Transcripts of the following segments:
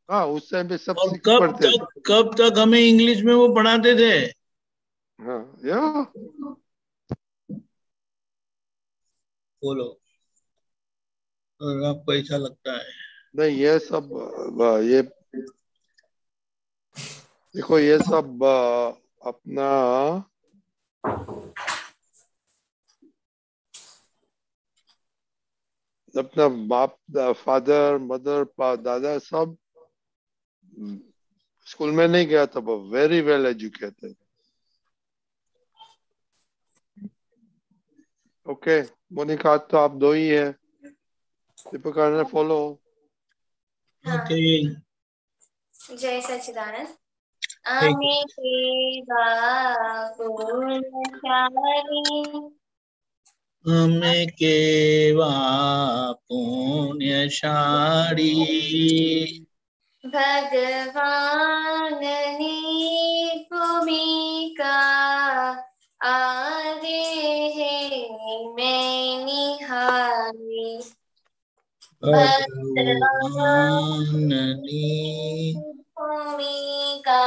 हाँ, उस टाइम पे सब और सीख पढ़ते थे। कब तक हमें इंग्लिश में वो पढ़ाते थे? हाँ, या बोलो, और आपको ऐसा लगता है? नहीं, ये सब ये देखो, ये सब अपना अपना बाप, फादर मदर दादा सब स्कूल में नहीं गया था, वो very well educated. Okay, Monica, आज तो आप दो ही है, दीपिका ने फॉलो। ओके। जय सच्चिदानंद। ठीक है। आमे केवा पूर्णशाली हमें केवा पुण्यशाली भगवाननी भूमिका आगे है मैं निहारी भगवाननी भूमिका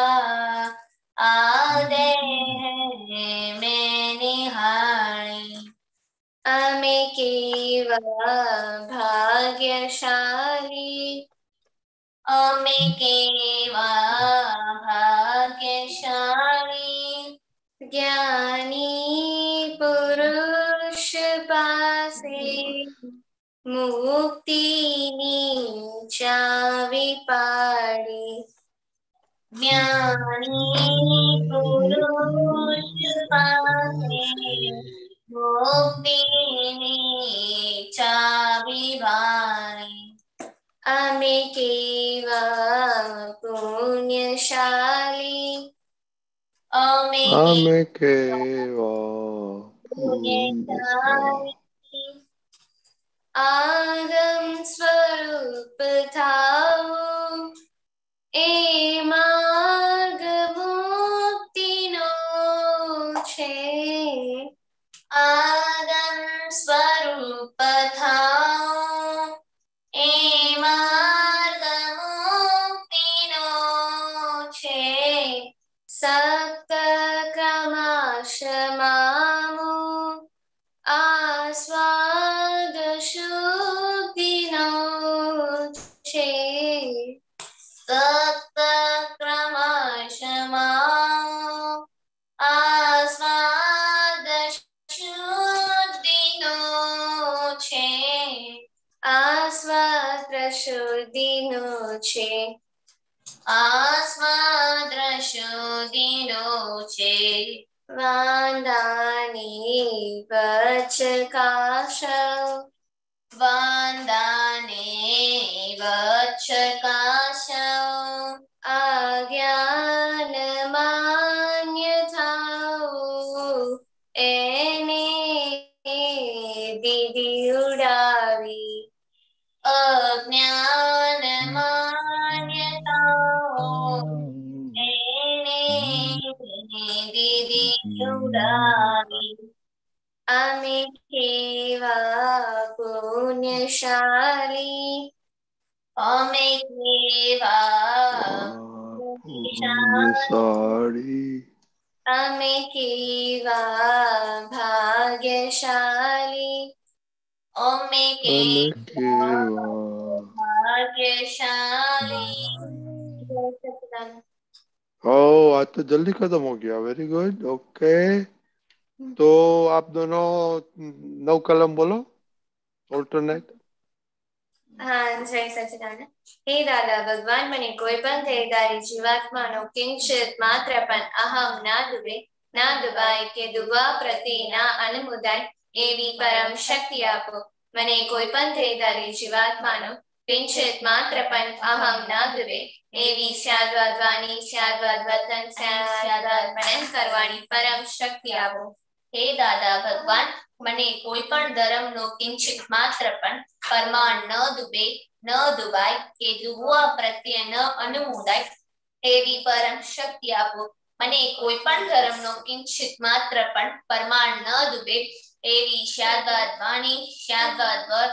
आगे है मैं निहारी अमे केवा भाग्यशाली अमे केवा भाग्यशाली ज्ञानी पुरुष पासे मुक्तिनी चावी पाडी ज्ञानी पुरुष पासे मुक्तिनी चावी पाडी अमे केवा पुण्यशाली अमे हमें केवा केवा पुण्यशाली। पुण्यशाली आगम स्वरूप थाओ ए मार्ग मुक्तिनो छे आगम स्वरूप थाओ ए मार्ग मुक्तिनो छे सक्त क्रमशमामु आस्वाद शुद्धिनो छे सक्त क्रमशमामु आस्वाद शुद्धिनो छे आस्वाद शुद्धिनो छे आस्वाद शुद्धिनो छे वांदानी वचकाशौ वांदाने वचकाशौ अज्ञान मान्यताओ एने दीदी उडावी अज्ञान मान्यताओ एने दीदी उडावी अमे केवा पुण्यशाली अमे केवा पुण्यशाली पुण्यशाली अमे केवा भाग्यशाली अमे हमें केवा केवा। भाग्यशाली जय सच्चिदानंद। ओ, आज तो जल्दी खत्म हो गया, वेरी गुड। ओके, तो आप दोनों नौ कलम बोलो, ऑल्टरनेट। हाँ, जय सच्चिदानंद। हे दादा भगवान, મને કોઈ પણ દેહધારી જીવાત્માનો કિંચિત માત્ર પણ અહમ ના ડૂબે, ના ડૂબાય કે ડૂબવા પ્રતિ ના અનુમોદાય એવી પરમ શક્તિ આપો. મને કોઈ પણ દેહધારી જીવાત્માનો કિંચિત માત્ર પણ અહમ ના ડૂબે એવી સ્યાદ્વાદ વાણી, સ્યાદ્વાદ વર્તન, સ્યાદ્વાદ મનન કરવાની પરમ શક્તિ આપો. हे दादा भगवान, મને કોઈ પણ ધર્મનો કિંચિત માત્ર પણ પરમાણ ન ડૂબે, ન ડૂબાય કે ડૂબવા પ્રત્યે ન અનુમોદાય એવી પરમ શક્તિ આપો. મને કોઈ પણ ધર્મનો કિંચિત માત્ર પણ પરમાણ ન ડૂબે એવી શાદ્વાદ વાણી, શાદ્વાદ વર્તન,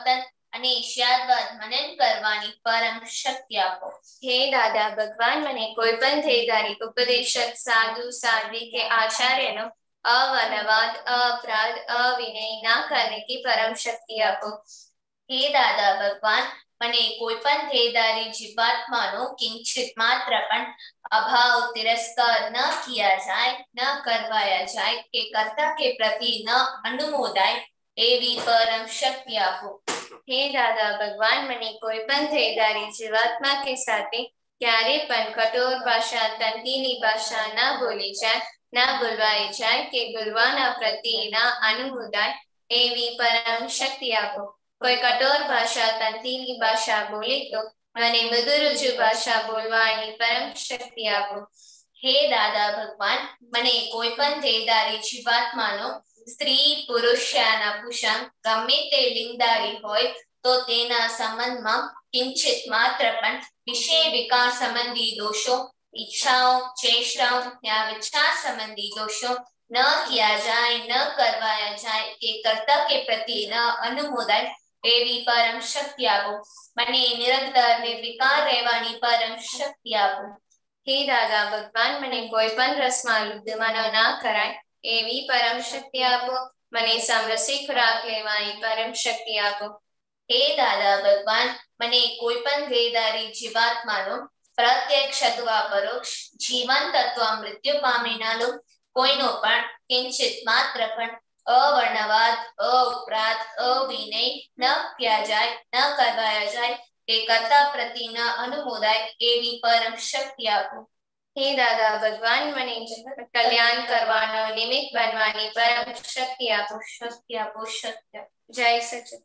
અને ત્યારબાદ મનન કરવાની પરમ શક્તિ આપો. હે દાદા ભગવાન, મને કોઈ પણ ધ્યેયધારી ઉપદેશક, સાધુ, સાધ્વી કે આચાર્યનો અવનવાદ, અપરાધ, અવિનય ના કરને की परम शक्ति આપો. હે દાદા ભગવાન, મને કોઈ પણ ધ્યેયધારી જીવાત્માનો કિંચિત માત્ર પણ અભાવ, તિરસ્કાર ન કિયા જાય, ન કરવાયા જાય કે કરતા કે પ્રતિ ન અનુમોદાય એવી પરમ શક્તિ આપો. હે દાદા ભગવાન, મને કોઈ પણ ધ્યેયધારી જીવાત્મા કે સાથે ક્યારે પણ કઠોર ભાષા, તંતીની ભાષા ના બોલી જાય, ના બોલવાઈ જાય કે ગુરવાના પ્રતિ ના અનુમોદાય એવી પરમ શક્તિ આપો. કોઈ કઠોર ભાષા, તંતીની ભાષા બોલે તો મને મધુરુજુ ભાષા બોલવાની પરમ શક્તિ આપો. હે દાદા ભગવાન, મને કોઈ પણ ધ્યેયધારી જીવાત્માનો સ્ત્રી, પુરુષ, નપુંસક ગમે તે લિંગધારી હોય તો તેના સંબંધમાં કિંચિત માત્ર પણ વિષય વિકાર સંબંધી દોષો, ઈચ્છાઓ, ચેષ્ટાઓ યા વિચાર સંબંધી દોષો ન કિયા જાય, ન કરવાયા જાય કે કરતા કે પ્રતિ ન અનુમોદાય એવી પરમ શક્તિ આપો. મને નિરંતર નિર્વિકાર રહેવાની પરમ શક્તિ આપો. હે દાદા ભગવાન, મને કોઈ પણ રસમાં લુબ્ધમાનો ના કરાય એવી પરમ શક્તિ આપો. મને સમરસી ખોરાક લેવાની પરમ શક્તિ આપો. હે દાદા ભગવાન, મને કોઈ પણ ધ્યેયધારી જીવાત્માનો પ્રત્યક્ષ અથવા પરોક્ષ જીવન તત્વ મૃત્યુ પામેનાનો કોઈનો પણ કિંચિત માત્ર પણ અવર્ણવાદ, અપરાધ, અવિનય ન ક્યા જાય, ન કરવાયા જાય કે કરતા પ્રતિ ન અનુમોદાય એવી પરમ શક્તિ આપો. હે દાદા ભગવાન, મને કલ્યાણ કરવાનો નિમિત્ત બનવાની પરમ શક્તિ આપો. શક્તિ આપો. શક્તિ આપો. જય સચિદ.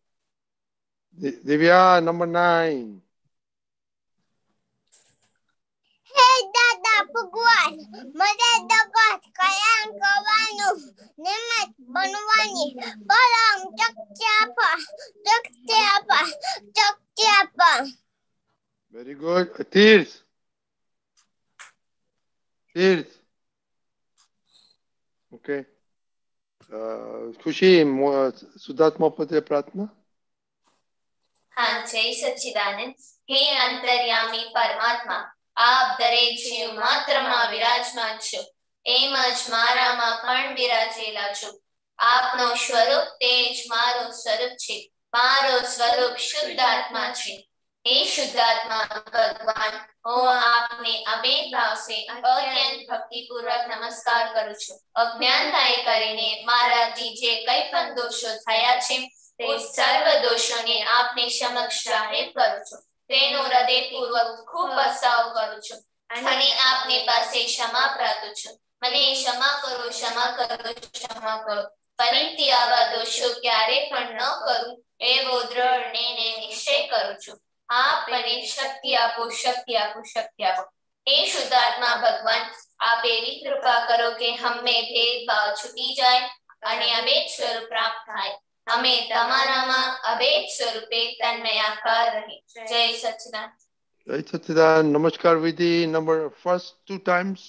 દિવ્યા, નંબર 9. હે દાદા ભગવાન, મને જગત કલ્યાણ કરવાનું નિમિત્ત બનવાની પરમ શક્તિ આપો. શક્તિ આપો. શક્તિ આપો. Very good. Tirth. Tirth. Okay. Khushi, શુદ્ધાત્મા પોતે પ્રાર્થના. હા, જય સચ્ચિદાનંદ. હે અંતર્યામી પરમાત્મા, આપ દરેક જીવ માત્રમાં વિરાજમાન છો, એમ જ મારામાં પણ વિરાજેલા છો. આપનો સ્વરૂપ તેજ મારો સ્વરૂપ છે. મારો સ્વરૂપ શુદ્ધ આત્મા છે. હે શુદ્ધાત્મા ભગવાન, હું આપને અભેદ ભાવસે અત્યંત ભક્તિપૂર્વક નમસ્કાર કરું છું. અજ્ઞાનતાએ કરીને મારાથી જે કંઈ પણ દોષો થયા છે તે સર્વ દોષોને આપને સમક્ષ જાહેર કરું છું. તેનો હૃદયપૂર્વક ખૂબ પસ્તાવો કરું છું અને આપની પાસે ક્ષમા પ્રાર્થું છું. મને ક્ષમા કરો, ક્ષમા કરો, ક્ષમા કરો. ફરીથી આવા દોષો ક્યારે પણ ન કરું એવો દ્રઢ નિશ્ચય કરું છું. આપ મને શક્તિ આપો. શક્તિ આપો. શક્તિ આપો. હે શુદ્ધાત્મા ભગવાન, આપ એવી કૃપા કરો કે હમે ભેદભાવ છૂટી જાય અને અભેદ સ્વરૂપ પ્રાપ્ત થાય. અમે તમારામાં અભેદ સ્વરૂપે તન્મયાકાર રહે. જય સચ્ચિદાનંદ. જય સચ્ચિદાનંદ. નમસ્કાર વિધિ નંબર ફર્સ્ટ 2 times.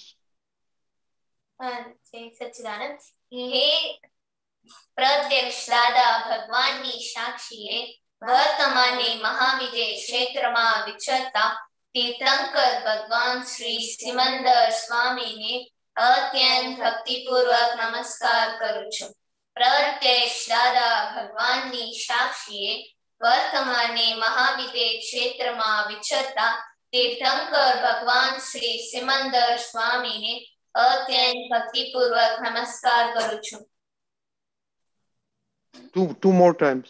જય સચ્ચિદાનંદ. હે પ્રત્યક્ષ દાદા ભગવાનની સાક્ષીએ વર્તમાને મહાવિજય ક્ષેત્રમાં વિચરતા તીર્થંકર ભગવાન શ્રી સિમંદર સ્વામીને અત્યંત ભક્તિપૂર્વક નમસ્કાર કરું છું. પ્રત્યક્ષ દાદા ભગવાનની સાક્ષીએ વર્તમાને મહાવિજય ક્ષેત્રમાં વિચરતા તીર્થંકર ભગવાન શ્રી સિમંદર સ્વામીને અત્યંત ભક્તિપૂર્વક નમસ્કાર કરું છું. Two more times.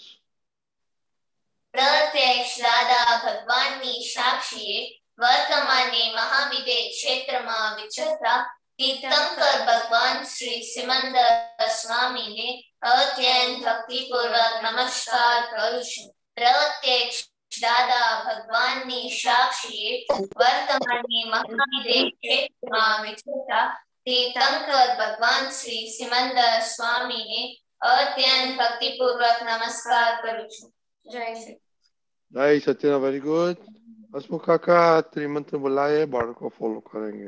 પ્રત્યક્ષ દાદા ભગવાનની સાક્ષીએ વર્તમાને મહાવિજય ક્ષેત્રમાં વિચરતા તીર્થંકર ભગવાન શ્રી સિમંદર સ્વામીને અત્યંત ભક્તિપૂર્વક નમસ્કાર કરું છું. પ્રત્યક્ષ દાદા ભગવાનની સાક્ષીએ વર્તમાને મહાવિજય ક્ષેત્રમાં વિચરતા તીર્થંકર ભગવાન શ્રી સિમંદર સ્વામીને અત્યંત ભક્તિપૂર્વક નમસ્કાર કરું છું. જય શ્રી जय सच्चिदानंद. Very good. हसमुख काका त्रिमंत्र बुलाए, बाढ़ को फॉलो करेंगे.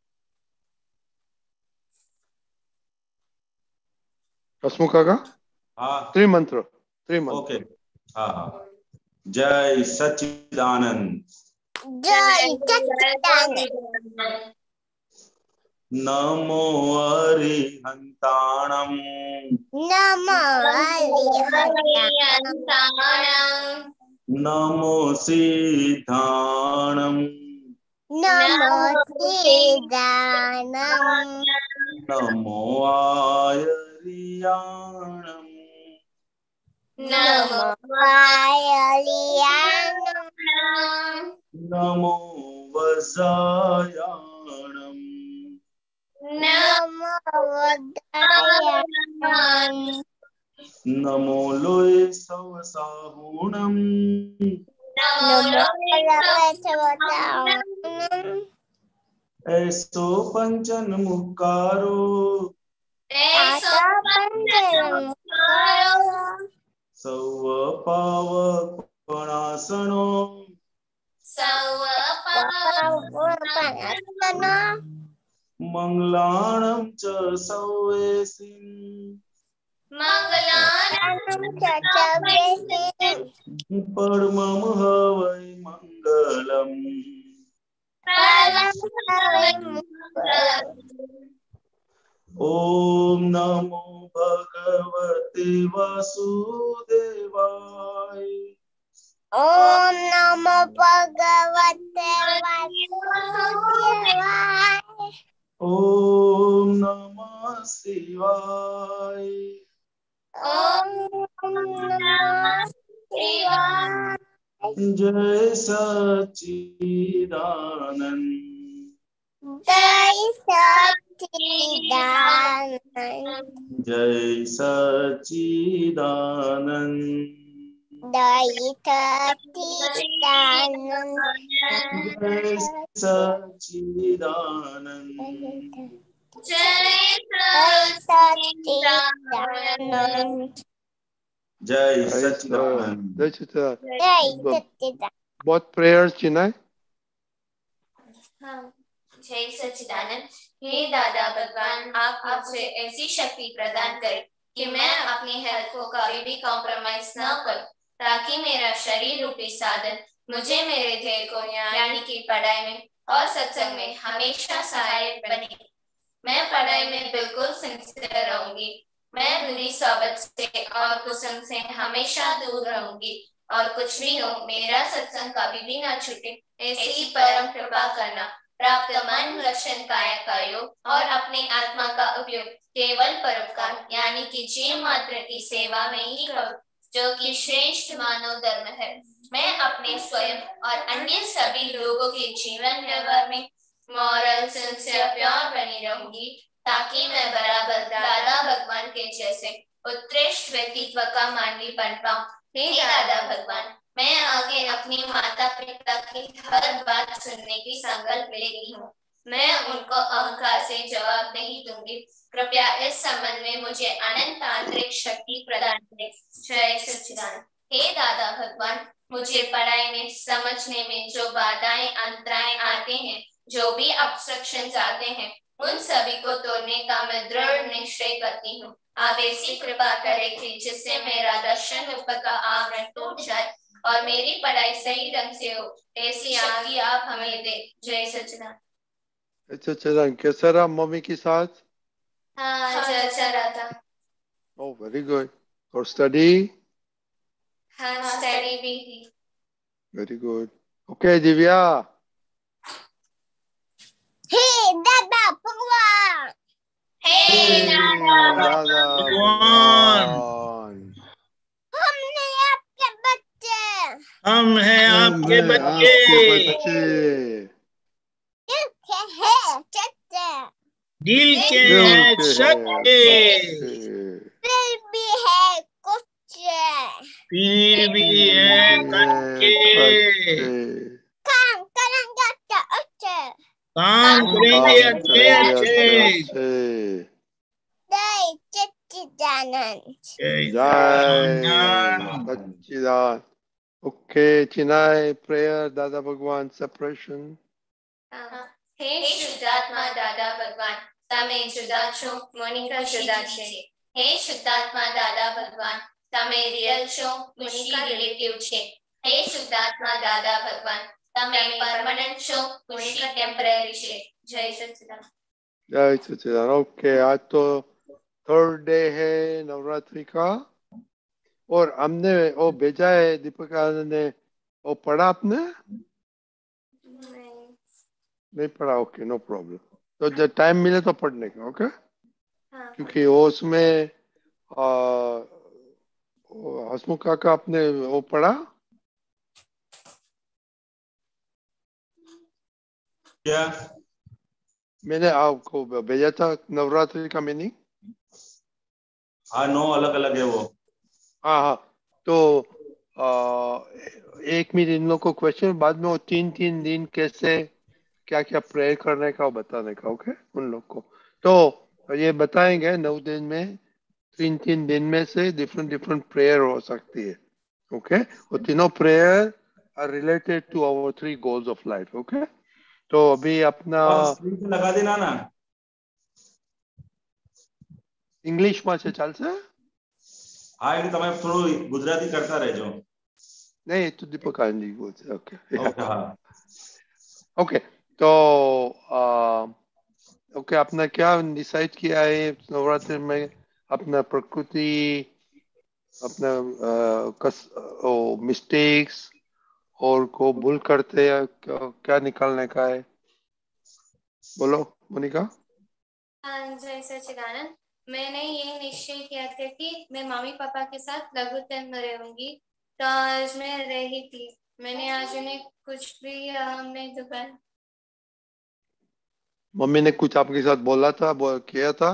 हसमुख काका. हाँ त्रिमंत्र ओके हाँ हाँ जय सच्चिदानंद जय सच्चिदानंद। नमो अरिहंताणं नमो हरिहरं। नमो सिद्धाणं नमो सिद्धाणं। नमो आयर्याणं नमो वायलियानं। नमो वसायाणं नमो वदायानं। नमो लोय सवसाहुणं नमो लवचवतानं। ऐसो पंचन मुकारो आता पंचनमस्कारो। सौव पावपणासनो पावपनासनो। मंगलाणं च सौवेसिं मंगलानं चचवेसिं। परमं हवै मंगलम् परमं हवै मंगलम्। ॐ नमो भगवते वासुदेवाय ओम नमो भगवते वासुदेवाय। ॐ नमः शिवाय ओम नमः शिवाय। जय सच्चिदानंद जय सच्चिदानंद। जय सच्चिदानंद जय सच्चिदानंद। जय सच्चिदानंद जय सच्चिदानंद। जय जय सच्चिदानंद सच्चिदानंद। जय सच्चिदानंद। बहुत प्रेयर्स चिनाई। हाँ, जय सच्चिदानंद। हे दादा भगवान, आप मुझे ऐसी शक्ति प्रदान करें कि मैं अपनी हेल्थ को कभी भी कॉम्प्रोमाइज न करूं, ताकि मेरा शरीर रूपी साधन मुझे मेरे ध्येय को यानी कि पढ़ाई में और सत्संग में हमेशा सहायक बने। मैं पढ़ाई में बिल्कुल सिंसियर रहूंगी। मैं बुरी सोबत से और कुसंग से हमेशा दूर रहूंगी, और कुछ भी हो मेरा सत्संग कभी भी ना छूटे, ऐसी परम कृपा करना। प्राप्त मन लक्षण काया का योग और अपने आत्मा का उपयोग केवल परोपकार यानी कि जीव मात्र की सेवा में ही करूं, जो कि श्रेष्ठ मानव धर्म है। मैं अपने स्वयं और अन्य सभी लोगों के जीवन व्यवहार में मॉरल सिंसियर प्योर बनी रहूंगी, ताकि मैं बराबर दादा भगवान के जैसे उत्कृष्ट व्यक्तित्व का मानवी बन पाऊं। हे दादा भगवान, मैं आगे अपनी माता पिता की हर बात सुनने की संकल्प लेती हूँ। मैं उनको अहंकार से जवाब नहीं दूंगी। कृपया इस संबंध में मुझे अनंत आंतरिक शक्ति प्रदान करें। जय सच्चिदानंद। हे दादा भगवान, मुझे पढ़ाई में समझने में जो बाधाएं अंतराएं आते हैं, जो भी ऑब्स्ट्रक्शंस आते हैं, उन सभी को तोड़ने का मैं दृढ़ निश्चय करती हूँ। आप ऐसी कृपा करें कि जिससे मेरा दर्शन रूप का आवरण टूट जाए और मेरी पढ़ाई सही ढंग से हो, ऐसी शक्ति आप हमें दे। जय सच्चिदानंद। सच्चिदानंद कैसा रहा मम्मी के साथ? हाँ, अच्छा रहा था। Oh very good. और स्टडी? हाँ, स्टडी भी थी। Very good. ओके दिव्या। हे दादा भगवान। हे दादा दादा भगवान। भगवान। हमने आपके बच्चे। हम हैं आपके आपके बच्चे। बच्चे। दिल के हैं सच्चे। दिल के दिल हैं के सच्चे। दिल भी है कुछ। पीर भी है कच्चे। काम करेंगे अच्छे। काम करेंगे अच्छे अच्छे। जय सच्चिदानंद। जय जय सच्चिदानंद। सच्चिदानंद। ओके चिनाई प्रेयर दादा भगवान सेपरेशन। हे शुद्धात्मा दादा भगवान, તમે જુદા છો, મોનિકા જુદા છે. હે શુદ્ધાત્મા દાદા ભગવાન, તમે રિયલ છો, ખુશી રિલેટિવ છે. હે શુદ્ધાત્મા દાદા ભગવાન, તમે પરમનન્ટ છો, ખુશી ટેમ્પરરી છે. જય સચ્ચિદાનંદ. जय सच्चिदानंद. ओके, आज तो थर्ड डे है नवरात्रि का और हमने वो भेजा है दीपिका ने, वो पढ़ा आपने? नहीं पढ़ा. Okay, no problem. तो जब टाइम मिले तो पढ़ने का. ओके, क्योंकि वो उसमें हसमुख काका आपने वो पढ़ा क्या? मैंने आपको भेजा था नवरात्रि का मीनिंग. हाँ, 9 अलग अलग है वो. हाँ हाँ, तो एक मिनट इन लोग को क्वेश्चन, बाद में वो 3 दिन कैसे क्या क्या प्रेयर करने का बताने का. ओके, उन लोग को तो ये बताएंगे 9 दिन में 3 दिन में से डिफरेंट प्रेयर हो सकती है. ओके, वो तीनों prayer are related to our 3 goals of life. Okay, तो अभी अपना स्क्रीन पे लगा देना ना. इंग्लिश में से ચાલશે? હા, એટલે તમે થોડું ગુજરાતી કરતા રહેજો. नहीं, तो दीपक आनंद बोलते. Okay okay. हाँ, ओके, तो ओके, आपने क्या डिसाइड किया है नवरात्रि में? अपना प्रकृति, अपना मिस्टेक्स और को भूल करते हैं क्या निकालने का है? बोलो मोनिका. जय सच्चिदानंद. मैंने ये निश्चय किया था कि मैं मम्मी पापा के साथ लघुतम में रहूंगी, तो आज मैं रही थी. मैंने आज उन्हें कुछ भी नहीं दुकान. मम्मी ने कुछ आपके साथ बोला था, किया था?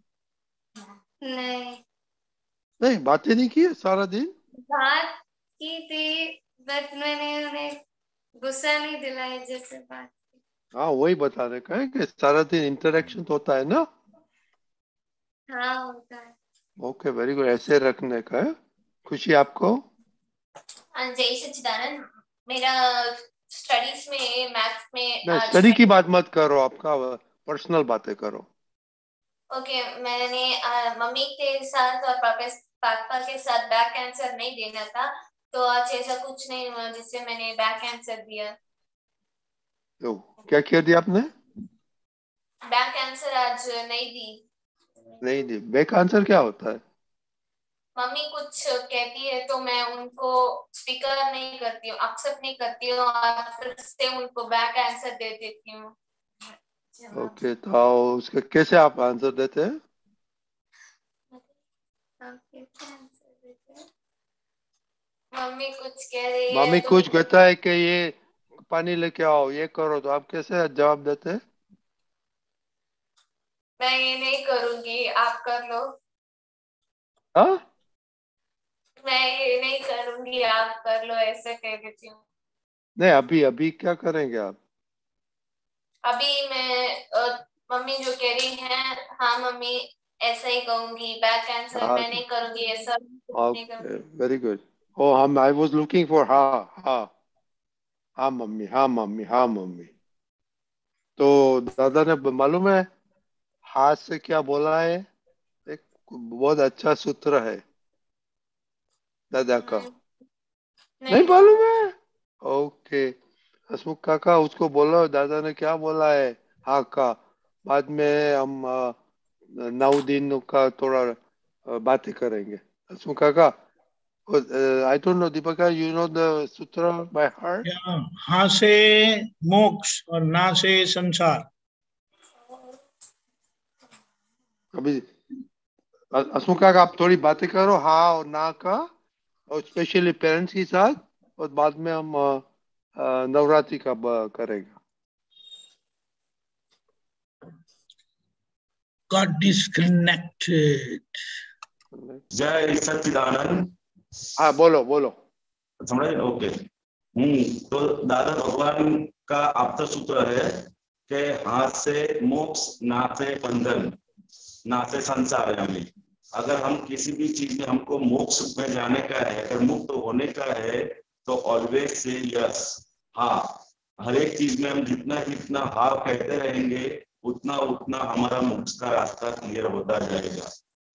नहीं, बातें नहीं की सारा दिन? बात की थी, बट मैंने उन्हें गुस्सा नहीं दिलाया जैसे बात. हाँ, वही बताने का है कि सारा दिन इंटरेक्शन तो होता है ना. हाँ, होता है. Okay, very good. ऐसे रखने का है. खुशी आपको? जय सच्चिदानंद. मेरा स्टडीज में, मैथ्स में नहीं, स्टडी की बात मत करो, आपका पर्सनल बातें करो. ओके, मैंने मम्मी के साथ और पापा के साथ बैक आंसर नहीं देना था, तो आज ऐसा कुछ नहीं हुआ जिससे मैंने बैक आंसर दिया. तो क्या किया दिया आपने? बैक आंसर आज नहीं दी. नहीं दी. बैक आंसर क्या होता है? मम्मी कुछ कहती है तो मैं उनको स्पीकर नहीं करती हूँ, एक्सेप्ट नहीं करती हूँ और फिर से उनको बैक आंसर दे देती हूँ. ओके, तो उसका कैसे आप आंसर देते हैं? मम्मी कुछ कह रही है, मम्मी तो कुछ कहता है कि ये पानी लेके आओ, ये करो, तो आप कैसे जवाब देते हैं? मैं ये नहीं करूंगी, आप कर लो. हाँ, मैं ये नहीं करूंगी, आप कर लो, ऐसे कह देती हूँ. नहीं, अभी क्या करेंगे आप? अभी मैं मम्मी जो कह रही है, हाँ मम्मी ऐसा ही कहूंगी, बैक आंसर मैं नहीं करूंगी, ऐसा नहीं करूंगी. Very good. Oh, I was looking for हाँ हाँ हाँ मम्मी, हाँ मम्मी, हाँ मम्मी. तो दादा ने मालूम है हाथ से क्या बोला है? एक बहुत अच्छा सूत्र है दादा का. नहीं मालूम है? ओके, हसमुख काका उसको बोलो दादा ने क्या बोला है हाँ का. बाद में हम 9 दिन का थोड़ा बातें करेंगे. हसमुख काका, I don't know Deepika, you know the sutra by heart? हाँ से मोक्ष और ना से संसार. अभी हसमुख काका आप थोड़ी बातें करो हाँ और ना का, और स्पेशली पेरेंट्स के साथ, और बाद में हम नवरात्रि का करेंगे. Got disconnected. जय सच्चिदानंद. हाँ, बोलो. समझे? ओके. तो दादा भगवान का आपका सूत्र है कि हाथ से मोक्ष, ना से बंधन, ना से संसार. यानी अगर हम किसी भी चीज में हमको मोक्ष में जाने का है, अगर मुक्त होने का है, तो ऑलवेज से यस. हाँ, हर एक चीज में हम जितना हाँ कहते रहेंगे, उतना हमारा मोक्ष का रास्ता क्लियर होता जाएगा.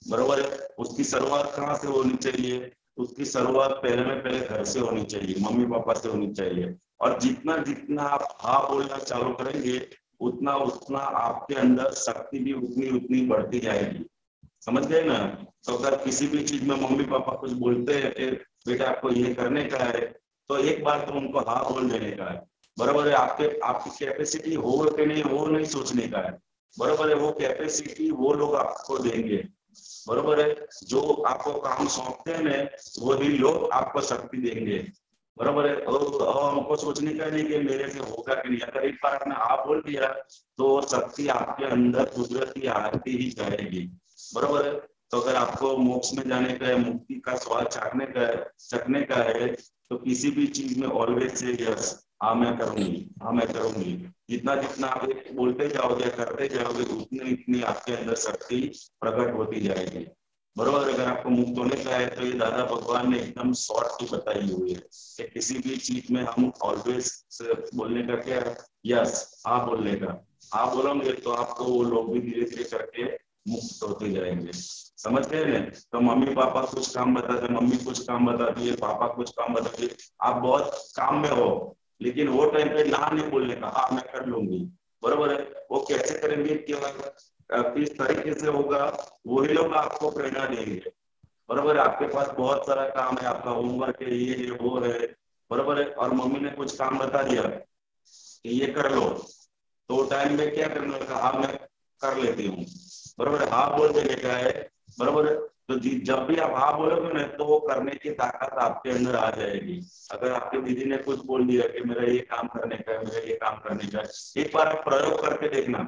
बरोबर है। उसकी शुरुआत कहाँ से होनी चाहिए? उसकी शुरुआत पहले में पहले घर से होनी चाहिए, मम्मी पापा से होनी चाहिए। और जितना जितना आप हाँ बोलना चालू करेंगे उतना उतना आपके अंदर शक्ति भी उतनी उतनी बढ़ती जाएगी। समझ गए ना? तो अगर किसी भी चीज में मम्मी पापा कुछ बोलते हैं कि बेटा आपको ये करने का है, तो एक बार तो उनको हाँ बोल देने का है। बराबर है। आपकी कैपेसिटी हो कि नहीं वो नहीं सोचने का है। बराबर है। वो कैपेसिटी वो लोग आपको देंगे। बरोबर है। जो आपको काम सौंपते हैं वही लोग आपको शक्ति देंगे। बरोबर है। और हमको सोचने का नहीं कि मेरे से होगा कि नहीं। अगर एक बार आपने हाँ बोल दिया तो शक्ति आपके अंदर कुदरती आती ही जाएगी। बरोबर है। तो अगर आपको मोक्ष में जाने का है, मुक्ति का स्वाद चखने का है, तो किसी भी चीज में ऑलवेज से यस, हाँ मैं करूंगी, हाँ मैं करूंगी। जितना जितना आप बोलते जाओगे, करते जाओगे, उतनी इतनी आपके अंदर शक्ति प्रकट होती जाएगी। बरोबर। अगर आपको मुक्त होने का है तो ये दादा भगवान ने एकदम शॉर्ट की बताई हुई है कि किसी भी चीज में हम ऑलवेज बोलने का क्या है, यस, हाँ बोलने का। हाँ बोलोगे तो आपको वो लोग भी धीरे धीरे करके मुक्त होते जाएंगे। समझ गए ना? तो मम्मी पापा कुछ काम बताते, मम्मी कुछ काम बताती है, पापा कुछ काम बताते, आप बहुत काम में हो, लेकिन वो टाइम पे ना नहीं बोलने का, हाँ मैं कर लूंगी। बरोबर है। वो कैसे करेंगे, किस तरीके से होगा, वही लोग आपको प्रेरणा देंगे। बरोबर है। आपके पास बहुत सारा काम है, आपका होमवर्क है, ये है वो है। बरोबर है। और मम्मी ने कुछ काम बता दिया कि ये कर लो, तो टाइम में क्या करने का, हाँ मैं कर लेती हूँ। बरोबर है। हाँ बोल देने का है। बरोबर है। तो जब भी आप हाँ बोलोगे ना तो वो करने की ताकत आपके अंदर आ जाएगी। अगर आपके दीदी ने कुछ बोल दिया कि मेरा ये काम करने का है, मेरा ये काम करने का है, एक बार आप प्रयोग करके देखना।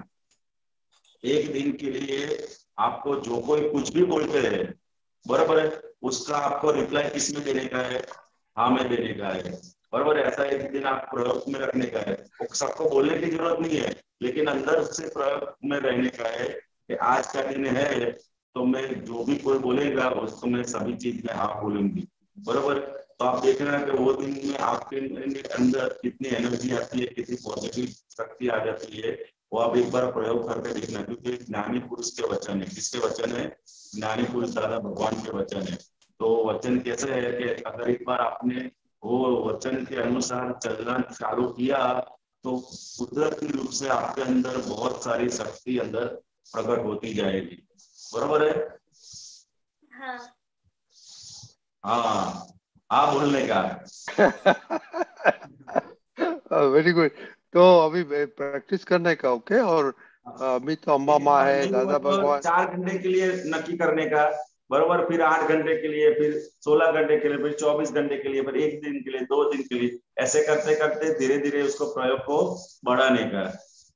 एक दिन के लिए आपको जो कोई कुछ भी बोलते हैं, बराबर है, उसका आपको रिप्लाई किस में देने का है, हाँ में देने का है। बराबर है। ऐसा एक दिन आप प्रयोग में रखने का है। सबको बोलने की जरूरत नहीं है, लेकिन अंदर उससे प्रयोग में रहने का है कि आज का दिन है तो मैं जो भी कोई बोलेगा उसको मैं सभी चीज में हाँ बोलूंगी। बराबर। तो आप देख रहे हैं कि वो दिन में आपके अंदर कितनी एनर्जी आती है, कितनी पॉजिटिव शक्ति आ जाती है, वो आप एक बार प्रयोग करके देखना। क्योंकि ज्ञानी पुरुष के वचन है। किसके वचन है? ज्ञानी पुरुष दादा भगवान के वचन है। तो वचन कैसे है कि अगर एक बार आपने वो वचन के अनुसार चलना चालू किया तो कुदरती रूप से आपके अंदर बहुत सारी शक्ति अंदर प्रकट होती जाएगी। बरोबर है। हाँ हाँ, हाँ बोलने का। Very good. तो अभी प्रैक्टिस करने का, ओके। और अभी तो अम्बा माँ है, दादा भगवान। 4 घंटे के लिए नक्की करने का। बरोबर। फिर 8 घंटे के लिए, फिर 16 घंटे के लिए, फिर 24 घंटे के लिए, फिर 1 दिन के लिए, 2 दिन के लिए, ऐसे करते करते धीरे धीरे उसको प्रयोग को बढ़ाने का।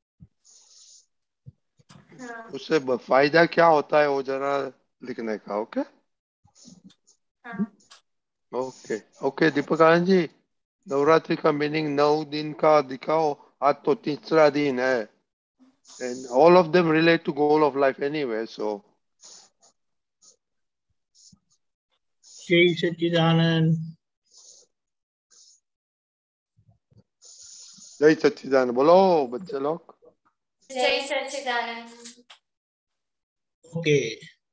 हाँ उससे फायदा क्या होता है वो जरा लिखने का, ओके। हाँ ओके ओके। दीपक आनंद जी, नवरात्रि का मीनिंग 9 दिन का दिखाओ। आज तो तीसरा दिन है, and all of them relate to goal of life anyway, so जय सच्चिदानंद। जय सच्चिदानंद बोलो बच्चे लोग। जय सच्चिदानंद। ओके।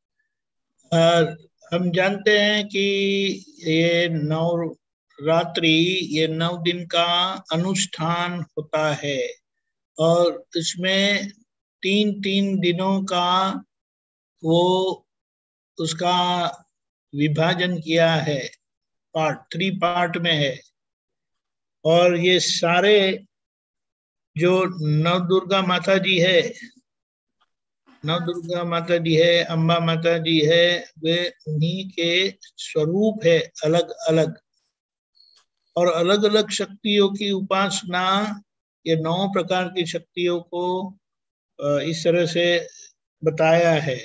हम जानते हैं कि ये नवरात्रि, ये 9 दिन का अनुष्ठान होता है और इसमें 3 दिनों का वो उसका विभाजन किया है, 3 पार्ट में है। और ये सारे जो नव दुर्गा माता जी है, नव दुर्गा माता जी है, अम्बा माता जी है, वे उन्हीं के स्वरूप है, अलग अलग। और अलग अलग शक्तियों की उपासना, ये 9 प्रकार की शक्तियों को इस तरह से बताया है।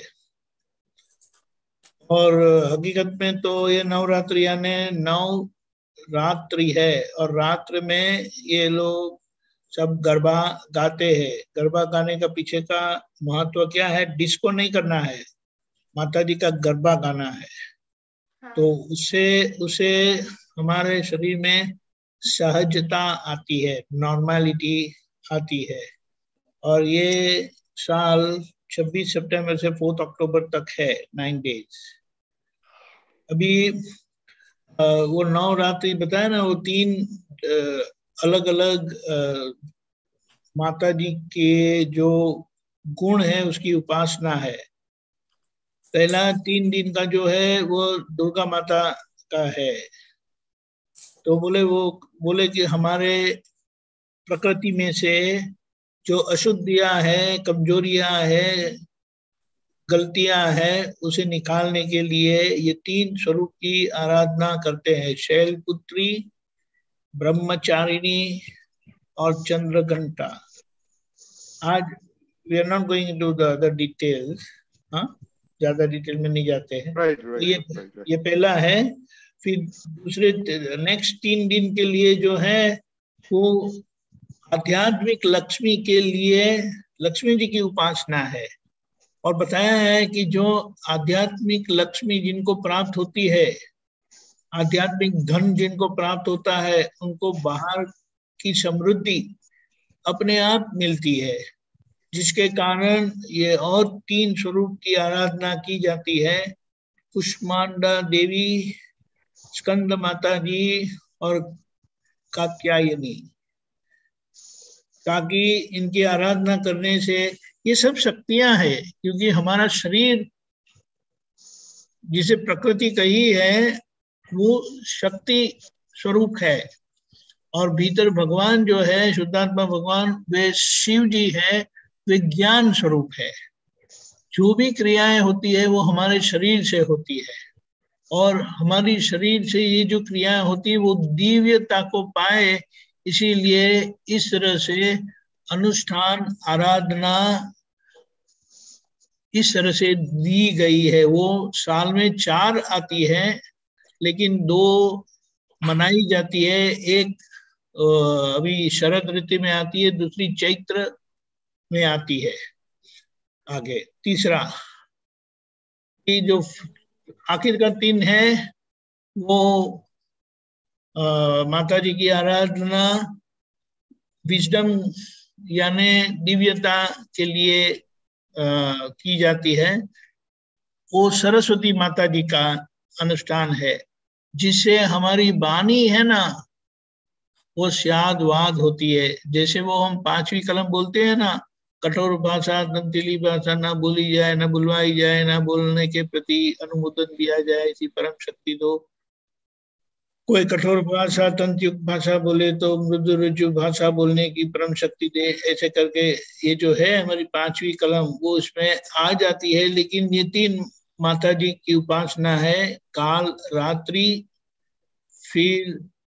और हकीकत में तो ये नवरात्रि यानी 9 रात्रि है, और रात्र में ये लोग सब गरबा गाते हैं। गरबा गाने का पीछे का महत्व क्या है? डिस्को नहीं करना है, माता जी का गरबा गाना है। तो उससे उसे हमारे शरीर में सहजता आती है, नॉर्मलिटी आती है। और ये साल 26 सितंबर से 4 अक्टूबर तक है, 9 डेज। अभी वो नवरात्रि बताया ना, वो 3 अलग अलग माता जी के जो गुण है उसकी उपासना है। पहला 3 दिन का जो है वो दुर्गा माता का है। तो बोले कि हमारे प्रकृति में से जो अशुद्धियां है, कमजोरियां है, गलतियां है, उसे निकालने के लिए ये 3 स्वरूप की आराधना करते हैं, शैलपुत्री, ब्रह्मचारिणी और चंद्रघंटा। आज we are not going to the other details, हाँ, ज्यादा डिटेल में नहीं जाते हैं। तो ये पहला है। फिर दूसरे नेक्स्ट 3 दिन के लिए जो है वो आध्यात्मिक लक्ष्मी के लिए लक्ष्मी जी की उपासना है। और बताया है कि जो आध्यात्मिक लक्ष्मी जिनको प्राप्त होती है, आध्यात्मिक धन जिनको प्राप्त होता है, उनको बाहर की समृद्धि अपने आप मिलती है, जिसके कारण ये और 3 स्वरूप की आराधना की जाती है, कुष्मांडा देवी, स्कंद माता जी और कात्यायनी, ताकि इनकी आराधना करने से ये सब शक्तियां हैं। क्योंकि हमारा शरीर जिसे प्रकृति कही है वो शक्ति स्वरूप है, और भीतर भगवान जो है शुद्धात्मा भगवान, वे शिव जी है, वे ज्ञान स्वरूप है। जो भी क्रियाएं होती है वो हमारे शरीर से होती है, और हमारी शरीर से ये जो क्रियाएं होती है वो दिव्यता को पाए, इसीलिए इस तरह से अनुष्ठान आराधना इस तरह से दी गई है। वो साल में 4 आती है, लेकिन 2 मनाई जाती है। एक अभी शरद ऋतु में आती है, दूसरी चैत्र में आती है। आगे तीसरा, ये जो आखिर का 3 है वो माता जी की आराधना विजडम यानी दिव्यता के लिए की जाती है। वो सरस्वती माता जी का अनुष्ठान है, जिससे हमारी वाणी है ना वो स्याद वाद होती है। जैसे वो हम 5वीं कलम बोलते हैं ना, कठोर भाषा तंत्रिली भाषा ना बोली जाए, ना बुलवाई जाए, ना बोलने के प्रति अनुमोदन दिया जाए, इसी परम शक्ति दो। कोई कठोर भाषा तंत्रयुक्त भाषा बोले तो मृदु रुजु भाषा बोलने की परम शक्ति दे। ऐसे करके ये जो है हमारी 5वीं कलम वो इसमें आ जाती है। लेकिन ये 3 माता जी की उपासना है, काल रात्रि, फिर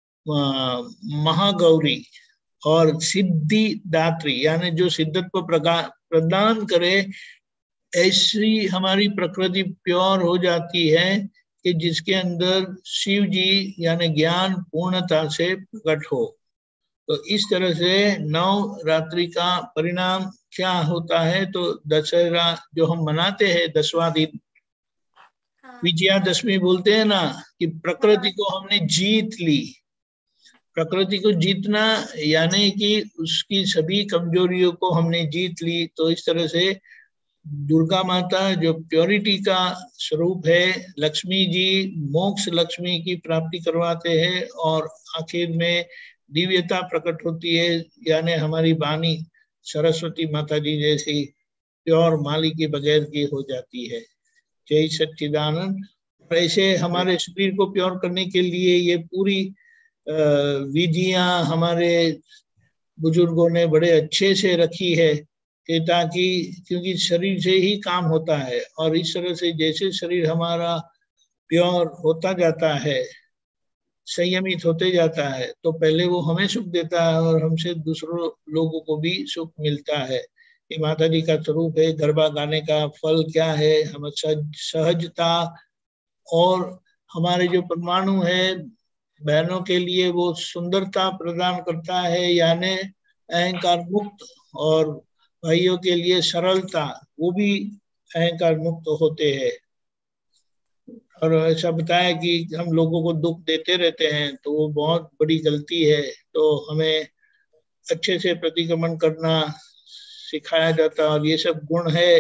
महागौरी और सिद्धि दात्री, यानी जो सिद्धत्व प्रदान करे। ऐसी हमारी प्रकृति प्योर हो जाती है कि जिसके अंदर शिव जी यानी ज्ञान पूर्णता से प्रकट हो। तो इस तरह से नवरात्रि का परिणाम क्या होता है, तो दशहरा जो हम मनाते हैं 10वां दिन, विजयादशमी बोलते हैं ना, कि प्रकृति को हमने जीत ली। प्रकृति को जीतना यानी कि उसकी सभी कमजोरियों को हमने जीत ली। तो इस तरह से दुर्गा माता जो प्योरिटी का स्वरूप है, लक्ष्मी जी मोक्ष लक्ष्मी की प्राप्ति करवाते हैं, और आखिर में दिव्यता प्रकट होती है, यानी हमारी वाणी सरस्वती माता जी जैसी प्योर माली के बगैर की हो जाती है। जय सच्चिदानंद। ऐसे हमारे शरीर को प्योर करने के लिए ये पूरी विधियां हमारे बुजुर्गों ने बड़े अच्छे से रखी है, कि ताकि, क्योंकि शरीर से ही काम होता है, और इस तरह से जैसे शरीर हमारा प्योर होता जाता है, संयमित होते जाता है, तो पहले वो हमें सुख देता है और हमसे दूसरों लोगों को भी सुख मिलता है। ये माता जी का स्वरूप है। गरबा गाने का फल क्या है? हम सहजता, और हमारे जो परमाणु है बहनों के लिए वो सुंदरता प्रदान करता है, यानी अहंकार मुक्त, और भाइयों के लिए सरलता, वो भी अहंकार मुक्त होते हैं। और ऐसा बताया कि हम लोगों को दुख देते रहते हैं तो वो बहुत बड़ी गलती है। तो हमें अच्छे से प्रतिक्रमण करना, सिखाया जाता है। और ये सब गुण है,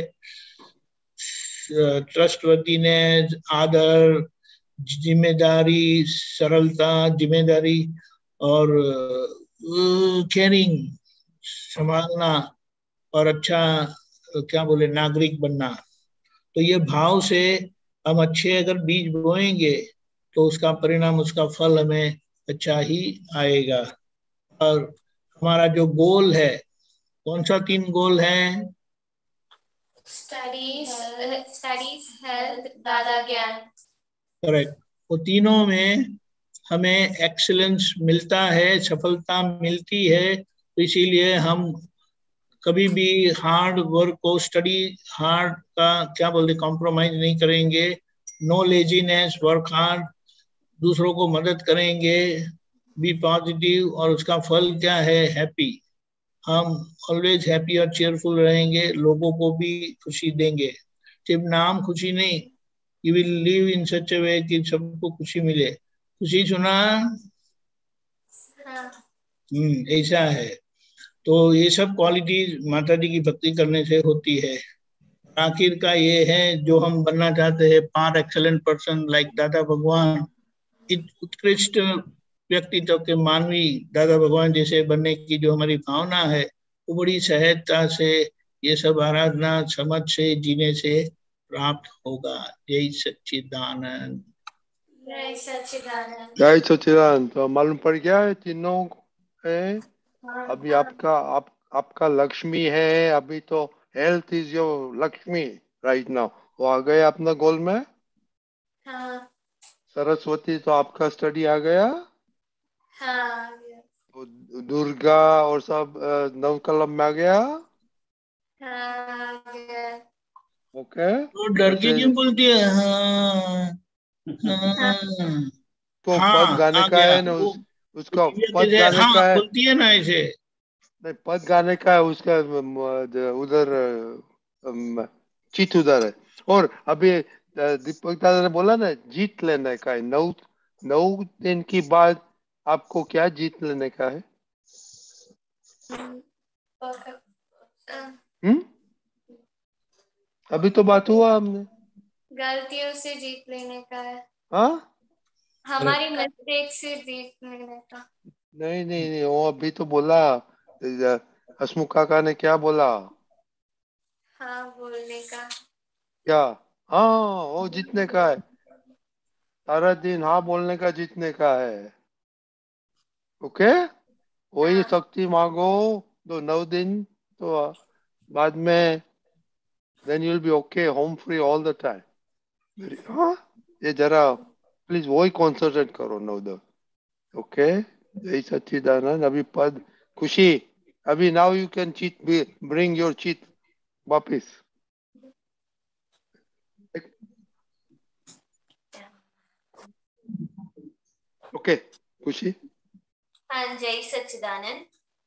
ट्रस्टवर्दीनेस, आदर, जिम्मेदारी, सरलता, जिम्मेदारी और केयरिंग, संभालना और अच्छा क्या बोले नागरिक बनना। तो ये भाव से हम अच्छे अगर बीज बोएंगे तो उसका परिणाम, उसका फल हमें अच्छा ही आएगा। और हमारा जो गोल है, कौन सा 3 गोल है? स्टडीज, हेल्थ, दादा ज्ञान। करेक्ट। वो तीनों में हमें एक्सीलेंस मिलता है, सफलता मिलती है। तो इसीलिए हम कभी भी हार्ड वर्क को, स्टडी हार्ड का क्या बोलते, कॉम्प्रोमाइज नहीं करेंगे। नो लेजीनेस, वर्क हार्ड, दूसरों को मदद करेंगे, बी पॉजिटिव, और उसका फल क्या है? हैप्पी। हम ऑलवेज हैप्पी और चेयरफुल रहेंगे, लोगों को भी खुशी देंगे। सिर्फ नाम खुशी नहीं, you will live in such a way कि सबको खुशी मिले। खुशी सुना? हाँ। ऐसा है। तो ये सब क्वालिटीज माता जी की भक्ति करने से होती है। आखिर का ये है जो हम बनना चाहते हैं, 5 एक्सेलेंट पर्सन लाइक दादा भगवान, उत्कृष्ट व्यक्तित्व के मानवी दादा भगवान जैसे बनने की जो हमारी भावना है, वो बड़ी सहजता से ये सब आराधना समझ से जीने से प्राप्त होगा। जय सच्चिदानंद। जय सच्चिदानंद। जय सच्चिदानंद। तो मालूम पड़ गया है तीनों है। अभी आपका लक्ष्मी है, अभी तो health is your Lakshmi right now. वो आ गया अपना गोल में। हाँ। सरस्वती तो आपका स्टडी आ गया। हाँ। तो दुर्गा और सब नवकलम में आ गया। हाँ। ओके। तो डर के फिर क्यों बोलती है? हाँ हाँ तो पद हाँ, गाने आ का गया है ना, वो। उसका दिव्या पद कैसे गाने हाँ का है। बोलती है ना ऐसे? नहीं, पद गाने का है उसका उधर चित उधर है। और अभी दीपक दादा ने बोला ना जीत लेने का है। 9 दिन की बाद आपको क्या जीत लेने का है? हम्म। अभी तो बात हुआ हमने। गलतियों से जीत लेने का है। हाँ, हमारी मिस्टेक से जीत लेने का। नहीं नहीं नहीं, वो अभी तो बोला। हसमुख काका ने क्या बोला? हाँ बोलने का। क्या? हाँ, वो जीतने का है। सारा दिन हाँ बोलने का जीतने का है। ओके। वही हाँ। शक्ति मांगो। तो 9 दिन तो बाद में then you'll be okay, home free all the time. हाँ, ये जरा प्लीज वही कॉन्सेंट्रेट करो 9 दिन। ओके। जय सच्चिदानंद। अभी पद खुशी। अभी now you can cheat, bring your cheat वापिस। ओके खुशी। हाँ जय सच्चिदानंद।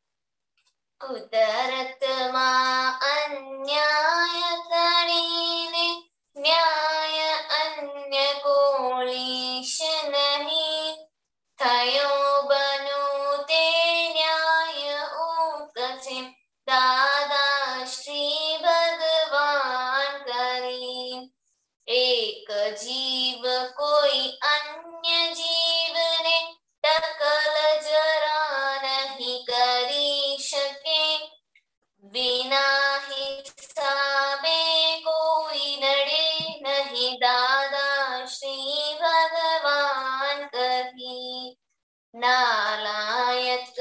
कुदरत मां अन्याय करीने, न्याय अन्य कोलीश नहीं। थयो बनो ते न्याय ऊकसे, दादा श्री भगवान करी। एक जीव कोई अन्य जीव ने टकल जरा नहीं करी सके। बिना हिसाबे कोई नड़े नहीं, दादा श्री भगवान कही। नालायक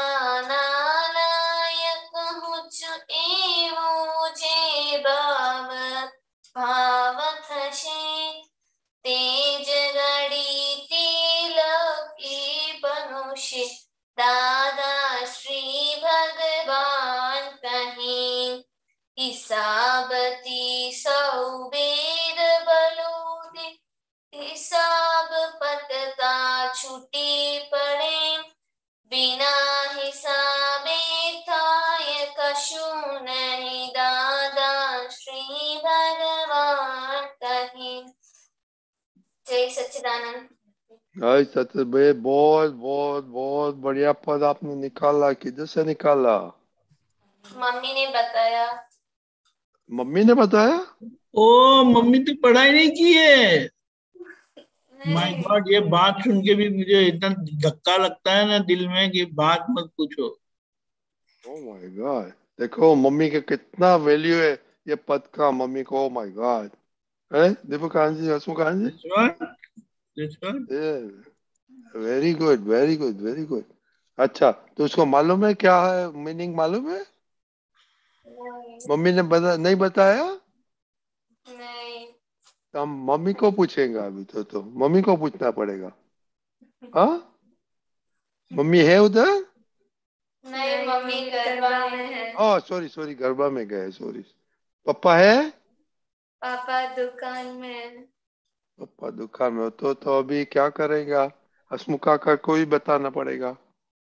नालायक हुच एवो जे भाव थशे। तेज गड़ी तिलकी बनुषे, दादा श्री भगवान कहीं। हिसाबती सौ वेद बलूदे, हिसाब पतता छुटी पड़े। बिना हिसाबे थाय कशु नहीं, दादा श्री भगवान कहीं। जय सच्चिदानंद। जय सत्य भाई, बहुत बहुत बहुत बढ़िया पद आपने निकाला। किधर से निकाला? मम्मी ने बताया। मम्मी ने बताया? ओ मम्मी तो पढ़ाई नहीं की है। माय नहीं। गॉड, ये बात सुन के भी मुझे इतना धक्का लगता है ना दिल में कि बात मत पूछो। ओ माय गॉड, देखो मम्मी के कितना वैल्यू है ये पद का मम्मी को। Oh my god. है Deepak Kant ji, Hasmukh Kant ji? This one, this one. Very good, very good, very good. अच्छा, तो उसको मालूम है क्या है मीनिंग, मालूम है? नहीं। मम्मी ने नहीं बताया? नहीं। तो हम मम्मी को पूछेंगे अभी। तो मम्मी को पूछना पड़ेगा। हाँ, मम्मी है उधर? नहीं, मम्मी गरबा में है। ओह सॉरी सॉरी, गरबा में गए, सॉरी। पापा है? पापा दुकान में है। पापा दुकान में हो तो अभी क्या करेगा? हसमुख काका को ही बताना पड़ेगा।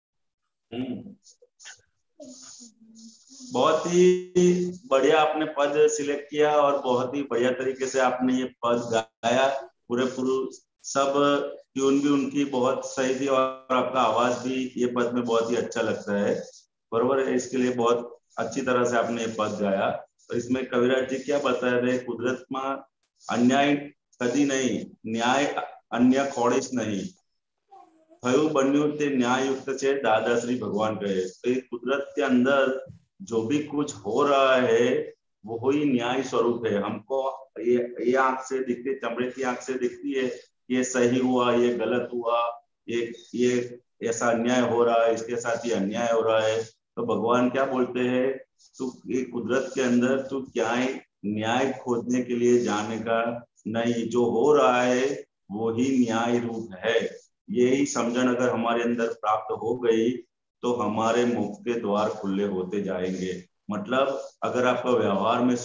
बहुत ही बढ़िया आपने पद सिलेक्ट किया और बहुत ही बढ़िया तरीके से आपने ये पद गाया। पूरे सब ट्यून भी उनकी बहुत सही थी और आपका आवाज भी ये पद में बहुत ही अच्छा लगता है। बरोबर है, इसके लिए बहुत अच्छी तरह से आपने ये पद गाया। तो इसमें कविराज जी क्या बता रहे, कुदरत में अन्याय कदी नहीं, न्याय अन्य खोड़ीस नहीं, થયું બન્યું તે न्याययुक्त છે, दादाश्री भगवान कहे। तो कुदरत के अंदर जो भी कुछ हो रहा है वो ही न्याय स्वरूप है। हमको ये आंख से दिखती, चमड़े की आंख से दिखती है, ये सही हुआ, ये गलत हुआ, ये ऐसा अन्याय हो रहा है, इसके साथ ये अन्याय हो रहा है। तो भगवान क्या बोलते हैं, तू ये कुदरत के अंदर तू क्या न्याय खोजने के लिए जाने का नहीं, जो हो रहा है वो ही न्याय रूप है। यही समझन अगर हमारे अंदर प्राप्त हो गई तो हमारे मुख के द्वार खुले होते जाएंगे। मतलब अगर आपका व्यवहार में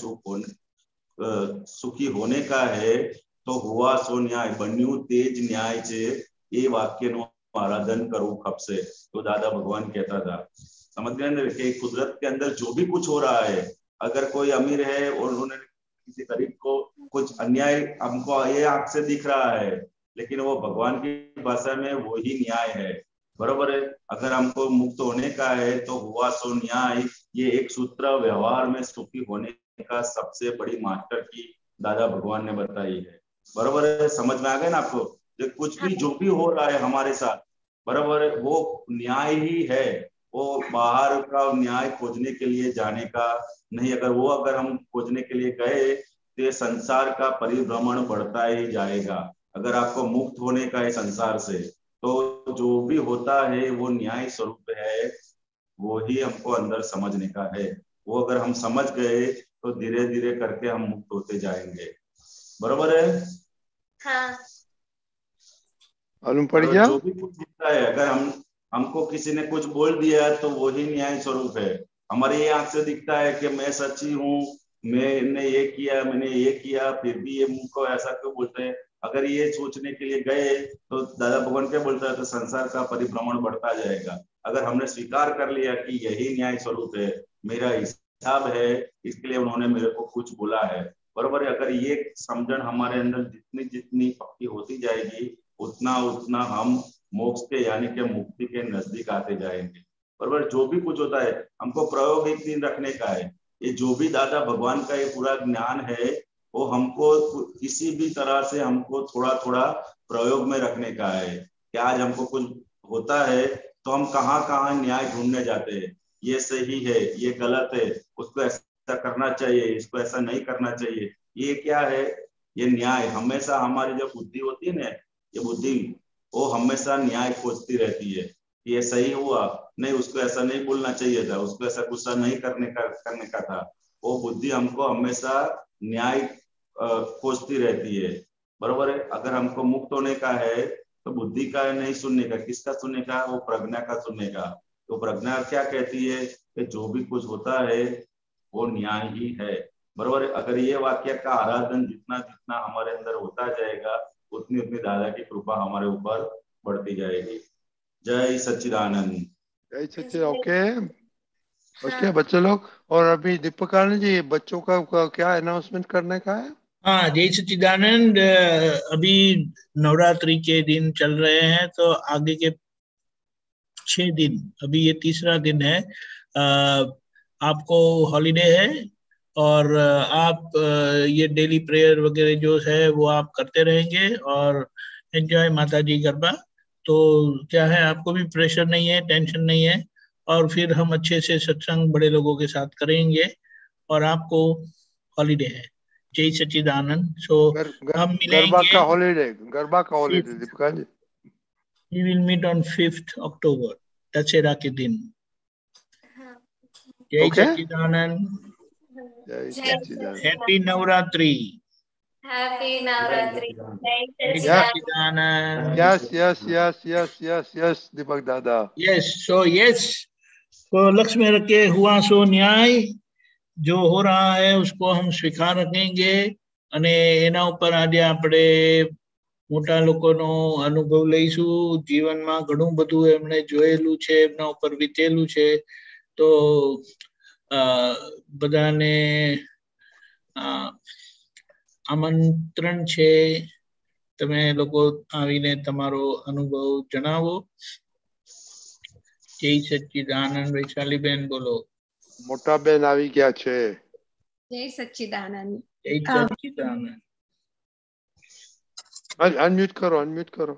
सुखी होने का है तो हुआ सो न्याय, बन्यू तेज न्याय छे, ये वाक्य नो आराधन करूं कब से, तो दादा भगवान कहता था। समझ गए कि कुदरत के अंदर जो भी कुछ हो रहा है, अगर कोई अमीर है और उन्होंने किसी गरीब को कुछ अन्याय हमको ये आंख से दिख रहा है, लेकिन वो भगवान की भाषा में वो ही न्याय है। बरोबर है। अगर हमको मुक्त होने का है तो हुआ सो न्याय, ये एक सूत्र व्यवहार में सुखी होने का सबसे बड़ी मास्टर की दादा भगवान ने बताई है। बरोबर है, समझ में आ गया ना आपको? कुछ भी जो भी हो रहा है हमारे साथ, बरोबर है, वो न्याय ही है। वो बाहर का न्याय खोजने के लिए जाने का नहीं। अगर हम खोजने के लिए गए तो ये संसार का परिभ्रमण बढ़ता ही जाएगा। अगर आपको मुक्त होने का है संसार से, तो जो भी होता है वो न्याय स्वरूप है, वो ही हमको अंदर समझने का है। वो अगर हम समझ गए तो धीरे धीरे करके हम मुक्त होते जाएंगे। बरोबर है? हाँ। मालूम पड़ गया? जो भी कुछ होता है, अगर हमको किसी ने कुछ बोल दिया तो वो ही न्याय स्वरूप है। हमारे ये आंख से दिखता है कि मैं सच्ची हूँ, मैंने ये किया, मैंने ये किया, फिर भी ये मुंह को ऐसा क्यों बोलते हैं। अगर ये सोचने के लिए गए तो दादा भगवान क्या बोलता है, तो संसार का परिभ्रमण बढ़ता जाएगा। अगर हमने स्वीकार कर लिया कि यही न्याय स्वरूप है, मेरा हिसाब है, इसके लिए उन्होंने मेरे को कुछ बोला है, बरोबर है, अगर ये समझन हमारे अंदर जितनी जितनी पक्की होती जाएगी, उतना उतना हम मोक्ष के यानी कि मुक्ति के नजदीक आते जाएंगे। बरोबर। जो भी कुछ होता है हमको प्रयोग एक दिन रखने का है। ये जो भी दादा भगवान का ये पूरा ज्ञान है वो हमको किसी भी तरह से हमको थोड़ा थोड़ा प्रयोग में रखने का है। कि आज हमको कुछ होता है तो हम कहाँ कहाँ न्याय ढूंढने जाते हैं, ये सही है, ये गलत है, उसको ऐसा करना चाहिए, इसको ऐसा नहीं करना चाहिए। ये क्या है, ये न्याय। हमेशा हमारी जो बुद्धि होती है ना, ये बुद्धि वो हमेशा न्याय खोजती रहती है। ये सही हुआ, नहीं उसको ऐसा नहीं बोलना चाहिए था, उसको ऐसा गुस्सा नहीं करने का था। वो बुद्धि हमको हमेशा न्याय खोजती रहती है। बरोबर है। अगर हमको मुक्त होने का है तो बुद्धि का नहीं सुनने का, किसका सुनने का, वो प्रज्ञा का सुनने का। तो प्रज्ञा क्या कहती है कि जो भी कुछ होता है वो न्याय ही है। बरोबर है। अगर ये वाक्य का आराधन जितना जितना हमारे अंदर होता जाएगा, उतनी उतनी दादा की कृपा हमारे ऊपर बढ़ती जाएगी। जय सच्चिदानंद। जय सच्चिद। ओके ओके बच्चे लोग। और अभी दीपक आनंद जी, बच्चों का क्या अनाउंसमेंट करने का है? हाँ, जय सच्चिदानंद। अभी नवरात्रि के दिन चल रहे हैं, तो आगे के 6 दिन, अभी ये तीसरा दिन है। आपको हॉलीडे है और आप ये डेली प्रेयर वगैरह जो है वो आप करते रहेंगे और एंजॉय माता जी गरबा। तो क्या है, आपको भी प्रेशर नहीं है, टेंशन नहीं है, और फिर हम अच्छे से सत्संग बड़े लोगों के साथ करेंगे और आपको हॉलीडे है। जय सच्चिदानंद। सो हम गरबा मिलेंगे, का हॉलीडे, गरबा का holiday Deepika ji. we will meet on 5th October, Dussehra के दिन। जय Okay. सच्चिदानंद। जय जय सच्चिदानंद। हैप्पी नवरात्रि। हैप्पी नवरात्रि। जय Yeah. सच्चिदानंद। Yes, दीपक दादा। yes, तो लक्ष्य में रखे हुआ सो न्याय जो हो रहा है उसको हम स्वीकार रखेंगे અને એના ઉપર આજે આપણે મોટા લોકોનો અનુભવ લઈશું। જીવનમાં ઘણું બધું એમણે જોયેલું છે, એમના ઉપર વીતેલું છે। તો બધાને આમંત્રણ છે, તમે લોકો આવીને તમારો અનુભવ જણાવો। જય સચ્ચિદાનંદ। વૈશાલીબેન બોલો। મોટા બેન આવી ગયા છે। જય સચ્ચિદાનંદ। જય સચ્ચિદાનંદ। અનમ્યુટ કરો, અનમ્યુટ કરો।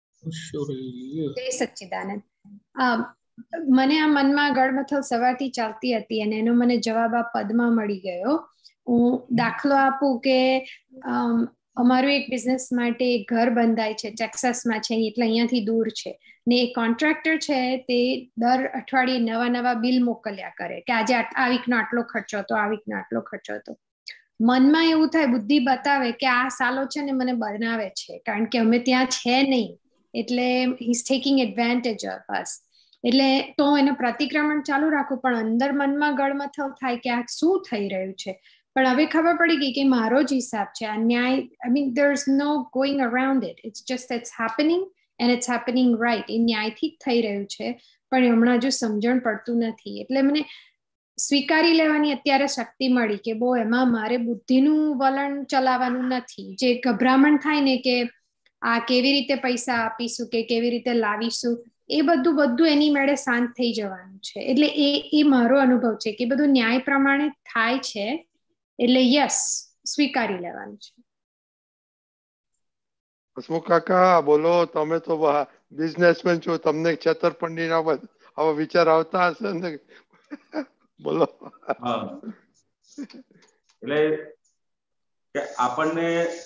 જય સચ્ચિદાનંદ। મને આ મનમાં ગળમથલ સવારથી ચાલતી હતી અને એનો મને જવાબ આ પદમાં મળી ગયો। હું દાખલો આપું કે અમારું એક બિઝનેસ માટે એક ઘર બંધાય છે, ટેક્સાસમાં છે, એટલે અહીંયાથી દૂર છે ને એ કોન્ટ્રાક્ટર છે તે દર અઠવાડિયે નવા નવા બિલ મોકલ્યા કરે કે આજે આ વીકનો આટલો ખર્ચો હતો, આ વીકનો આટલો ખર્ચો હતો। મનમાં એવું થાય, બુદ્ધિ બતાવે કે આ સાલો છે ને મને બનાવે છે, કારણ કે અમે ત્યાં છે નહીં, એટલે he is taking advantage of us. એટલે તો એનો પ્રતિક્રમણ ચાલુ રાખું, પણ અંદર મનમાં ગળમથલ થાય કે આ શું થઈ રહ્યું છે। પણ હવે ખબર પડી ગઈ કે મારો જ હિસાબ છે આ ન્યાય। I mean there is no going around it, it's just it's happening and it's happening right. એ ન્યાયથી જ થઈ રહ્યું છે, પણ હમણાં હજુ સમજણ પડતું નથી। એટલે મને સ્વીકારી લેવાની અત્યારે શક્તિ મળી કે બહુ એમાં મારે બુદ્ધિનું વલણ ચલાવવાનું નથી। જે ગભરામણ થાય ને કે આ કેવી રીતે પૈસા આપીશું કે કેવી રીતે લાવીશું, એ બધું એની મેળે શાંત થઈ જવાનું છે। એટલે એ મારો અનુભવ છે કે બધું ન્યાય પ્રમાણે થાય છે, એટલે યસ સ્વીકારી લેવાનું છે। હસમુખ કાકા બોલો, તમે તો બિઝનેસમેન છો, તમને છેતરપિંડીના આવા વિચાર આવતા હશે ને? બોલો। એટલે કે આપણને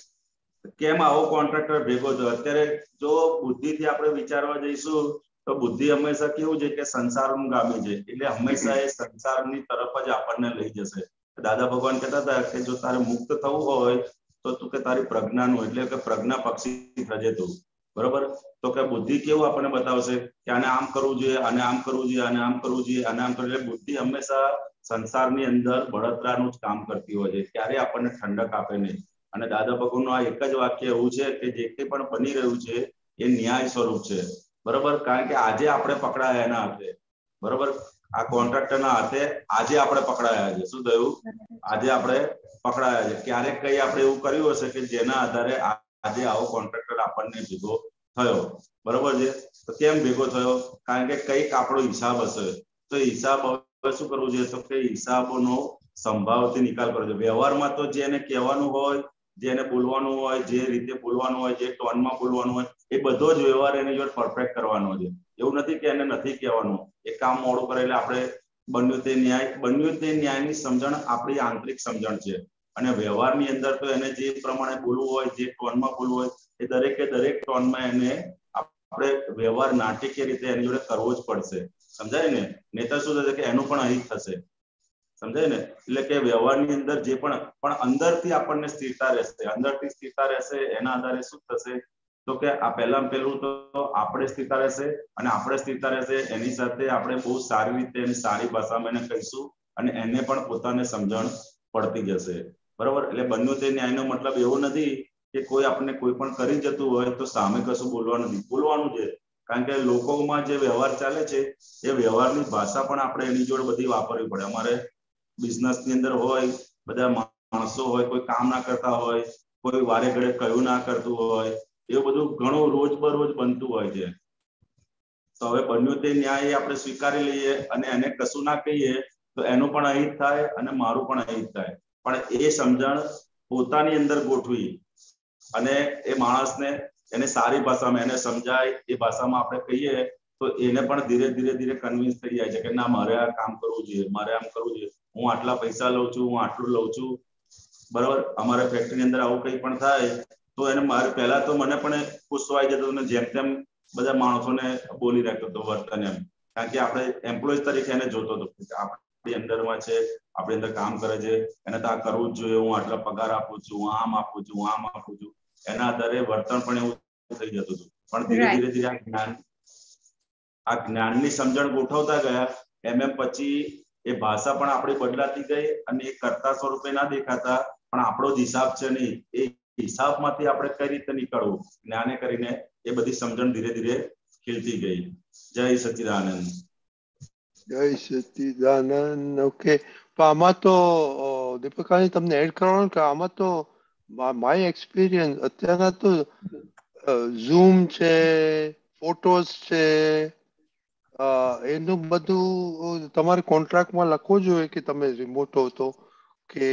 કેમ આવો કોન્ટ્રાક્ટર ભેગો થયો? અત્યારે જો બુદ્ધિથી આપણે વિચારવા જઈશું તો બુદ્ધિ હંમેશા કેવું છે કે સંસારનું ગામી છે, એટલે હંમેશા એ સંસારની તરફ જ આપણને લઈ જશે। દાદા ભગવાન કહેતા હતા કે જો તારે મુક્ત થવું હોય તો તું કે તારી પ્રજ્ઞાનું, એટલે કે પ્રજ્ઞા પક્ષી થજે તું, બરોબર? તો કે બુદ્ધિ કેવું આપણને બતાવશે કે આને આમ કરવું જોઈએ, આને આમ કરવું જોઈએ, આને આમ કરવું જોઈએ, આને આમ કરવું જોઈએ। બુદ્ધિ હંમેશા સંસારની અંદર બળતરાનું જ કામ કરતી હોય છે, ક્યારે આપણને ઠંડક આપે નહીં। અને દાદા ભગવાનનું આ એક જ વાક્ય એવું છે કે જે કંઈ પણ બની રહ્યું છે એ ન્યાય સ્વરૂપ છે, બરોબર? કારણ કે આજે આપણે પકડાયા એના હાથે, બરોબર? આ કોન્ટ્રાક્ટરના હાથે આજે આપણે પકડાયા છે। શું થયું? આજે આપણે પકડાયા છે। ક્યારેક કઈ આપણે એવું કર્યું હશે કે જેના આધારે આજે આવો કોન્ટ્રાક્ટર આપણને ભેગો થયો, બરોબર છે? તો કેમ ભેગો થયો? કારણ કે કંઈક આપણો હિસાબ હશે, તો હિસાબ શું કરવું જોઈએ? તો કે હિસાબોનો સંભાવથી નિકાલ કરવો જોઈએ। વ્યવહારમાં તો જેને કહેવાનું હોય, જેને બોલવાનું હોય, જે રીતે બોલવાનું હોય, જે ટોનમાં બોલવાનું હોય, એ બધો જ વ્યવહાર એની જોડે પરફેક્ટ કરવાનો છે। એવું નથી કે એને નથી કહેવાનું, એ કામ મોડું કરે એટલે આપણે બન્યું તે ન્યાયની સમજણ આપણી આંતરિક સમજણ છે। અને વ્યવહારની અંદર તો એને જે પ્રમાણે બોલવું હોય, જે ટોનમાં બોલવું હોય, એ દરેકે દરેક ટોનમાં એને આપણે વ્યવહાર નાટકીય રીતે એની જોડે કરવો જ પડશે। સમજાય ને? નહીતર શું થશે કે એનું પણ અહીં થશે। સમજાય ને? એટલે કે વ્યવહારની અંદર જે પણ અંદરથી આપણને સ્થિરતા રહેશે, અંદરથી સ્થિરતા રહેશે, એના આધારે શું થશે? તો કે આ પહેલામાં પહેલું તો આપણે સ્થિરતા રહેશે, અને આપણે સ્થિરતા રહેશે એની સાથે આપણે બહુ સારી રીતે એની સારી ભાષામાં એને કહીશું અને એને પણ પોતાને સમજણ પડતી જશે, બરોબર? એટલે બન્યું તે ન્યાયનો મતલબ એવો નથી કે કોઈ આપણને કોઈ પણ કરી જતું હોય તો સામે કશું બોલવાનું નથી, બોલવાનું છે। કારણ કે લોકોમાં જે વ્યવહાર ચાલે છે એ વ્યવહારની ભાષા પણ આપણે એની જોડે બધી વાપરવી પડે। અમારે બિઝનેસની અંદર હોય, બધા માણસો હોય, કોઈ કામ ના કરતા હોય, કોઈ વારે ઘડે કયું ના કરતું હોય, એવું બધું ઘણું રોજબરોજ બનતું હોય છે। તો હવે બન્યું તે ન્યાય આપણે સ્વીકારી લઈએ અને એને કશું ના કહીએ તો એનું પણ અહીં જ થાય અને મારું પણ અહીં જ થાય. પણ એ સમજણ પોતાની અંદર ગોઠવી અને એ માણસને એને સારી ભાષામાં એને સમજાય એ ભાષામાં આપણે કહીએ તો એને પણ ધીરે ધીરે ધીરે કન્વિન્સ થઈ જાય છે કે ના મારે આ કામ કરવું જોઈએ, મારે આમ કરવું જોઈએ, હું આટલા પૈસા લઉં છું, હું આટલું લઉં છું, બરાબર. અમારે ફેક્ટરીની અંદર આવું કંઈ પણ થાય તો એને મારે પહેલા તો મને પણ ગુસ્સો આવી જતો અને જેમ તેમ બધા માણસોને બોલી રાખતો હતો વર્તન એમ, કારણ કે આપણે એમ્પ્લોય તરીકે એને જોતો હતો કે આપણી અંદરમાં છે, આપણી અંદર કામ કરે છે, એને તો આ કરવું જ જોઈએ, હું આટલા પગાર આપું છું, હું આમ આપું છું, હું આમ આપું છું, એના આધારે વર્તન પણ એવું થઈ જતું હતું. પણ ધીરે ધીરે ધીરે આ જ્ઞાનની સમજણ ગોઠવતા ગયા એમ પછી એ ભાષા પણ આપણી બદલાતી ગઈ અને એ કર્તા સ્વરૂપે ના દેખાતા પણ આપણો જ હિસાબ છે નહીં, એ હિસાબમાંથી આપણે કઈ રીતે નીકળવું જ્ઞાને કરીને એ બધી સમજણ ધીરે ધીરે ખીલતી ગઈ. જય સચ્ચિદાનંદ. જય સચ્ચિદાનંદ. ઓકે, તો આમાં તો દીપકાની તમને એડ કરવાનું કે આમાં તો માય એક્સપિરિયન્સ અત્યારના તો ઝૂમ છે, ફોટોઝ છે, એનું બધું તમારે કોન્ટ્રાક્ટમાં લખવું જોઈએ કે તમે રિમોટ હો તો કે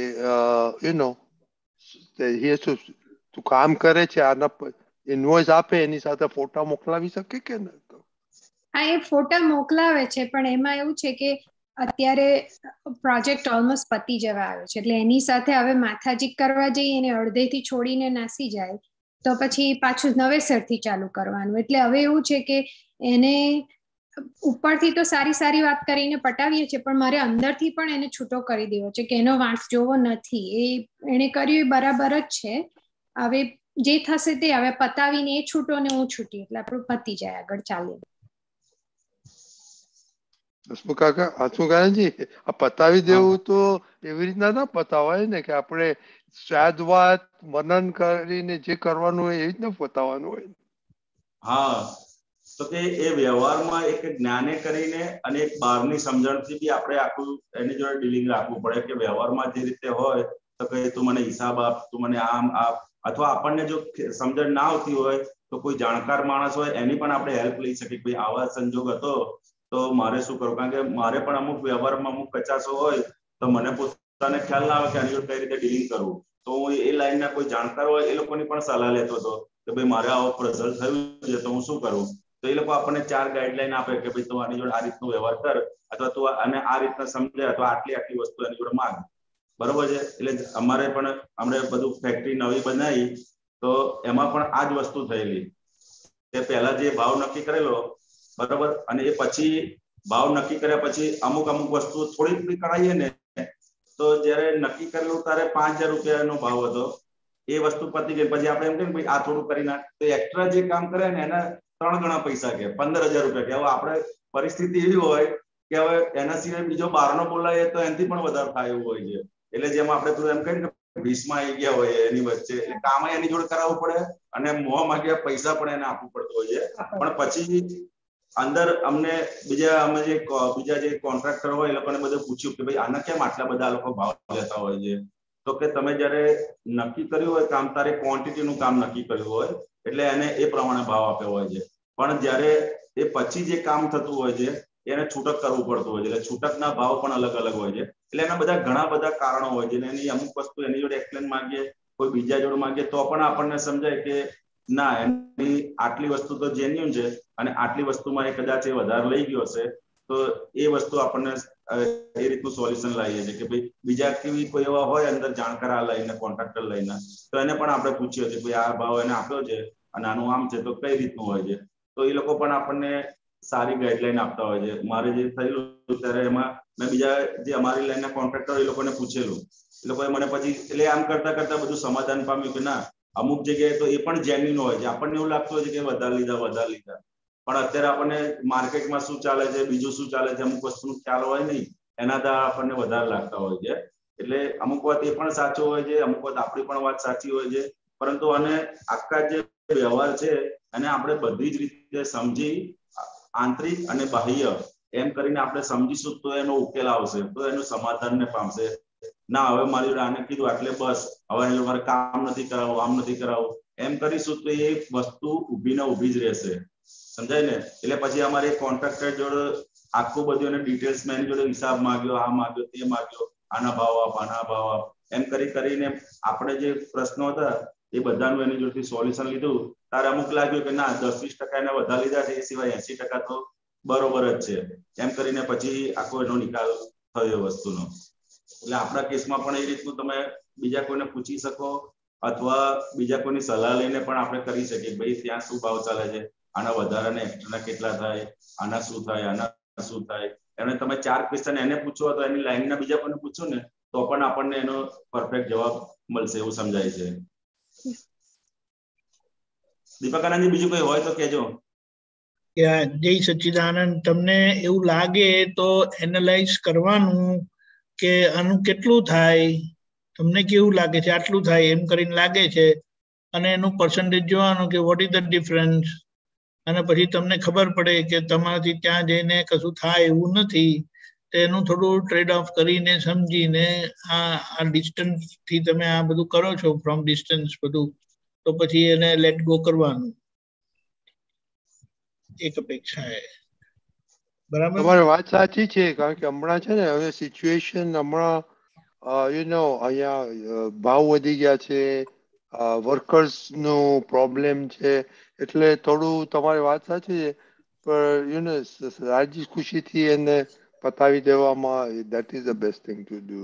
તું કામ કરે છે આના ઇન્વોઇસ આપે એની સાથે ફોટા મોકલાવી શકે કે ન? હા, એ ફોટા મોકલાવે છે પણ એમાં એવું છે કે અત્યારે પ્રોજેક્ટ ઓલમોસ્ટ પતી જવા આવ્યો છે એટલે એની સાથે હવે માથાજીક કરવા જઈએ અને અડધેથી છોડીને નાસી જાય તો પછી પાછું નવેસરથી ચાલુ કરવાનું. એટલે હવે એવું છે કે એને ઉપરથી તો સારી સારી વાત કરીને પટાવીએ છીએ પણ મારે અંદરથી પણ એને છૂટો કરી દેવો છે કે એનો વાંક જોવો નથી. એ એને કર્યું એ બરાબર જ છે. હવે જે થશે તે હવે પતાવીને એ છૂટો ને હું છૂટી એટલે આપણું પતી જાય, આગળ ચાલે. હસમુખાજી, આ પતાવી દેવું તો એવી રીતના ના પતાવાય ને કે આપણે સ્વાદ વાત મનન કરીને જે કરવાનું હોય એવી રીતના પતાવવાનું હોય. હા, તો કે એ વ્યવહારમાં એક જ્ઞાને કરીને અને એક બહારની સમજણથી બી આપણે આખું એની જોડે ડીલિંગ રાખવું પડે કે વ્યવહારમાં જે રીતે હોય તો કે તું મને હિસાબ આપ, તું મને આમ આપ, અથવા આપણને જો સમજણ ના આવતી હોય તો કોઈ જાણકાર માણસ હોય એની પણ આપણે હેલ્પ લઈ શકીએ. ભાઈ આવા સંજોગ હતો તો મારે શું કરવું, કારણ કે મારે પણ અમુક વ્યવહારમાં અમુક કચાશો હોય તો મને પોતાને ખ્યાલ ના આવે કે આની જોડે કઈ રીતે ડીલિંગ કરવું, તો હું એ લાઈનના કોઈ જાણકાર હોય એ લોકોની પણ સલાહ લેતો હતો કે ભાઈ મારે આવો રિઝલ્ટ થયું છે તો હું શું કરું. તો એ લોકો આપણને 4 ગાઈડલાઈન આપે કે ભાઈ તું આની જોડે આ રીતનો વ્યવહાર કર અથવા તું આને આ રીતના સમજે અથવા આટલી આટલી વસ્તુ એની જોડે માંગ, બરોબર છે. એટલે અમારે પણ અમને બધું ફેક્ટરી નવી બનાવી તો એમાં પણ આ જ વસ્તુ થયેલી કે પહેલા જે ભાવ નક્કી કરેલો બરોબર, અને એ પછી ભાવ નક્કી કર્યા પછી અમુક વસ્તુ થોડી થોડી કરાવીએ ને તો જયારે નક્કી કરેલું ત્યારે 5000 રૂપિયાનો ભાવ હતો, એ વસ્તુ પતી ગઈ પછી આપણે એમ કહીએ ભાઈ આ થોડું કરી નાખ તો એક્સ્ટ્રા જે કામ કરે ને એના 3 ગણા પૈસા કે 15000 રૂપિયા કે હવે આપણે પરિસ્થિતિ એવી હોય કે હવે એના સિવાય બીજો બહારનો બોલાય તો એનાથી પણ વધારે થાય એવું હોય છે. એટલે જેમ આપણે તું એમ કહીએ કે 20માં આવી ગયા હોય એની વચ્ચે એટલે કામ એની જોડે કરાવવું પડે અને મોં માંગ્યા પૈસા પણ એને આપવું પડતું હોય છે. પણ પછી અંદર અમને બીજા જે કોન્ટ્રાક્ટર હોય એ લોકોને બધું પૂછ્યું કે ભાઈ આના કેમ આટલા બધા લોકો ભાવ લેતા હોય છે, તો કે તમે જયારે નક્કી કર્યું હોય કામ તારે ક્વોન્ટિટીનું કામ નક્કી કર્યું હોય એટલે એને એ પ્રમાણે ભાવ આપ્યો હોય છે. પણ જ્યારે એ પછી જે કામ થતું હોય છે એને છૂટક કરવું પડતું હોય છે એટલે છૂટકના ભાવ પણ અલગ અલગ હોય છે. એટલે એના ઘણા બધા કારણો હોય છે. એની અમુક વસ્તુ એની જોડે એક્સપ્લેન માંગીએ, કોઈ બીજા જોડે માંગીએ તો પણ આપણને સમજાય કે ના એની આટલી વસ્તુ તો જેન્યુન છે અને આટલી વસ્તુમાં એ કદાચ એ વધારે લઈ ગયો હશે તો એ વસ્તુ આપણને એ રીતનું સોલ્યુશન લાવીએ છીએ કે ભાઈ બીજા કેવી કોઈ એવા હોય અંદર જાણકાર આ લઈને કોન્ટ્રાક્ટર લઈને તો એને પણ આપણે પૂછીએ છીએ ભાઈ આ ભાવ એને આપ્યો છે અને આનું આમ છે તો કઈ રીતનું હોય છે, તો એ લોકો પણ આપણને સારી ગાઈડલાઈન આપતા હોય છે. મારે જે થયેલું ત્યારે એમાં મેં બીજા જે અમારી લાઈનના કોન્ટ્રાક્ટર એ લોકોને પૂછેલું, એ લોકોએ મને પછી એટલે આમ કરતા કરતા બધું સમાધાન પામ્યું કે ના અમુક જગ્યાએ તો એ પણ જેન્યુન હોય છે. આપણને એવું લાગતું હોય છે કે વધારે લીધા પણ અત્યારે આપણને માર્કેટમાં શું ચાલે છે, બીજું શું ચાલે છે, અમુક વસ્તુનો ખ્યાલ હોય નહીં એના દ્વારા આપણને વધારે લાગતા હોય છે. એટલે અમુક વાત એ પણ સાચો હોય છે, અમુક વાત આપણી પણ વાત સાચી હોય છે, પરંતુ અને આખા જે વ્યવહાર છે અને આપણે બધી જ રીતે સમજી આંતરિક અને બાહ્ય એમ કરીને આપણે સમજીશું તો એનો ઉકેલ આવશે, તો એનું સમાધાનને પામશે. ના હવે મારી જોડે આને કીધું એટલે બસ હવે એનું મારે કામ નથી કરાવવું, આમ નથી કરાવવું એમ કરીશું તો એ વસ્તુ ઊભી ને ઊભી જ રહેશે. સમજાય ને? એટલે પછી અમારે કોન્ટ્રાક્ટર જોડે આખું બધું એને ડિટેલ્સમાં એની જોડે હિસાબ માંગ્યો, આ માંગ્યો, તે માંગ્યો, આના ભાવ આપ, આના ભાવ આપ, એમ કરીને આપણે જે પ્રશ્નો હતા એ બધાનું એની જોડેથી સોલ્યુશન લીધું. તારે અમુક લાગ્યું કે ના 10-20% એને વધારે લીધા છે, એ સિવાય 80% તો બરોબર જ છે, એમ કરીને પછી આખો એનો નિકાલ થયો વસ્તુનો. એટલે આપણા કેસમાં પણ એ રીતનું તમે બીજા કોઈને પૂછી શકો અથવા બીજા કોઈની સલાહ લઈને પણ આપણે કરી શકીએ ભાઈ ત્યાં શું ભાવ ચાલે છે, આના વધારાના એક્સ્ટ્રા કેટલા થાય, આના શું થાય, આના શું થાય. એને તમે 4 ક્વેશ્ચન એને પૂછો તો એની લાઈનના બીજા કોઈને પૂછો ને તો પણ આપણને એનો પરફેક્ટ જવાબ મળશે એવું સમજાય છે. દીપકાનંદજી બીજું કોઈ હોય તો કહેજો. જય સચ્ચિદાનંદ. તમને એવું લાગે તો એનાલાઇઝ કરવાનું કે આનું કેટલું થાય, તમને કેવું લાગે છે, આટલું થાય એમ કરીને લાગે છે, અને એનું પર્સન્ટેજ જોવાનું કે વોટ ઇઝ ધ ડિફરન્સ. અને પછી તમને ખબર પડે કે તમારાથી ત્યાં જઈને કશું થાય એવું નથી, તો એનું થોડું ટ્રેડ ઓફ કરીને સમજીને આ ડિસ્ટન્સ થી તમે આ બધું કરો છો, ફ્રોમ ડિસ્ટન્સ બધું, તો પછી એને લેટ ગો કરવાનું એક અપેક્ષા છે. બરાબર, તમારી વાત સાચી છે. કારણ કે હમણાં છે ને હવે સિચ્યુએશન હમણાં અહીંયા ભાવ વધી ગયા છે, વર્કર્સ નો પ્રોબ્લેમ છે, એટલે થોડું તમારી વાત સાચી છે, પણ રાજી ખુશીથી એને પતાવી દેવામાં that is the best thing to do.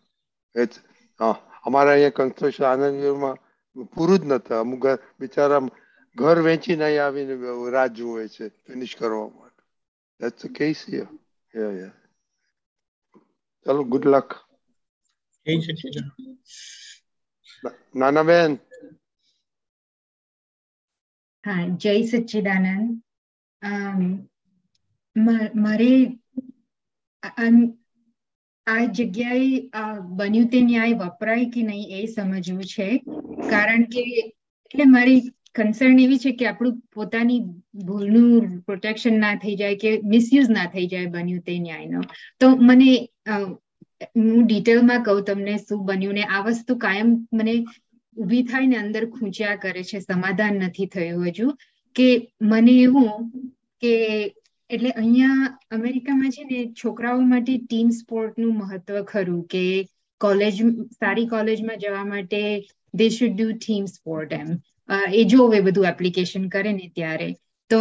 અમારા અહીંયા કન્સ્ટ્રક્શન આનંદમાં પૂરું જ નથી. અમુક બિચારા ઘર વેચીને અહીં આવીને રાહ જુએ છે ફિનિશ કરવા માટે. That's the case here. Yeah. ચલો, good luck. નાના બેન. હા, જય સચ્ચિદાનંદ. મારે આ જગ્યાએ બન્યું તે ન્યાય વપરાય કે નહીં એ સમજવું છે. કારણ કે એટલે મારી કન્સર્ન એવી છે કે આપણું પોતાની ભૂલનું પ્રોટેક્શન ના થઈ જાય કે મિસયુઝ ના થઈ જાય બન્યું તે ન્યાયનો. તો મને હું ડિટેલમાં કહું તમને શું બન્યું ને આ વસ્તુ કાયમ મને ઊભી થાય ને અંદર ખૂંચ્યા કરે છે, સમાધાન નથી થયું હજુ. કે મને એવું કે એટલે અહીંયા અમેરિકામાં છે ને છોકરાઓ માટે ટીમ સ્પોર્ટનું મહત્વ ખરું કે સારી કોલેજમાં જવા માટે they should do team sport એમ. એ જોવે બધું એપ્લિકેશન કરે ને ત્યારે. તો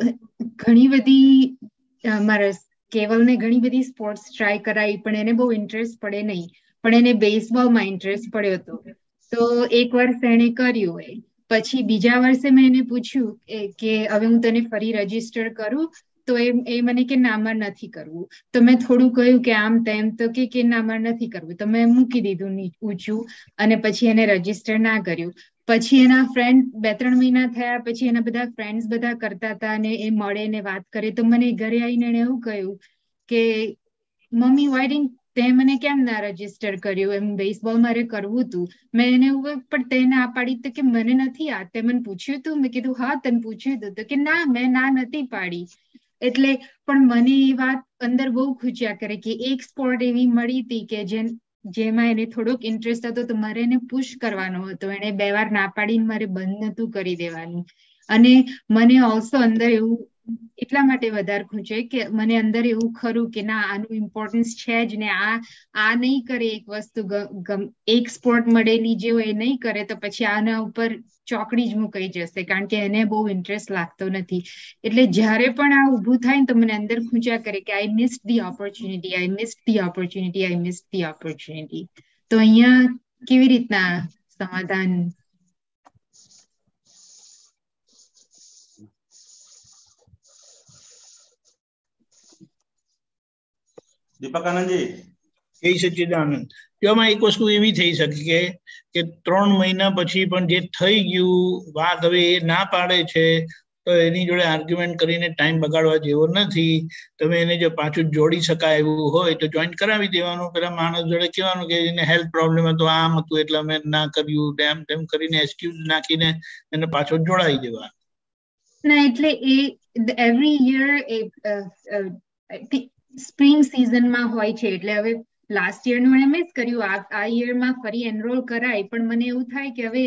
ઘણી બધી મારા કેવલને ઘણી બધી સ્પોર્ટ્સ ટ્રાય કરાવી પણ એને બહુ ઇન્ટરેસ્ટ પડે નહીં, પણ એને બેઝબોલમાં ઇન્ટરેસ્ટ પડ્યો હતો. તો એક વર્ષ એને કર્યું, પછી બીજા વર્ષે મેં એને પૂછ્યું કે હવે હું તને ફરી રજીસ્ટર કરું, તો એ મને કે ના મારે નથી કરવું. તો મેં થોડું કહ્યું કે આમ તેમ, તો કે ના મારે નથી કરવું. તો મેં મૂકી દીધું ઊંચું અને પછી એને રજીસ્ટર ના કર્યું. પછી એના ફ્રેન્ડ 2-3 મહિના થયા પછી એના બધા ફ્રેન્ડ્સ બધા કરતા હતા અને એ મળે ને વાત કરે. તો મને ઘરે આવીને એને એવું કહ્યું કે મમ્મી વાય તે મને કેમ ના રજીસ્ટર કર્યું, એમ બેઝબોલ મારે કરવું હતું. મેં એને એવું પણ તે ના પાડી તો કે મને નથી આ, તે મને પૂછ્યું હતું? મેં કીધું હા તને પૂછ્યું હતું. તો કે ના મેં ના નથી પાડી. એટલે પણ મને એ વાત અંદર બહુ ખૂચ્યા કરે કે એક સ્પોર્ટ એવી મળી હતી કે જેમાં એને થોડોક ઇન્ટરેસ્ટ હતો તો મારે એને પુશ કરવાનો હતો. એને 2 વાર ના પાડીને મારે બંધ નતું કરી દેવાનું. અને મને ઓલ્સો અંદર એવું એટલા માટે વધારે ખૂંચે કે મને અંદર એવું ખરું કે ના આનું ઇમ્પોર્ટન્સ છે જ ને, આ નહીં કરે એક વસ્તુ, એક સ્પોર્ટ મળેલી જે હોય એ નહીં કરે તો પછી આના ઉપર ચોકડી જ મુકાઈ જશે, કારણ કે એને બહુ ઇન્ટરેસ્ટ લાગતો નથી. એટલે જ્યારે પણ આ ઊભું થાય ને તો મને અંદર ખૂંચ્યા કરે કે I missed the opportunity, I missed the opportunity, I missed the opportunity. તો અહીંયા કેવી રીતના સમાધાન? દીપકાનંદજી. જય સચ્ચિદાનંદ. એમાં એક વસ્તુ એવી થઈ શકે કે 3 મહિના પછી પણ જે થઈ ગયું વાત હવે એ ના પાડે છે તો એની જોડે આર્ગ્યુમેન્ટ કરીને ટાઈમ બગાડવા જેવો નથી. તમે એને જો પાછું જોડી શકાય એવું હોય તો જોઈન કરાવી દેવાનું. પેલા માણસ જોડે કહેવાનું કે એને હેલ્થ પ્રોબ્લેમ હતો, આમ હતું એટલે અમે ના કર્યું, તેમ કરીને એક્સક્યુઝ નાખીને એને પાછો જોડાઈ દેવાનું. ના એટલે એ એવરી યર સ્પ્રિંગ સિઝનમાં હોય છે, એટલે હવે લાસ્ટ યરનું એને મિસ કર્યું, આ યરમાં ફરી એનરોલ કરાય. પણ મને એવું થાય કે હવે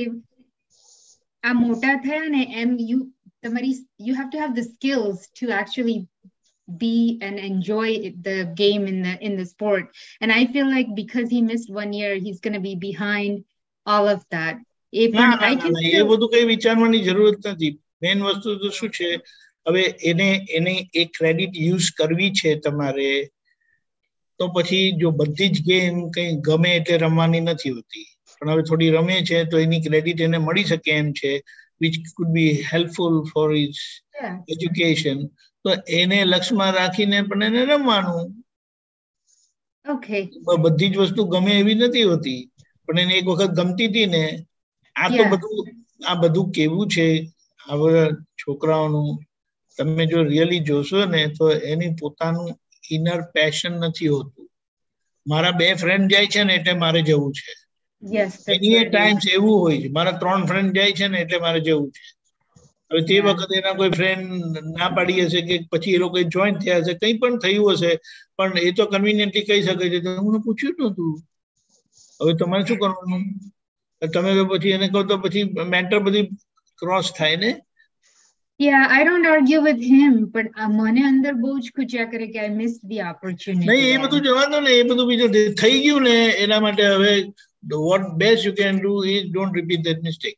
આ મોટા થયા ને એમ you have to have the skills to actually be and enjoy the game in the sport. And I feel like because he missed 1 year, he's going to be behind all of that. એ બધું કઈ વિચારવાની જરૂરત નથી. Main વસ્તુ તો શું છે, હવે એને એક ક્રેડિટ યુઝ કરવી છે તમારે, તો પછી જો બધી જ ગેમ કઈ ગમે એટલે રમવાની નથી હોતી, પણ હવે થોડી રમે છે તો એની ક્રેડિટ એને મળી શકે એમ છે, which could be helpful for his education. તો એને લક્ષ્યમાં રાખીને પણ એને રમવાનું. Okay. બધી જ વસ્તુ ગમે એવી નથી હોતી, પણ એને એક વખત ગમતી હતી ને. આ બધું કેવું છે હવે છોકરાઓનું, તમે જો રિયલી જોશો ને તો એની પોતાનું ઇનર પેશન નથી હોતું. મારા 2 ફ્રેન્ડ જાય છે ને એટલે મારે જવું છે. એની ટાઈમ્સ એવું હોય છે, મારા 3 ફ્રેન્ડ જાય છે ને એટલે મારે જવું છે. હવે તે વખતે એના કોઈ ફ્રેન્ડ ના પાડી હશે કે પછી એ લોકો જોઈન થયા હશે, કંઈ પણ થયું હશે, પણ એ તો કન્વિનિયન્ટલી કહી શકે છે મને પૂછ્યું નતું. હવે તમારે શું કરવાનું? તમે પછી એને કહો તો પછી મેન્ટર બધી ક્રોસ થાય ને. Yeah, I don't argue with him, but મને અંદર બહુ જ ખુચ્યા કરે કે I missed the opportunity. નહીં, એ બધું જવા દો ને, એ બધું બીજું થઈ ગયું ને. એના માટે હવે what best you can do is don't repeat that mistake.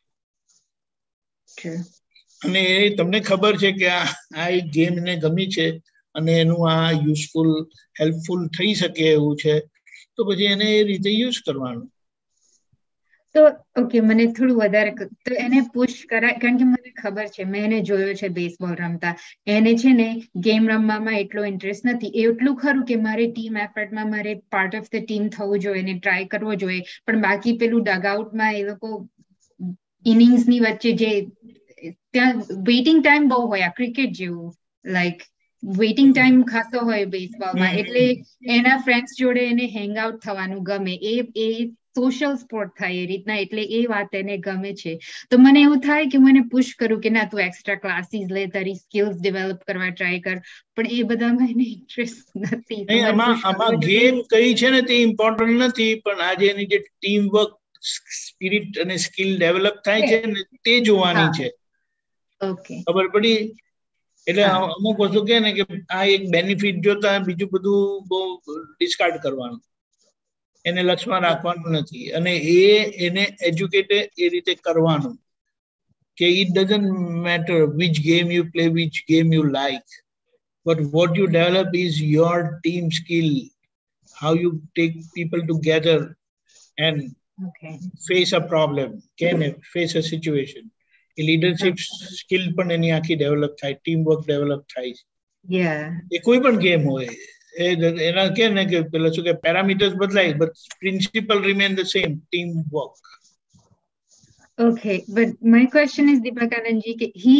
અને એ તમને ખબર છે કે આ એક ગેમ ને ગમી છે અને એનું આ યુઝફુલ હેલ્પફુલ થઈ શકે એવું છે, તો પછી એને એ રીતે યુઝ કરવાનું. તો ઓકે, મને થોડું વધારે તો એને પુશ કરાય, કારણ કે મને ખબર છે, મેં એને જોયો છે બેસબોલ રમતા. એને છે ને ગેમ રમવામાં એટલો ઇન્ટરેસ્ટ નથી. એટલું ખરું કે મારે ટીમ એફર્ટમાં મારે પાર્ટ ઓફ ધ ટીમ થવું જોઈએ ને ટ્રાય કરવો જોઈએ, પણ બાકી પેલું ડગઆઉટમાં એ લોકો ઇનિંગ્સની વચ્ચે જે ત્યાં વેઇટિંગ ટાઈમ બહુ હોય, આ ક્રિકેટ જેવું, લાઈક વેઇટિંગ ટાઈમ ખાસો હોય બેસબોલમાં, એટલે એના ફ્રેન્ડ્સ જોડે એને હેંગ આઉટ થવાનું ગમે. એ સોશિયલ સ્પોર્ટ થાય એ રીતના, એટલે એ વાત એને ગમે છે. તો મને એવું થાય કે હું એને પુશ કરું કે ના, તું એક્સ્ટ્રા ક્લાસીસ લે, તારી સ્કિલ્સ ડેવલપ કરવા ટ્રાય કર, પણ એ બધામાં એને ઇન્ટરેસ્ટ નથી. આમાં ગેમ કઈ છે ને તે ઇમ્પોર્ટન્ટ નથી, પણ આજે એની જે ટીમ વર્ક સ્પિરિટ અને સ્કિલ ડેવલપ થાય છે ને તે જોવાની છે. ઓકે, ખબર પડી? એટલે અમુક વસ્તુ કે ને કે આ એક બેનિફિટ જોતા બીજું બધું બહુ ડિસ્કાર્ડ કરવાનું, એને લક્ષ્યમાં રાખવાનું નથી. અને એને એજ્યુકેટ એ રીતે કરવાનું કે it doesn't matter which game you play, which game you like, but what you develop is your team skill, how you take people together and face a problem, can face a situation. એ leadership skill પણ એની આખી develop થાય, team work develop થાય છે. એ કોઈ પણ game હોય, એના કે ને કે પેલા શું કે પેરામીટર્સ બદલાય, but principle remain the same, team work. Okay, but my question is, Deepakananji,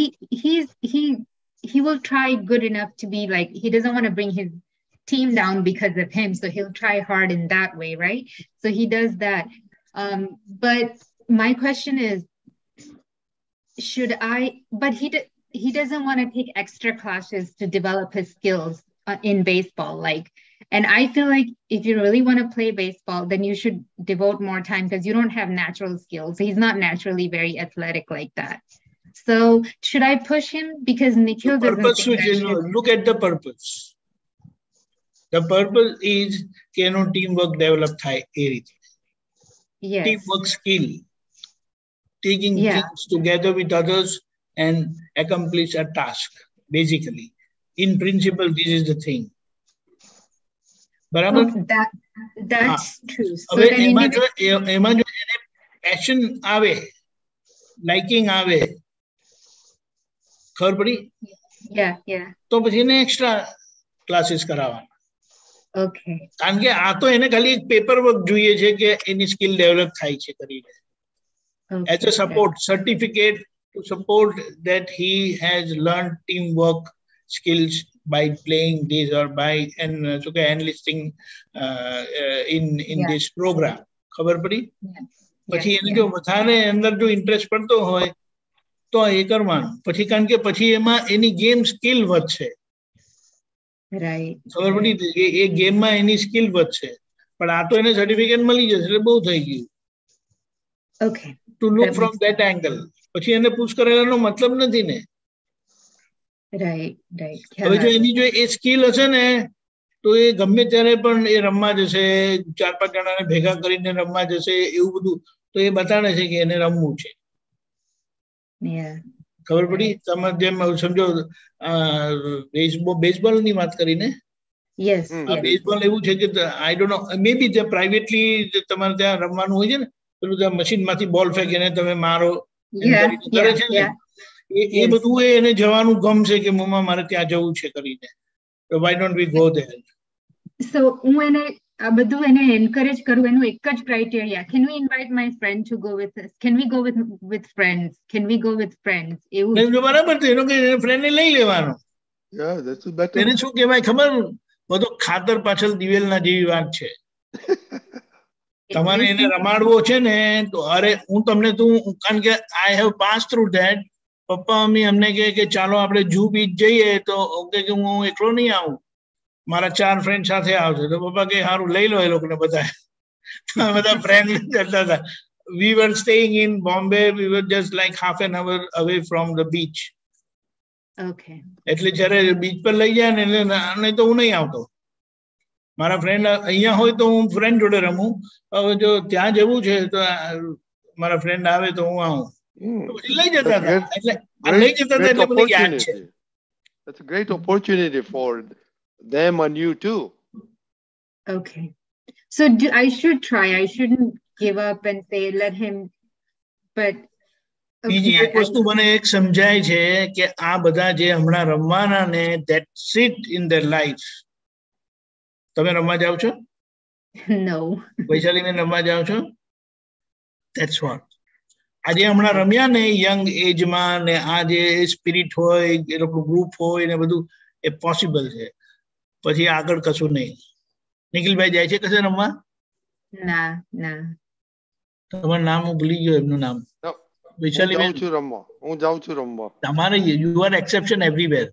he will try good enough to be like, he doesn't want to bring his team down because of him, so he'll try hard in that way, right? So he does that. But my question is, but he doesn't want to take extra classes to develop his skills in baseball, like, and I feel like if you really want to play baseball, then you should devote more time because you don't have natural skills. He's not naturally very athletic like that. So should I push him? Because Nikhil doesn't think I should. Look at the purpose. The purpose is કે એનો teamwork develop થાય એ રીતે. Yes. Teamwork skill. Taking things together with others and accomplish a task, basically. In principle, this is the thing. બરાબર? That's true. So એમાં જો એને passion આવે, liking આવે, ખબર પડી? તો પછી એને extra classes કરાવવાના. Okay. કારણ કે આ તો એને ખાલી એક પેપર વર્ક જોઈએ છે કે એની સ્કિલ ડેવલપ થાય છે કરીને. As a support certificate to support that he has learned teamwork skills by playing this or by enlisting in this program. ખબર પડી? પછી એને જો વધારે અંદર જો ઇન્ટરેસ્ટ પડતો હોય તો એ કરવાનું. પછી કારણ કે પછી એમાં એની ગેમ સ્કિલ વધશે. ખબર પડી? એ ગેમમાં એની સ્કિલ વધશે. પણ આ તો એને સર્ટિફિકેટ મળી જશે એટલે બહુ થઈ ગયું. Okay. To look from that angle. પછી એને પુશ કરેલાનો મતલબ નથી ને. રાઈટ રાઈટ હવે જો એની જો એ સ્કિલ હશે ને તો એ ગમે ત્યારે પણ એ રમવા જશે, 4-5 જણાને ભેગા કરીને રમવા જશે, એવું બધું તો એ બતાડે છે કે એને રમવું છે. ખબર પડી? તમે જેમ સમજો બેઝબોલ ની વાત કરીને, યસ બેઝબોલ એવું છે કે આઈ ડોન્ટ નો, મે બી ત્યાં પ્રાઇવેટલી તમારે ત્યાં રમવાનું હોય છે ને, પેલું ત્યાં મશીન માંથી બોલ ફેંકીને તમે મારો કરે છે ને, એ બધું એને જવાનું ગમશે કે મમ્મા મારે ત્યાં જવું છે કરીને. તો why don't we go there? So હું એને આ બધું એને એન્કરેજ કરું. એનું એક જ criteria, can we invite my friend to go with us, can we go with friends, can we go with friends, એવું બરાબર છે. એનો કે ફ્રેન્ડ ને લઈ લેવાનો. Yeah, that's better. એને શું કહેવાય ખબર? બધો ખાતર પાછળ દિવેલના જેવી વાત છે. તમારે એને રમાડવો છે ને તો અરે હું તમને કારણ કે I have pass through that. પપ્પા મમ્મી અમને કે ચાલો આપણે જૂ બીચ જઈએ, તો કે હું એકલો નહીં આવું, મારા 4 ફ્રેન્ડ સાથે આવશે. તો પપ્પા કે સારું લઈ લો એ લોકોને બધા. બધા ફ્રેન્ડ જતા હતા. We were staying in Bombay. We were just like half an hour away from the beach. Okay. એટલે જ્યારે બીચ પર લઈ જાય ને નહીં તો હું નહીં આવતો. મારા ફ્રેન્ડ અહીંયા હોય તો હું ફ્રેન્ડ જોડે રમું. હવે જો ત્યાં જવું છે તો મારા ફ્રેન્ડ આવે તો હું આવું. પછી લઈ જતા હતા. એટલે લઈ જતા હતા એટલે મને યાદ છે. That's a great opportunity for them and you too. Okay. So I should try. I shouldn't give up and say let him. But બીજી એક વસ્તુ મને એક સમજાય છે કે આ બધા જે હમણાં રમવાના ને, that's it in their life. તમે રમવા જાવ છો? No. વૈશાલીને રમવા જાવ છો? That's what. આજે હમણાં રમ્યા ને યંગ એજમાં ને, આ જે સ્પિરિટ હોય, એ લોકોનું ગ્રુપ હોય ને બધું, એ પોસિબલ છે. પછી આગળ કશું નહીં. નિખિલભાઈ જાય છે કશે રમવા? ના ના. તમારું નામ હું ભૂલી ગયો, એમનું નામ. વૈશાલી હું જાઉં છું રમવા. તમારે you are exception everywhere.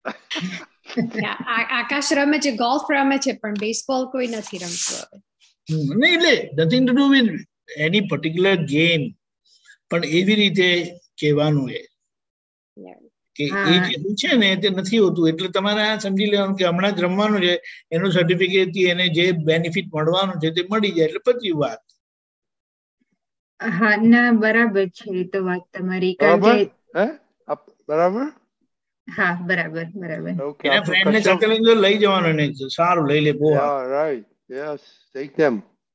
Akash રમે છે, ગોલ્ફ રમે છે, પણ બેસબોલ કોઈ નથી રમતું. નહીં, એટલે nothing to do with any particular game, પણ એવી રીતે કહેવાનું કે એ જેવું છે ને તે નથી હોતું. એટલે તમારે આ સમજી લેવાનું કે હમણાં જ રમવાનું છે, એનું સર્ટિફિકેટ થી એને જે બેનિફિટ મળવાનું છે તે મળી જાય એટલે પછી વાત. હા ના, બરાબર છે તો વાત તમારી. બરાબર. હા બરાબર બરાબર. એના ફ્રેન્ડ ને સાથે લઈને લઈ જવાનો ને, સારું લઈ લે. બહુ right. Yes, take them.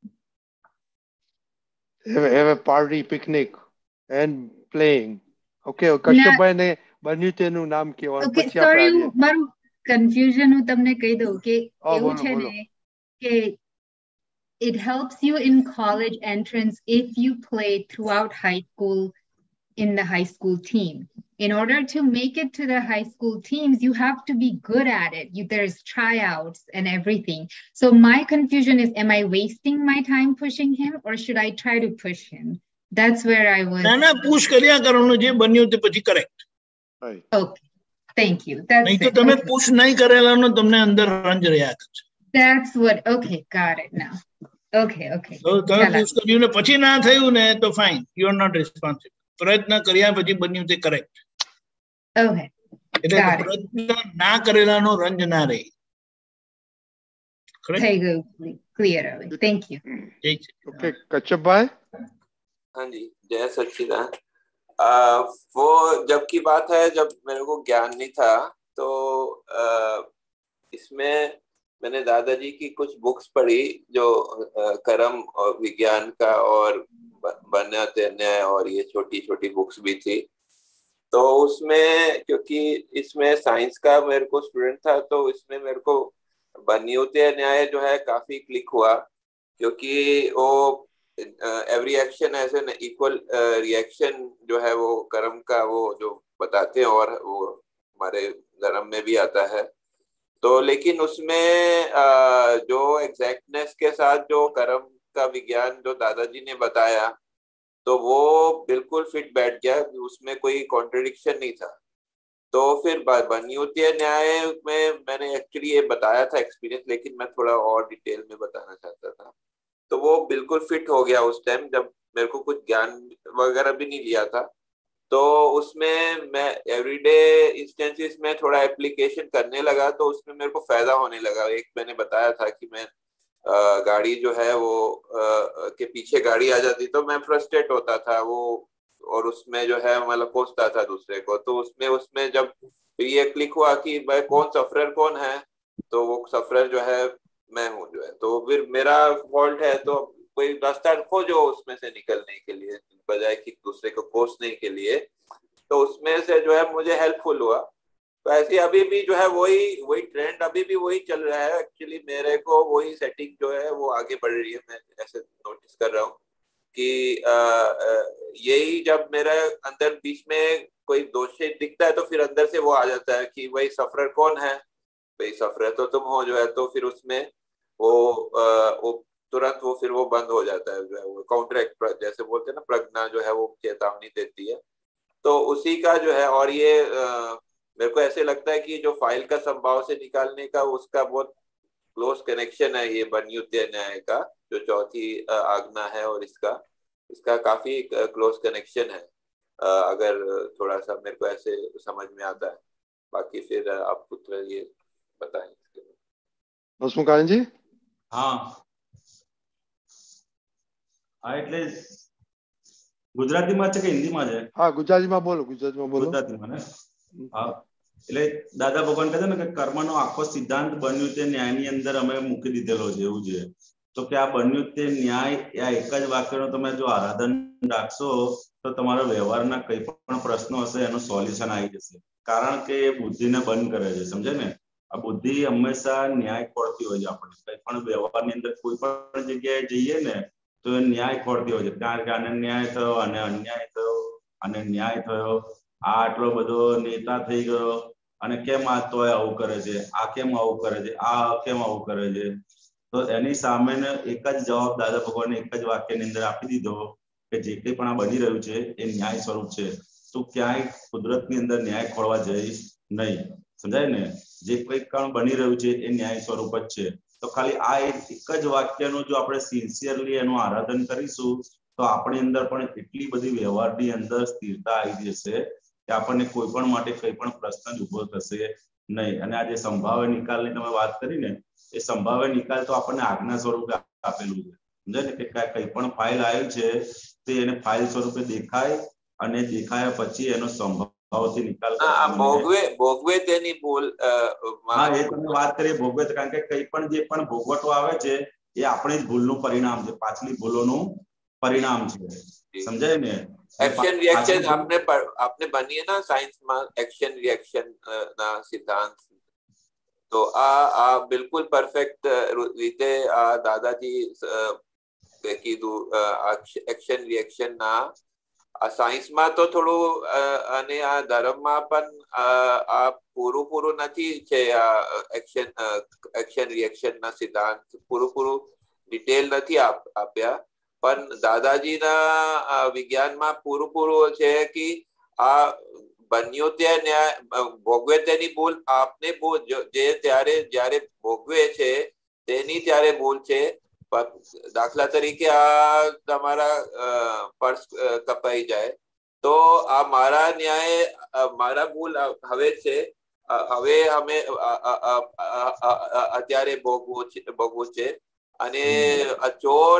have a party, picnic and playing. Okay, કશ્યપભાઈ ને બન્યું તેનું નામ કહેવાનું. Okay, sorry, મારું કન્ફ્યુઝન હું તમને કહી દઉં કે એવું છે ને કે it helps you in college entrance if you play throughout high school in the high school team. In order to make it to the high school teams, you have to be good at it. There's tryouts and everything. So my confusion is, am I wasting my time pushing him or should I try to push him? That's where I was. ના, push કર્યા કરવાનું, જે બન્યું તે પછી correct. Okay, thank you. That's નહીં તો તમે પુશ નહીં કરેલાનો તમને અંદર રંજ રહ્યા કરશે. That's what. Okay, got it now. Okay. તો તમે પુશ કર્યું ને પછી ના થયું ને તો fine, you are not responsible. પ્રયત્ન કર્યા પછી બન્યું તે કરેક્ટ. Okay. એટલે પ્રયત્ન ના કરેલાનો રંજ ના રહે. થઈ ગયું, ક્લિયર હવે. Thank you. ઓકે, કશ્યપભાઈ. हाँ जी, जय सच्चिदानंद। वो जब की बात है जब मेरे को ज्ञान नहीं था, तो इसमें मैंने दादाजी की कुछ बुक्स पढ़ी जो कर्म और विज्ञान का और न्याय और ये छोटी छोटी बुक्स भी थी। तो उसमें क्योंकि इसमें साइंस का मेरे को स्टूडेंट था, तो इसमें मेरे को बन्यूते न्याय जो है काफी क्लिक हुआ, क्योंकि वो every action has an equal reaction जो है वो कर्म का वो जो बताते हैं, और वो हमारे धर्म में भी आता है। तो लेकिन उसमें जो एग्जैक्टनेस के साथ जो कर्म का विज्ञान जो दादाजी ने बताया, तो वो बिल्कुल फिट बैठ गया, उसमें कोई कॉन्ट्रडिक्शन नहीं था। तो फिर बन्यूतीय न्याय में मैंने एक्चुअली ये बताया था एक्सपीरियंस, लेकिन मैं थोड़ा और डिटेल में बताना चाहता था। तो वो बिल्कुल फिट हो गया उस टाइम, जब मेरे को कुछ ज्ञान वगैरह भी नहीं लिया था, तो उसमें मैं एवरीडे इंस्टेंसेस में थोड़ा एप्लीकेशन करने लगा, तो उसमें मेरे को फायदा होने लगा। एक मैंने बताया था कि मैं गाड़ी जो है वो के पीछे गाड़ी आ जाती तो मैं फ्रस्ट्रेट होता था वो, और उसमें जो है मतलब कोसता था दूसरे को। तो उसमें जब ये क्लिक हुआ कि भाई कौन सफरर कौन है, तो वो सफरर जो है मैं हूँ जो है, तो फिर मेरा फॉल्ट है, तो कोई रास्ता खोजो उसमें से निकलने के लिए, बजाय कि दूसरे को कोसने के लिए। तो उसमें से जो है मुझे हेल्पफुल हुआ। तो ऐसे अभी भी जो है वही ट्रेंड अभी भी वही चल रहा है। एक्चुअली मेरे को वही सेटिंग जो है वो आगे बढ़ रही है। मैं ऐसे नोटिस कर रहा हूँ कि यही जब मेरे अंदर बीच में कोई दोष दिखता है तो फिर अंदर से वो आ जाता है कि वही सफरर कौन है, भाई सफरर तो तुम हो जो है। तो फिर उसमें वो तुरंत वो फिर वो बंद हो जाता है जो है, वो काउंटर जैसे बोलते हैं ना, प्रज्ञा जो है वो चेतावनी देती है। तो उसी का जो है, और ये मेरे को ऐसे लगता है कि जो फाइल का संभाव से निकालने का उसका बहुत क्लोज कनेक्शन है ये बनयुत्य न्याय का, जो चौथी आज्ञा है, और इसका काफी क्लोज कनेक्शन है, अगर थोड़ा सा मेरे को ऐसे समझ में आता है। बाकी फिर आप पुत्र ये बताएं। હસમુખાનજી હા હા એટલે ગુજરાતીમાં છે કે હિન્દીમાં છે? હા ગુજરાતીમાં બોલો, ગુજરાતીમાં બોલો. ગુજરાતીમાં ને હા, એટલે દાદા ભગવાન કહે છે ને કે કર્મનો આખો સિદ્ધાંત બન્યું તે ન્યાયની અંદર અમે મૂકી દીધેલો છે એવું છે. તો કે આ બન્યું તે ન્યાય આ એક જ વાક્યનો તમે જો આરાધન રાખશો તો તમારા વ્યવહારના કઈ પણ પ્રશ્નો હશે એનું સોલ્યુશન આવી જશે. કારણ કે એ બુદ્ધિને બંધ કરે છે, સમજે ને? આ બુદ્ધિ હંમેશા ન્યાય ખોળતી હોય છે. આપણે કઈ પણ વ્યવહારની અંદર કોઈ પણ જગ્યાએ જઈએ ને તો એ ન્યાય ખોળતી હોય છે. કારણ કે આને ન્યાય થયો, આને અન્યાય થયો, આને ન્યાય થયો, આ આટલો બધો નેતા થઈ ગયો અને કેમ આ તોય આવું કરે છે, આ કેમ આવું કરે છે, આ કેમ આવું કરે છે. તો એની સામે એક જ જવાબ દાદા ભગવાને એક જ વાક્યની અંદર આપી દીધો કે જે કંઈ પણ આ બની રહ્યું છે એ ન્યાય સ્વરૂપ છે. તો ક્યાંય કુદરતની અંદર ન્યાય ખોળવા જઈશ નહીં, સમજાય ને? જે કંઈ પણ બની રહ્યું છે એ ન્યાય સ્વરૂપ જ છે. તો ખાલી આ એક જ વાક્યનું જો આપણે સિન્સિયરલી એનું આરાધન કરીશું તો આપણી અંદર પણ એટલી બધી વ્યવહારની અંદર સ્થિરતા આવી જશે કે આપણને કોઈ પણ માટે કંઈ પણ પ્રશ્ન જ ઉભો થશે નહીં. અને આ જે સંભાવ્ય નિકાલની તમે વાત કરી ને, એ સંભાવ્ય નિકાલ તો આપણને આજ્ઞા સ્વરૂપે આપેલું છે, સમજાય ને? કે કંઈ પણ ફાઇલ આવી છે તે એને ફાઇલ સ્વરૂપે દેખાય અને દેખાયા પછી એનો સંભાવથી નિકાલ ભોગવે તેની ભૂલ. હા, એ તમે વાત કરી ભોગવે, કારણ કે કંઈ પણ જે પણ ભોગવટો આવે છે એ આપણી જ ભૂલનું પરિણામ છે, પાછલી ભૂલોનું પરિણામ છે, સમજાય ને? એક્શન રિએક્શન આપને ભણીએ ના સાયન્સમાં, એક્શન રિએક્શન ના સિદ્ધાંત. તો આ બિલકુલ પરફેક્ટ રીતે આ દાદાજી કીધું. એક્શન રિએક્શન ના આ સાયન્સમાં તો થોડું અને આ ધર્મમાં પણ આ પૂરું નથી છે. આ એક્શન રિએક્શન ના સિદ્ધાંત પૂરું ડિટેલ નથી આપ્યા, પણ દાદાજીના વિજ્ઞાનમાં પૂરું છે કે આ બન્યો તે ન્યાય ભોગવે તેની ભૂલ આપને જે જ્યારે ભોગવે છે તેની ત્યારે ભૂલ છે. દાખલા તરીકે આ તમારા પર્સ કપાઈ જાય તો આ મારા ન્યાય મારા ભૂલ હવે છે, હવે અમે અત્યારે ભોગવું છે. અને ચોર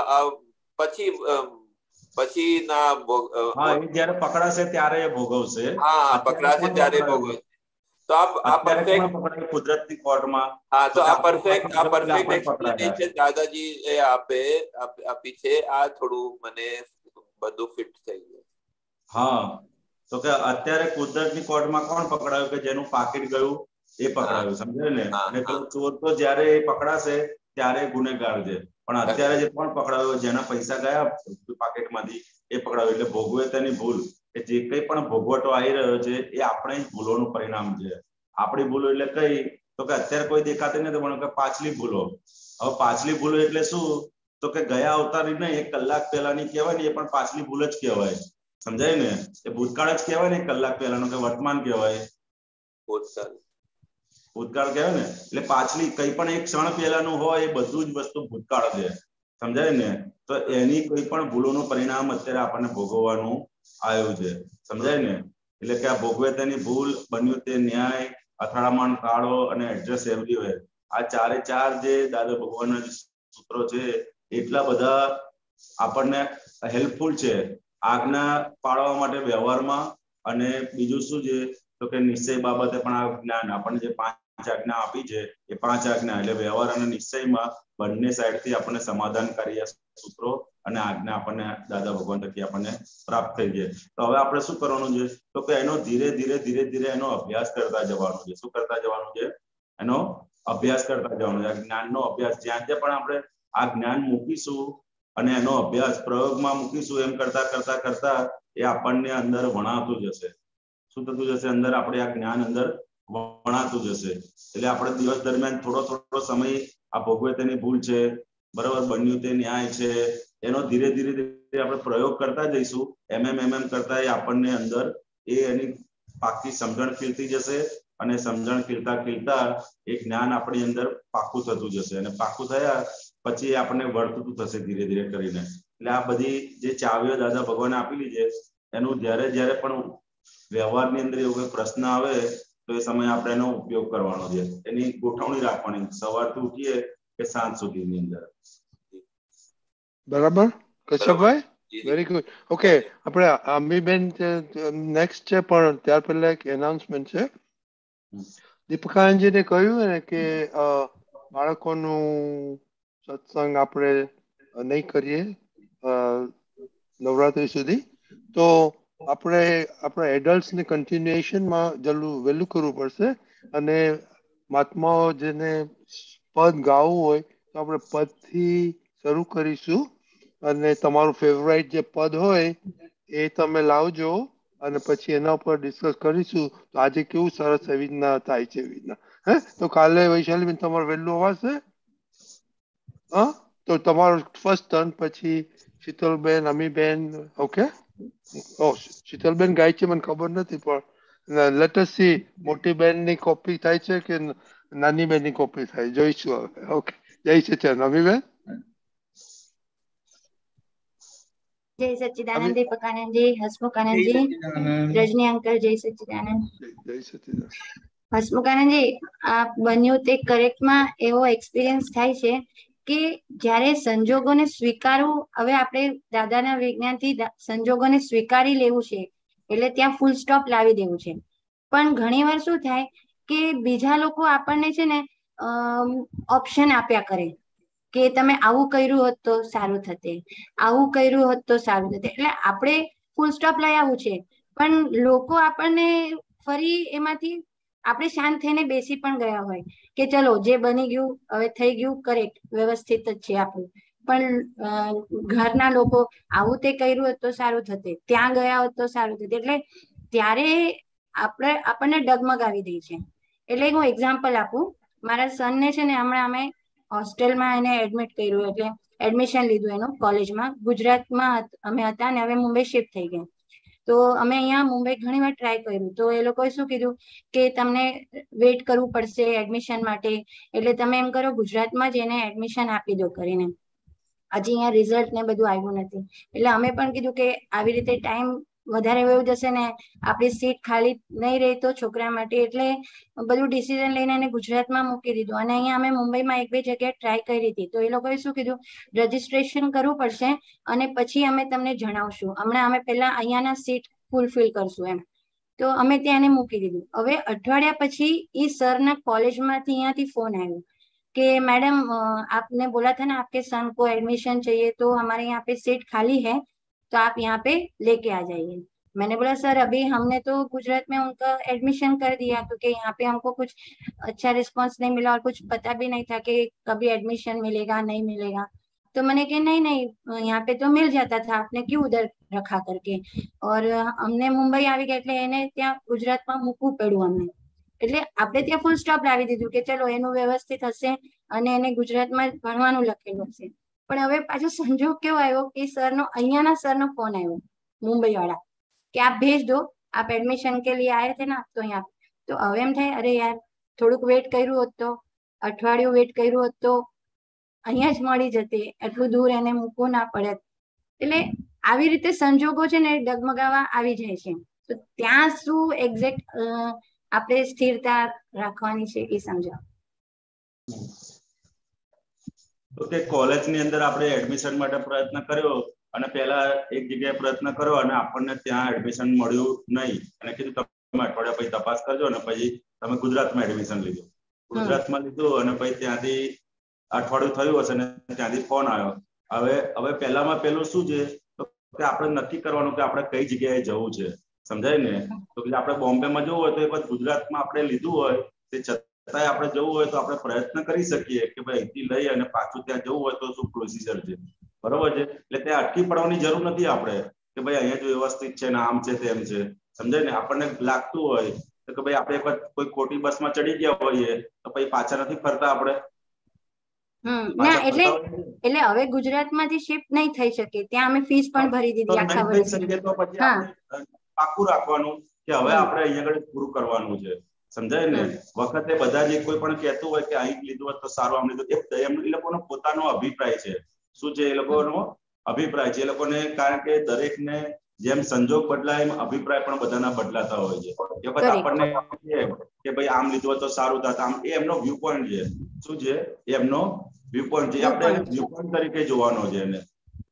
પછી ના જ્યારે પકડાશે ત્યારે ભોગવશે. હા, પકડાશે ત્યારે ભોગવશે. તો આ પરફેક્ટ કુદરતની કોર્ટમાં, હા, તો આ પરફેક્ટ એક્સપ્લેનેશન દાદાજી એ આપી છે. આ થોડું મને બધું ફિટ થઈ ગયું. હા, તો કે અત્યારે કુદરતની કોર્ટમાં કોણ પકડાયું? કે જેનું પાકીટ ગયું એ પકડાયું, સમજાય ને? અને પેલો ચોર તો જ્યારે એ પકડાશે ત્યારે ગુનેગાર છે, પણ અત્યારે જે કોણ પકડાયો? જેના પૈસા ગયા પાકીટમાંથી એ પકડાયો. એટલે ભોગવે તેની ભૂલ, કે જે કંઈ પણ ભોગવટો આવી રહ્યો છે એ આપણે જ ભૂલોનું પરિણામ છે. આપણી ભૂલો એટલે કઈ? તો કે અત્યારે કોઈ દેખાતી નથી, પણ કે પાછલી ભૂલો. હવે પાછલી ભૂલો એટલે શું? તો કે ગયા અવતારની નહીં, 1 કલાક પહેલાની કહેવાય ને, એ પણ પાછલી ભૂલ જ કહેવાય, સમજાય ને? એ ભૂતકાળ જ કહેવાય ને, 1 કલાક પહેલાનો કે વર્તમાન કહેવાય, ભૂતકાળ કહેવાય ને. એટલે પાછલી કંઈ પણ એક ક્ષણ પહેલાનું હોય એ બધું જ વસ્તુ ભૂતકાળ છે, સમજાય ને? તો એની કોઈ પણ ભૂલોનું પરિણામ અત્યારે આપણને ભોગવવાનું આવ્યું છે, સમજાય ને? એટલે કે આ ભોગવે તેની ભૂલ, બન્યું તે ન્યાય, અથડામણ કાળો અને એડજસ્ટ એવરીવેર, આ ચારે ચાર જે દાદા ભગવાનના સૂત્રો છે એટલા બધા આપણને હેલ્પફુલ છે આજ્ઞા પાળવા માટે વ્યવહારમાં. અને બીજું શું છે તો કે નિશ્ચય બાબતે પણ આ જ્ઞાન આપણને જે 5 આજ્ઞા આપી છે એ 5 આજ્ઞા એટલે વ્યવહાર અને નિશ્ચયમાં બંને સાઈડથી આપણને સમાધાનકારી સૂત્રો અને આજ્ઞા આપણને દાદા ભગવાન તરફથી આપણને પ્રાપ્ત થઈ જાય. તો હવે આપણે શું કરવાનું છે તો કે એનો ધીરે ધીરે એનો અભ્યાસ કરતા જવાનું છે. શું કરતા જવાનું છે? એનો અભ્યાસ કરતા જવાનું છે. જ્ઞાનનો અભ્યાસ જ્યાં પણ આપણે આ જ્ઞાન મૂકીશું અને એનો અભ્યાસ પ્રયોગમાં મૂકીશું એમ કરતા કરતા કરતા એ આપણને અંદર વણાતું જશે. શું થતું જશે? અંદર આપણે આ જ્ઞાન અંદર વણાતું જશે. એટલે આપણે દિવસ દરમિયાન થોડો સમય આ ભોગવે તેની ભૂલ છે, બરાબર, બન્યું તે ન્યાય છે, એનો ધીરે ધીરે આપણે પ્રયોગ કરતા જઈશું. એમ કરતા આપણને અંદર એની પાકી સમજણ ખીલતી જશે અને સમજણ ખીલતા એ જ્ઞાન આપણી અંદર પાકું થતું જશે. અને પાકું થયા પછી આપણને વર્તતું થશે ધીરે ધીરે કરીને. એટલે આ બધી જે ચાવીઓ દાદા ભગવાને આપેલી છે એનું જ્યારે પણ વ્યવહારની અંદર એવો કોઈ પ્રશ્ન આવે તો એ સમયે આપણે એનો ઉપયોગ કરવાનો છે. એની ગોઠવણી રાખવાની સવારથી ઉઠીએ કે સાંજ સુધીની અંદર. બરાબર કશ્યપભાઈ? Very good. ઓકે, આપણે અમીબેન નેક્સ્ટ છે, પણ ત્યાર પહેલા એક એનાઉન્સમેન્ટ છે. દીપકાનંદજીને કહ્યું ને કે બાળકોનું સત્સંગ આપણે નહીં કરીએ નવરાત્રી સુધી, તો આપણે આપણા એડલ્ટ્સને કન્ટિન્યુએશનમાં વહેલું કરવું પડશે. અને મહાત્માઓ જેને પદ ગાવું હોય તો આપણે પદથી શરૂ કરીશું. અને તમારું ફેવરાઇટ જે પદ હોય એ તમે લાવજો અને પછી એના ઉપર ડિસ્કસ કરીશું. તો આજે કેવું સરસ એવી રીતના થાય છે એવી રીતના. તો કાલે વૈશાલીબેન તમારું વહેલું અવાશે? હા, તો તમારું ફર્સ્ટ ટર્ન, પછી શીતલબેન, અમીબેન. ઓકે. શીતલબેન ગાય છે મને ખબર નથી, પણ લેટ અસ સી મોટી બેનની કોપી થાય છે કે નાની બેનની કોપી થાય, જોઈશું હવે. ઓકે, જય સચ્ચિદાનંદ. અમીબેન? જય સચ્ચિદાનંદ. દીપક આનંદજી, હસમુખ આનંદજી, રજની અંકલ, જય સચ્ચિદાનંદ. જય સચ્ચિદાનંદ. હસમુખ આનંદજી, આ બન્યું તે કરેક્ટમાં એવો એક્સપિરિયન્સ થાય છે કે જ્યારે સંજોગોને સ્વીકારવું, હવે આપણે દાદાના વિજ્ઞાનથી સંજોગોને સ્વીકારી લેવું છે એટલે ત્યાં ફૂલ સ્ટોપ લાવી દેવું છે. પણ ઘણીવાર શું થાય કે બીજા લોકો આપણને છે ને ઓપ્શન આપ્યા કરે કે તમે આવું કર્યું હોત તો સારું થતે, આવું કર્યું હોત તો સારું થતે. એટલે આપણે ફૂલ સ્ટોપ લઈ આવવું છે, પણ લોકો આપણને ફરી એમાંથી આપણે શાંત થઈને બેસી પણ ગયા હોય કે ચલો જે બની ગયું હવે થઈ ગયું, કરેક્ટ, વ્યવસ્થિત જ છે આપણું. પણ ઘરના લોકો આવું તે કર્યું હોત તો સારું થતે, ત્યાં ગયા હોત તો સારું થતે. એટલે ત્યારે આપણને ડગમગાવી દે છે. એટલે હું એક્ઝામ્પલ આપું. મારા સનને છે ને હમણાં અમે હોસ્ટેલમાં એને એડમિટ કર્યું, એટલે એડમિશન લીધું એનું કોલેજમાં. ગુજરાતમાં અમે હતા ને હવે મુંબઈ શિફ્ટ થઈ ગયા. તો અમે અહીંયા મુંબઈ ઘણી વાર ટ્રાય કર્યું, તો એ લોકોએ શું કીધું કે તમને વેઇટ કરવું પડશે એડમિશન માટે, એટલે તમે એમ કરો ગુજરાતમાં જ એને એડમિશન આપી દો કરીને. હજી અહીંયા રિઝલ્ટ ને બધું આવ્યું નથી. એટલે અમે પણ કીધું કે આવી રીતે ટાઈમ વધારે વયો જશે ને આપણી સીટ ખાલી નહીં રહી તો છોકરા માટે, એટલે બધું ડિસિઝન લઈને એને ગુજરાતમાં મૂકી દીધું. અને અહીંયા અમે મુંબઈમાં 1-2 જગ્યાએ ટ્રાય કરી હતી, તો એ લોકોએ શું કીધું રજીસ્ટ્રેશન કરવું પડશે અને પછી અમે તમને જણાવશું. હમણાં અમે પહેલા અહીંયાના સીટ ફૂલફિલ કરશું એમ. તો અમે ત્યાં એને મૂકી દીધું. હવે અઠવાડિયા પછી એ સરના કોલેજમાંથી અહીંયાથી ફોન આવ્યો कि मैडम आपने बोला था ना आपके सन को एडमिशन चाहिए तो हमारे यहाँ पे सीट खाली है तो आप यहाँ पे लेके आ जाइए। मैंने बोला सर अभी हमने तो गुजरात में उनका एडमिशन कर दिया क्योंकि यहाँ पे हमको कुछ अच्छा रिस्पांस नहीं मिला और कुछ पता भी नहीं था कि कभी एडमिशन मिलेगा नहीं मिलेगा। तो मैंने कहा नहीं नहीं यहाँ पे तो मिल जाता था, आपने क्यों उधर रखा करके। और हमने मुंबई આવી ગયા એટલે એને ત્યાં ગુજરાતમાં મૂકવું પડ્યું અમને। એટલે આપણે ત્યાં ફૂલ સ્ટોપ લાવી દીધું કે ચલો એનું વ્યવસ્થિત હશે અને એને ગુજરાતમાં ભણવાનું લખેલું હશે। પણ હવે પાછો સંજોગ કેવો આવ્યો કે સરનો અહીંયાના સરનો ફોન આવ્યો મુંબઈ વાળા કે આપ भेज दो, आप एडमिशन के लिए आए थे ना तो यहाँ। तो હવે એમ થાય અરે યાર થોડુંક વેટ કર્યું હોત તો, અઠવાડિયું વેટ કર્યું હોત તો અહીંયા જ મળી જતી, એટલું દૂર એને મૂકવું ના પડે. એટલે આવી રીતે સંજોગો છે ને ડગમગાવા આવી જાય છે. તો ત્યાં શું એક્ઝેક્ટ આપણે સ્થિરતા રાખવાની છે એ સમજાવો. ઓકે, કોલેજની અંદર આપણે એડમિશન માટે પ્રયત્ન કર્યો અને પહેલા એક જગ્યાએ પ્રયત્ન કર્યો અને આપણને ત્યાં એડમિશન મળ્યું નહીં અને કીધું તમે અઠવાડિયા પછી તપાસ કરજો અને પછી તમે ગુજરાતમાં એડમિશન લીધું. ગુજરાતમાં લીધું અને પછી ત્યાંથી અઠવાડિયું થયું હશે ને ત્યાંથી ફોન આવ્યો. હવે પહેલામાં પહેલું શું છે કે આપણે નક્કી કરવાનું કે આપણે કઈ જગ્યાએ જવું છે, સમજાય ને? તો આપણે બોમ્બેમાં જવું હોય તો એક વખત ગુજરાતમાં આપણે લીધું હોય તે છતાંય આપણે જવું હોય તો આપણે પ્રયત્ન કરી શકીએ કે ભાઈ અહીંથી લઈ અને પાછું ત્યાં જવું હોય તો શું પ્રોસિજર છે, બરોબર છે? એટલે ત્યાં અટકી પડવાની જરૂર નથી આપણે કે ભાઈ અહીંયા જો વ્યવસ્થિત છે ને આમ છે તેમ છે, સમજાય ને? આપણને લાગતું હોય કે ભાઈ આપણે એક વખત કોઈ ખોટી બસમાં ચડી ગયા હોઈએ તો પછી પાછા નથી ફરતા આપણે. ના એટલે હવે ગુજરાતમાંથી શિફ્ટ નહીં થઈ શકે, ત્યાં અમે ફીસ પણ ભરી દીધી આખા વર્ષની. તો પછી આપણે પાકું રાખવાનું કે હવે આપણે અહીંયા આગળ પૂરું કરવાનું છે, સમજાય ને? વખતે બધા જે કોઈ પણ કહેતું હોય કે અહીં લીધું હોત તો સારું, આમ લીધું, એ લોકોનો પોતાનો અભિપ્રાય છે. શું છે એ લોકોનો અભિપ્રાય છે? એ લોકોને, કારણ કે દરેકને જેમ સંજોગ બદલાય એમ અભિપ્રાય પણ બધાના બદલાતા હોય છે. એ વખત આપણને કે ભાઈ આમ લીધું હોય તો સારું થાત, આમ એ એમનો વ્યૂ પોઈન્ટ છે. શું છે? એમનો વ્યૂ પોઈન્ટ છે. આપણે વ્યૂ પોઈન્ટ તરીકે જોવાનો છે એને.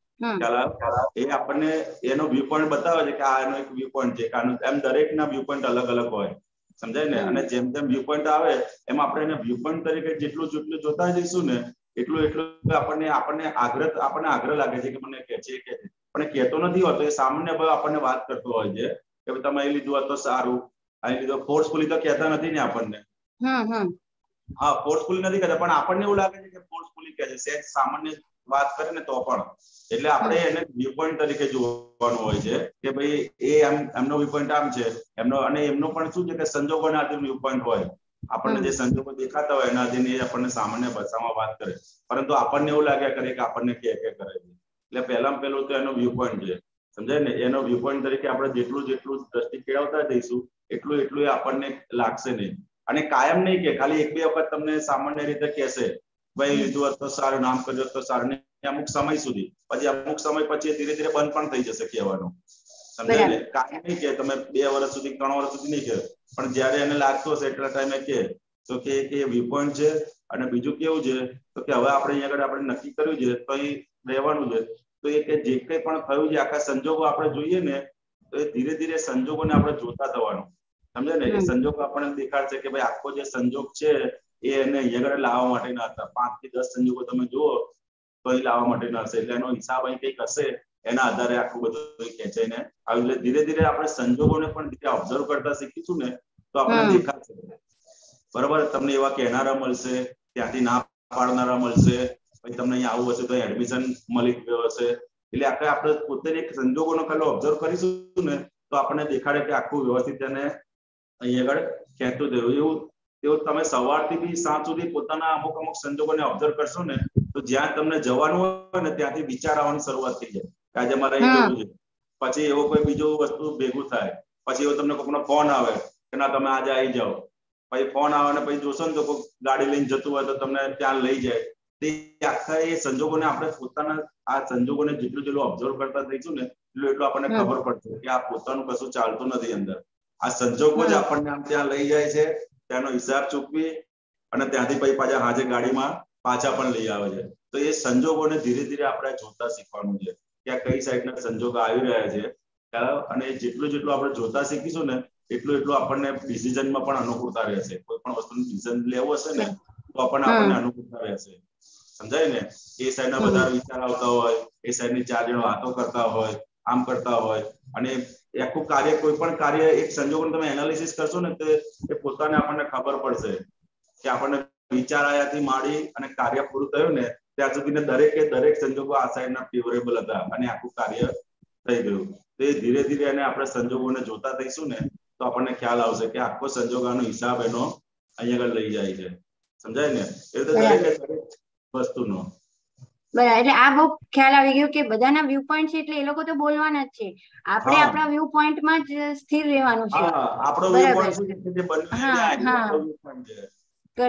એ આપણને એનો વ્યૂ પોઈન્ટ બતાવે છે કે આ એનો એક વ્યૂ પોઈન્ટ છે. એમ દરેકના વ્યૂ પોઈન્ટ અલગ અલગ હોય, સમજાય ને? અને જેમ જેમ વ્યૂ પોઈન્ટ આવે એમ આપણે એને વ્યૂ પોઈન્ટ તરીકે જેટલું જોતા જઈશું ને એટલું આપણને આગ્રહ લાગે છે કે મને કે છે કે પણ કહેતો નથી હોતો. એ સામાન્ય ભાવે આપણને વાત કરતો હોય છે કે તમે અહીં લીધું હોત તો સારું, અહીં લીધું. ફોર્સફુલી તો કહેતા નથી ને આપણને. હા, ફોર્સફુલી નથી કહેતા, પણ આપણને એવું લાગે છે કે ફોર્સફુલી કહે છે. સેજ સામાન્ય વાત કરે ને તો પણ એટલે આપણે એને વ્યૂ પોઈન્ટ તરીકે જોવાનું હોય છે કે ભાઈ એ એમનો વ્યૂ પોઈન્ટ આમ છે એમનો, અને એમનો પણ શું છે કે સંજોગોના આધારે વ્યૂ પોઈન્ટ હોય. આપણને જે સંજોગો દેખાતા હોય એના આધારે એ આપણને સામાન્ય ભાષામાં વાત કરે, પરંતુ આપણને એવું લાગ્યા કરે કે આપણને કે કરે છે. એટલે પહેલામાં પહેલું તો એનો વ્યૂ પોઈન્ટ છે, સમજાય ને? એનો વ્યૂ પોઈન્ટ તરીકે આપણે જેટલું દ્રષ્ટિ કેળવતા જઈશું એટલું એ આપણને લાગશે નહીં. અને કાયમ નહીં કે ખાલી એક બે વખત તમને સામાન્ય રીતે કહેશે ભાઈ લીધું હોત તો સારું, નામ કર્યું તો સારું, અમુક સમય સુધી. પછી અમુક સમય પછી ધીરે ધીરે બંધ પણ થઈ જશે કહેવાનું, સમજાય ને? કાયમ નહીં કે તમે 2 વર્ષ સુધી 3 વર્ષ સુધી નહીં કહે, પણ જયારે એને લાગતું હશે એટલા ટાઈમે કે તો કે વ્યૂ પોઈન્ટ છે. અને બીજું કેવું છે તો કે હવે આપણે અહીંયા આગળ આપણે નક્કી કર્યું છે તો એ રહેવાનું છે. તો એ કે જે કંઈ પણ થયું છે આખા સંજોગો આપણે જોઈએ ને તો એ ધીરે ધીરે સંજોગોને આપણે જોતા થવાનું, સમજે ને? એ સંજોગો આપણને દેખાડશે કે ભાઈ આખો જે સંજોગ છે એ એને અહીંયા આગળ લાવવા માટે ના હતા. 5 થી 10 સંજોગો તમે જુઓ તો એ લાવવા માટે ના હશે. એટલે એનો હિસાબ અહીં કંઈક હશે, એના આધારે આખું બધું ખેંચાઈને આવે. એટલે ધીરે ધીરે આપણે સંજોગોને પણ ઓબ્ઝર્વ કરતા શીખીશું ને તો આપણને દેખાશે, બરાબર? તમને એવા કહેનારા મળશે, ત્યાંથી ના પાડનારા મળશે, પછી તમને અહીંયા આવું હશે તો એડમિશન મળી ગયો હશે. એટલે આપણે પોતે એક સંજોગોનો ખાલી ઓબ્ઝર્વ કરીશું ને તો આપણને દેખાડે કે આખું વ્યવસ્થિત એને અહીં આગળ ખેંચતું થયું. એવું તમે સવારથી બી સાંજ સુધી પોતાના અમુક સંજોગોને ઓબ્ઝર્વ કરશો ને તો જ્યાં તમને જવાનું હોય ને ત્યાંથી વિચાર આવવાની શરૂઆત થઈ જાય કે આજે મારે અહીં જવું છે. પછી એવો કોઈ બીજો વસ્તુ ભેગું થાય, પછી એવો તમને કોઈનો ફોન આવે કે ના તમે આજે આવી જાઓ. પછી ફોન આવે ને પછી જોશો ને તો કોઈ ગાડી લઈને જતું હોય તો તમને ત્યાં લઈ જાય. તે આખા એ સંજોગોને આપણે પોતાના આ સંજોગોને જેટલું ઓબ્ઝર્વ કરતા થઈશું ને એટલું આપણને ખબર પડશે કે આ પોતાનું કશું ચાલતું નથી અંદર. આ સંજોગો જ આપણને આમ ત્યાં લઈ જાય છે, ત્યાંનો હિસાબ ચૂકવી અને ત્યાંથી પછી પાછા હાજે ગાડીમાં પાછા પણ લઈ આવે છે. તો એ સંજોગોને ધીરે ધીરે આપણે જોતા શીખવાનું છે કે આ કઈ સાઈડના સંજોગો આવી રહ્યા છે. અને જેટલું આપણે જોતા શીખીશું ને એટલું આપણને ડિસિઝનમાં પણ અનુકૂળતા રહેશે. કોઈ પણ વસ્તુનું ડિસિઝન લેવું હશે ને તો આપણને અનુકૂળતા રહેશે, સમજાય ને? એ સાઈડના વધારે વિચાર આવતા હોય, એ સાઈડની 4 જણ વાતો કરતા હોય, આમ કરતા હોય, અને આખું કાર્ય, કોઈ પણ કાર્ય એક સંજોગોને તમે એનાલિસિસ કરશો ને તો એ પોતાને આપણને ખબર પડશે કે આપણને વિચાર આવ્યાથી માંડી અને કાર્ય પૂરું થયું ને ત્યાં સુધી દરેક સંજોગો આ સાઈડના ફેવરેબલ હતા અને આખું કાર્ય થઈ ગયું. તો એ ધીરે ધીરે એને આપણે સંજોગોને જોતા થઈશું ને તો આપણને ખ્યાલ આવશે કે આખો સંજોગોનો હિસાબ એનો અહીંયા આગળ લઈ જાય છે, સમજાય ને? એ રીતે દરેક વસ્તુનો બરાબર. એટલે આ બહુ ખ્યાલ આવી ગયો કે બધાના વ્યૂ પોઈન્ટ છે એટલે એ લોકો તો બોલવાના જ છે, આપણે આપણા વ્યૂ પોઈન્ટમાં જ સ્થિર રહેવાનું છે. આપણો વ્યૂ પોઈન્ટ શું છે જે બની જાય આપણો વ્યૂ પોઈન્ટ છે. કરેક્ટ.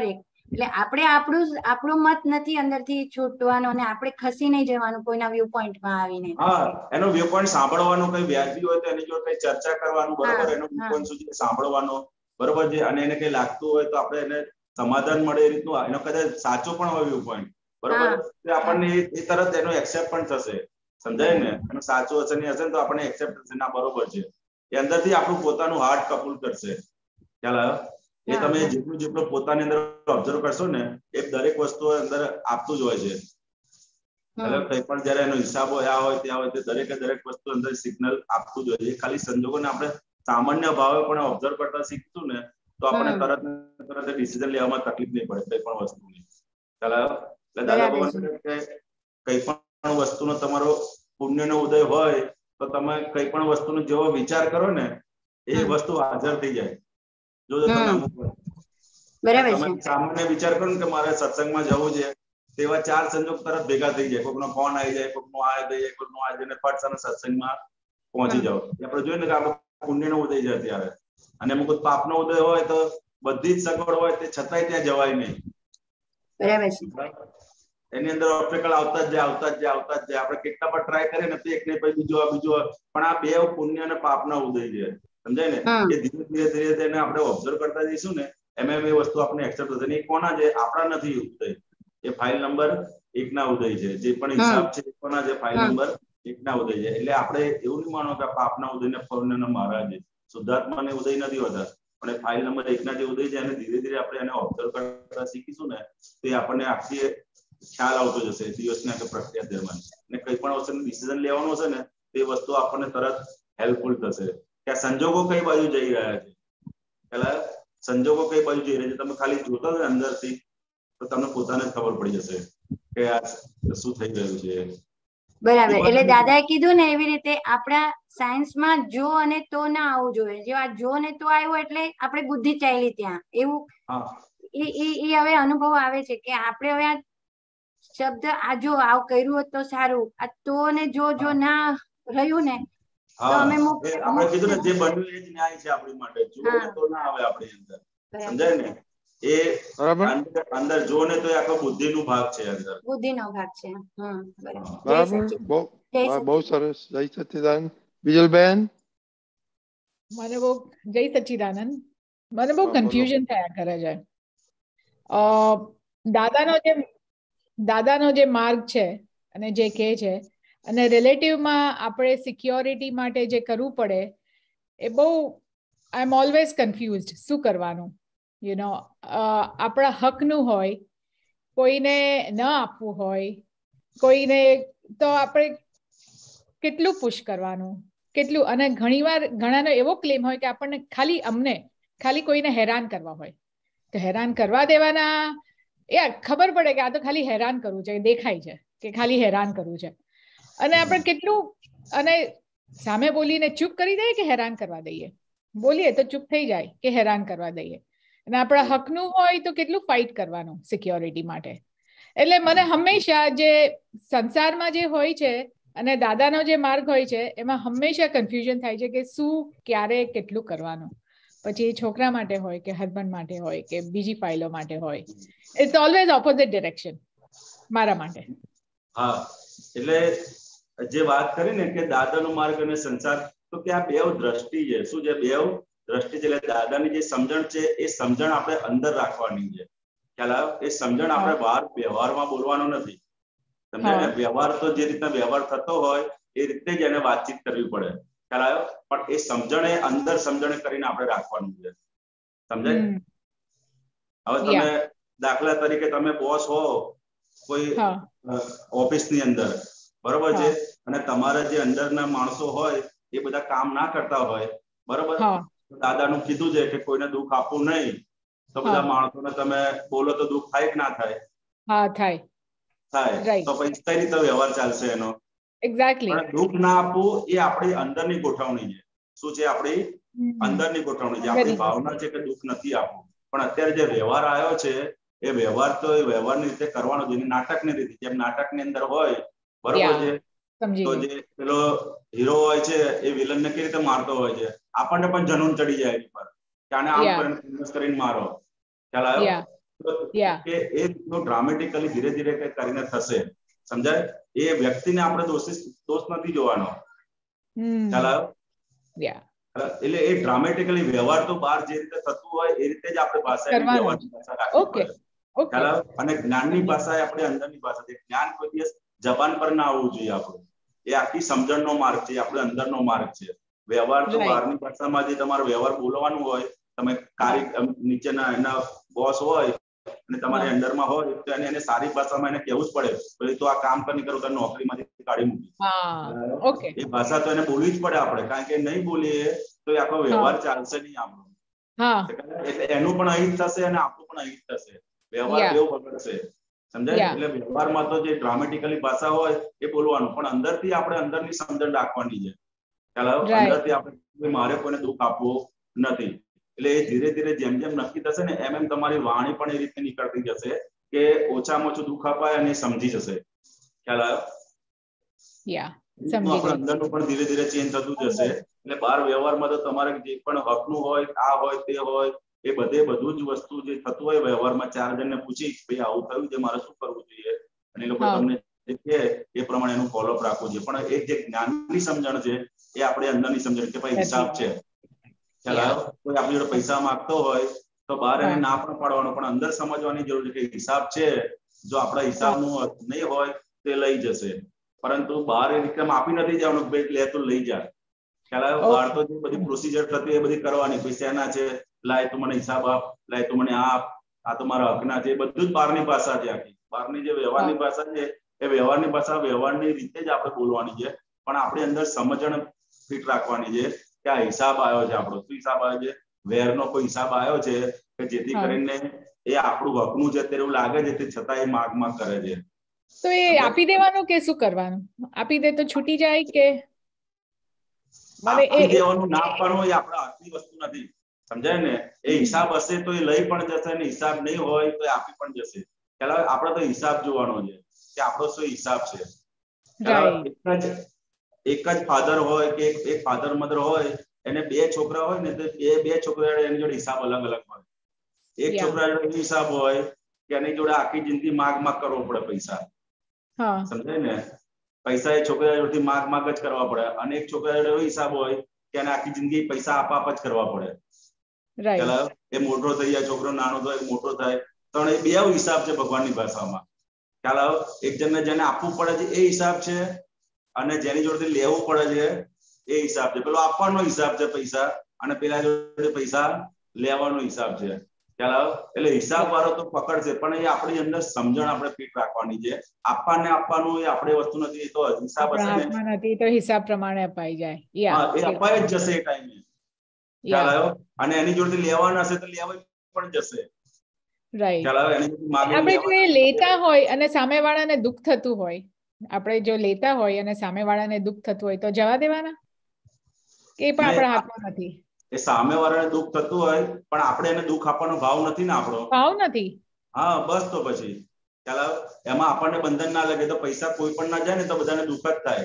એટલે આપણે આપણો મત નથી અંદરથી છૂટવાનો અને આપણે ખસી નહીં જવાનું કોઈના વ્યૂ પોઈન્ટમાં આવીને. હા, એનો વ્યૂ પોઈન્ટ સાંભળવાનો, કઈ વ્યાજબી હોય તો એની જોડે કઈ ચર્ચા કરવાનું, બરોબર, એનો વ્યૂ પોઈન્ટ સુધી સાંભળવાનો, બરોબર છે, અને એને કઈ લાગતું હોય તો આપણે એને સમાધાન મળે એ રીતનું, એનો કદાચ સાચો પણ હોય વ્યૂ પોઈન્ટ, બરોબર, તો આપણને એ તરત એનો એક્સેપ્ટ પણ થશે, સમજાય ને, એનો સાચો હશે ને હશે ને તો આપણને એક્સેપ્ટ થશે, ના બરોબર છે, એ અંદરથી આપણું પોતાનું હાર્ટ કબૂલ કરશે. ખ્યાલ આવ્યો? એ તમે જેટલું પોતાની અંદર ઓબ્ઝર્વ કરશો ને એ દરેક વસ્તુ અંદર આપતું જ હોય છે. એટલે કઈ પણ જયારે એનો હિસાબ હોય આ હોય ત્યાં હોય તે દરેક વસ્તુ અંદર સિગ્નલ આપતું જ હોય છે. ખાલી સંજોગોને આપણે સામાન્ય ભાવે પણ ઓબ્ઝર્વ કરતા શીખશું ને તો આપણે તરત ડિસિઝન લેવામાં તકલીફ નહીં પડે કઈ પણ વસ્તુની. ખ્યાલ આવ્યો? એટલે દાદા ભગવાન કઈ પણ વસ્તુનો તમારો પુણ્યનો ઉદય હોય તો તમે કઈ પણ વસ્તુનો જેવો વિચાર કરો ને એ વસ્તુ હાજર થઈ જાય. જો તમે સામાન્ય વિચાર કરો ને કે મારે સત્સંગમાં જવું છે તેવા 4 સંજોગ તરત ભેગા થઈ જાય. કોઈનો ફોન આવી જાય, કોઈનો આ થઈ જાય, કોઈનો આ જઈને ફટ સામે સત્સંગમાં પહોંચી જાવ. આપણે જોઈએ ને કે આપણે પુણ્યનો ઉદય છે ત્યારે, અને અમુક પાપનો ઉદય હોય તો બધી જ સગવડ હોય તે છતાંય ત્યાં જવાય નહીં. બરાબર છે. એની અંદર ઓબ્સ્ટેકલ આવતા જ જાય. આપણે કેટલા પણ ટ્રાય કરીએ ને તો એક ને પછી બીજો પણ આ બે પુણ્ય અને પાપના ઉદય છે, સમજાય ને, એ ધીરે ધીરે આપણે ઓબ્ઝર્વ કરતા જઈશું ને એમ એ વસ્તુ આપણે એક્સેપ્ટ થશે. એ કોના છે? આપણા નથી ઉદય, એ ફાઇલ નંબર 1 ના ઉદય છે. જે પણ હિસાબ છે એ કોના છે? ફાઇલ નંબર 1 ના ઉદય છે. એટલે આપણે એવું નહીં માનો કે પાપના ઉદય ને પુણ્યના મહારાજ છે. શુદ્ધાત્માને ઉદય નથી હોતા, પણ એ ફાઇલ નંબર 1 ના જે ઉદય છે એને ધીરે ધીરે આપણે એને ઓબ્ઝર્વ કરતા શીખીશું ને તે આપણને આખી ખ્યાલ આવતો જશે દિવસની આખી પ્રક્રિયા દરમિયાન. અને કઈ પણ વસ્તુનું ડિસિઝન લેવાનું હશે ને તે વસ્તુ આપણને તરત હેલ્પફુલ થશે કે આ સંજોગો કઈ બાજુ જઈ રહ્યા છે. પેલા સંજોગો કઈ બાજુ જઈ રહ્યા છે તમે ખાલી જોતા હોય અંદરથી તો તમને પોતાને જ ખબર પડી જશે કે આ શું થઈ રહ્યું છે. બરાબર. એટલે દાદાએ કીધું ને એવી રીતે આપણા સાયન્સમાં જો અને તો ના આવવું જોઈએ. જો આ જો ને તો આવ્યો એટલે આપણે બુદ્ધિ ચાલી ત્યાં એવું એ હવે અનુભવ આવે છે કે આપણે હવે આ શબ્દ આ જો આવ કર્યું હોત તો સારું, આ તો ને જો ના રહ્યું ને તો અમે આપણે કીધું ને જે બન્યું એ જ ન્યાય છે આપણી માટે. જો ને તો ના આવે આપણી અંદર, સમજાય ને, એ અંદર જો ને તો એ આખો બુદ્ધિનો ભાગ છે, અંદર બુદ્ધિનો ભાગ છે. બરાબર. બહુ સરસ. જય સચ્ચિદાનંદ. બીજલબેન. મને બહુ જય સચ્ચિદાનંદ. મને બહુ કન્ફ્યુઝન થયા કરે છે. દાદાનો જે માર્ગ છે અને જે કહે છે અને રિલેટિવમાં આપણે સિક્યોરિટી માટે જે કરવું પડે એ બહુ આઈ એમ ઓલવેઝ કન્ફ્યુઝડ શું કરવાનું. આપણા હકનું હોય, કોઈને ન આપવું હોય, કોઈને તો આપણે કેટલું પુશ કરવાનું, કેટલું. અને ઘણીવાર ઘણાનો એવો ક્લેમ હોય કે આપણને ખાલી કોઈને હેરાન કરવા હોય તો હેરાન કરવા દેવાના. ખબર પડે કે આ તો ખાલી હેરાન કરવું છે, દેખાય છે કે ખાલી હેરાન કરવું છે, અને આપણે કેટલું અને સામે બોલીને ચૂપ કરી દઈએ કે હેરાન કરવા દઈએ, બોલીએ તો ચૂપ થઈ જાય કે હેરાન કરવા દઈએ. અને આપણા હકનું હોય તો કેટલું ફાઇટ કરવાનું સિક્યોરિટી માટે. એટલે મને હંમેશા જે સંસારમાં જે હોય છે અને દાદાનો જે માર્ગ હોય છે એમાં હંમેશા કન્ફ્યુઝન થાય છે કે શું ક્યારે કેટલું કરવાનું. પછી એ છોકરા માટે હોય કે હસબન્ડ માટે હોય કે બીજી ફાઇલો માટે હોય, ઇટ્સ ઓલવેઝ ઓપોઝિટ ડિરેક્શન મારા માટે. હા, એટલે જે વાત કરી ને કે દાદાનો માર્ગ અને સંસાર, તો કે આ બેવ દ્રષ્ટિ છે. શું છે? બેવ દ્રષ્ટિ છે. એટલે દાદાની જે સમજણ છે એ સમજણ આપણે અંદર રાખવાની છે. ખ્યાલ આવ્યો? એ સમજણ આપણે બહાર વ્યવહારમાં બોલવાનો નથી, સમજાય ને. વ્યવહાર તો જે રીતના વ્યવહાર થતો હોય એ રીતે જ એને વાતચીત કરવી પડે. ખ્યાલ આવ્યો? પણ એ સમજણ એ અંદર સમજણ કરીને આપણે રાખવાનું છે, સમજાય? હવે તમે દાખલા તરીકે તમે બોસ હો કોઈ ઓફિસની અંદર, બરોબર છે, અને તમારા જે અંદરના માણસો હોય એ બધા કામ ના કરતા હોય, બરોબર, દાદાનું કીધું છે કે કોઈને દુઃખ આપવું નહીં, તો બધા માણસોને તમે બોલો તો દુઃખ થાય કે ના થાય? થાય. તો પછી કઈ રીતે વ્યવહાર ચાલશે એનો? એક્ઝેક્ટલી. પણ દુઃખ ના આપવું એ આપણી અંદરની ગોઠવણી છે. શું છે? આપણી અંદરની ગોઠવણી છે. આપણી ભાવના છે કે દુઃખ નથી આપવું. પણ અત્યારે જે વ્યવહાર આવ્યો છે એ વ્યવહાર તો એ વ્યવહારની રીતે કરવાનો છે, નાટકની રીતે. જેમ નાટકની અંદર હોય, બરોબર છે, તો જે પેલો હીરો હોય છે એ વિલન ને કેવી રીતે મારતો હોય છે, આપણને પણ જનૂન ચડી જાય એની પર કે આને આમ કરીને મારો. ખ્યાલ આવ્યો? કે એ ડ્રામેટિકલી ધીરે ધીરે કઈ કરીને થશે, સમજાય? એ વ્યક્તિને આપણે દોષ નથી જોવાનો, ખ્યાલ આવ્યો? એટલે એ ડ્રામેટિકલી વ્યવહાર તો બહાર જે રીતે થતું હોય એ રીતે જ આપણે ભાષા વ્યવહારની ભાષા રાખવી પડે, ખ્યાલ આવ્યો? અને જ્ઞાનની ભાષા એ આપણી અંદરની ભાષા છે. જ્ઞાન કોઈ દિવસ જબાન પર ના આવવું જોઈએ આપણું. એ આખી સમજણનો માર્ગ છે, આપણે અંદરનો માર્ગ છે. વ્યવહાર તો બહારની ભાષામાં જે તમારો વ્યવહાર બોલવાનું હોય, તમે નીચેના એના બોસ હોય અને તમારી અંડરમાં હોય તો એને સારી ભાષામાં એને કહેવું જ પડે, પછી તો આ કામ કરી કરો તો નોકરીમાંથી કાઢી મૂકી. એ ભાષા તો એને બોલવી જ પડે આપણે, કારણ કે નહીં બોલીએ તો એ આખો વ્યવહાર ચાલશે નહીં આપણો. એટલે એનું પણ અહીં જ થશે અને આપણું પણ અહીં જ થશે. વ્યવહાર કેવો બગડશે, સમજાય? એટલે વ્યવહારમાં તો જે ડ્રામેટિકલી ભાષા હોય એ બોલવાનું, પણ અંદરથી આપણે અંદરની સમજણ રાખવાની છે, ખ્યાલ આવ્યો? અંદરથી આપણે મારે કોઈને દુઃખ આપવું નથી. એટલે એ ધીરે ધીરે જેમ જેમ નક્કી થશે ને એમ એમ તમારી વાણી પણ એ રીતે નીકળતી જશે કે ઓછામાં ઓછું દુઃખ અપાય અને સમજી જશે, ખ્યાલ આવ્યો? આપણે અંદરનું પણ ધીરે ધીરે ચેન્જ થતું જશે. એટલે બહાર વ્યવહારમાં તો તમારે જે પણ હકનું હોય, આ હોય તે હોય, એ બધું જ વસ્તુ જે થતું હોય વ્યવહારમાં, 4 જણને પૂછી ભાઈ આવું થયું છે, મારે શું કરવું જોઈએ, અને એ લોકો તમને એ પ્રમાણે એનું ફોલોઅપ રાખવું જોઈએ. પણ એક જે જ્ઞાનની સમજણ છે એ આપણે અંદરની સમજણ કે ભાઈ હિસાબ છે, ખ્યાલ આવ્યો? કોઈ આપણી જોડે પૈસા માંગતો હોય તો બહાર એને ના પણ પાડવાનો, પણ અંદર સમજવાની જરૂર છે કે હિસાબ છે, જો આપણા હિસાબનું નહીં હોય તો લઈ જશે, પરંતુ બહાર એ રીતે આપી નથી જવાનું ભાઈ લે તો લઈ જાય, ખ્યાલ આવ્યો? બહાર તો જે બધી પ્રોસિજર થતી એ બધી કરવાની, પૈસાના છે, લાય તું મને હિસાબ આપ, લાય તું મને આપ, આ તો મારા હકના છે, બધું જ બહારની ભાષા છે. આખી બહારની જે વ્યવહારની ભાષા છે એ વ્યવહારની ભાષા વ્યવહારની રીતે જ આપણે બોલવાની છે, પણ આપણી અંદર સમજણ ફિટ રાખવાની છે કે આ હિસાબ આવ્યો છે આપણો. શું હિસાબ આવ્યો છે? વેરનો કોઈ હિસાબ આવ્યો છે કે જેથી કરીને એ આપણું હકનું છે અત્યારે એવું લાગે છે તે છતાં એ માગ કરે છે. તો એ આપી દેવાનું કે શું કરવાનું? આપી દે તો છૂટી જાય કે આપી દેવાનું, ના આપવાનું એ આપણા હાથની વસ્તુ નથી, સમજાય ને? એ હિસાબ હશે તો એ લઈ પણ જશે ને હિસાબ નહીં હોય તો એ આપી પણ જશે. ખ્યાલ આપણે તો હિસાબ જોવાનો છે કે આપણો શું હિસાબ છે. એક જ ફાધર હોય કે એક ફાધર મધર હોય, એને 2 છોકરા હોય ને તો બે છોકરા એની જોડે હિસાબ અલગ અલગ હોય. એક છોકરા જોડે હિસાબ હોય કે એની જોડે આખી જિંદગી માગ કરવો પડે પૈસા, સમજાય ને? પૈસા એ છોકરા જોડેથી માગ જ કરવા પડે, અને એક છોકરા જોડે એવો હિસાબ હોય કે એને આખી જિંદગી પૈસા આપ જ કરવા પડે. એ મોટો થઈ જાય, છોકરો નાનો થાય, મોટો થાય, તો એ બે હિસાબ છે ભગવાનની ભાષામાં, ખ્યાલ આવ્યો? એક જણને જેને આપવું પડે છે એ હિસાબ છે, અને જેની જોડેથી લેવું પડે છે એ હિસાબ છે. પેલો આપવાનો હિસાબ છે પૈસા, અને પેલા જોડે પૈસા લેવાનો હિસાબ છે, ખ્યાલ આવ્યો? એટલે હિસાબ વાળો તો પકડશે, પણ એ આપણી અંદર સમજણ આપણે ફિટ રાખવાની છે. આપવાનું એ આપણે વસ્તુ નથી, એ તો હિસાબ હશે ને નથી તો હિસાબ પ્રમાણે અપાઈ જાય, એ અપાઈ જ જશે એ ટાઈમે, ખ્યાલ આવ્યો? અને એની જોડે લેવાના હશે તો લેવાય પણ જશે, ખ્યાલ આવ્યો? આપણે જો એ લેતા હોય અને સામેવાળાને દુઃખ થતું હોય, આપણે જો લેતા હોય અને સામેવાળાને દુઃખ થતું હોય તો જવા દેવાના કે પણ આપણા હાથમાં નથી? એ સામેવાળાને દુઃખ થતું હોય પણ આપણે એને દુઃખ આપવાનો ભાવ નથી ને, આપણો ભાવ નથી. હા, બસ તો પછી ખ્યાલ આવ્યો? એમાં આપણને બંધન ના લાગે તો પૈસા કોઈ પણ ના જાય ને તો બધાને દુઃખ જ થાય.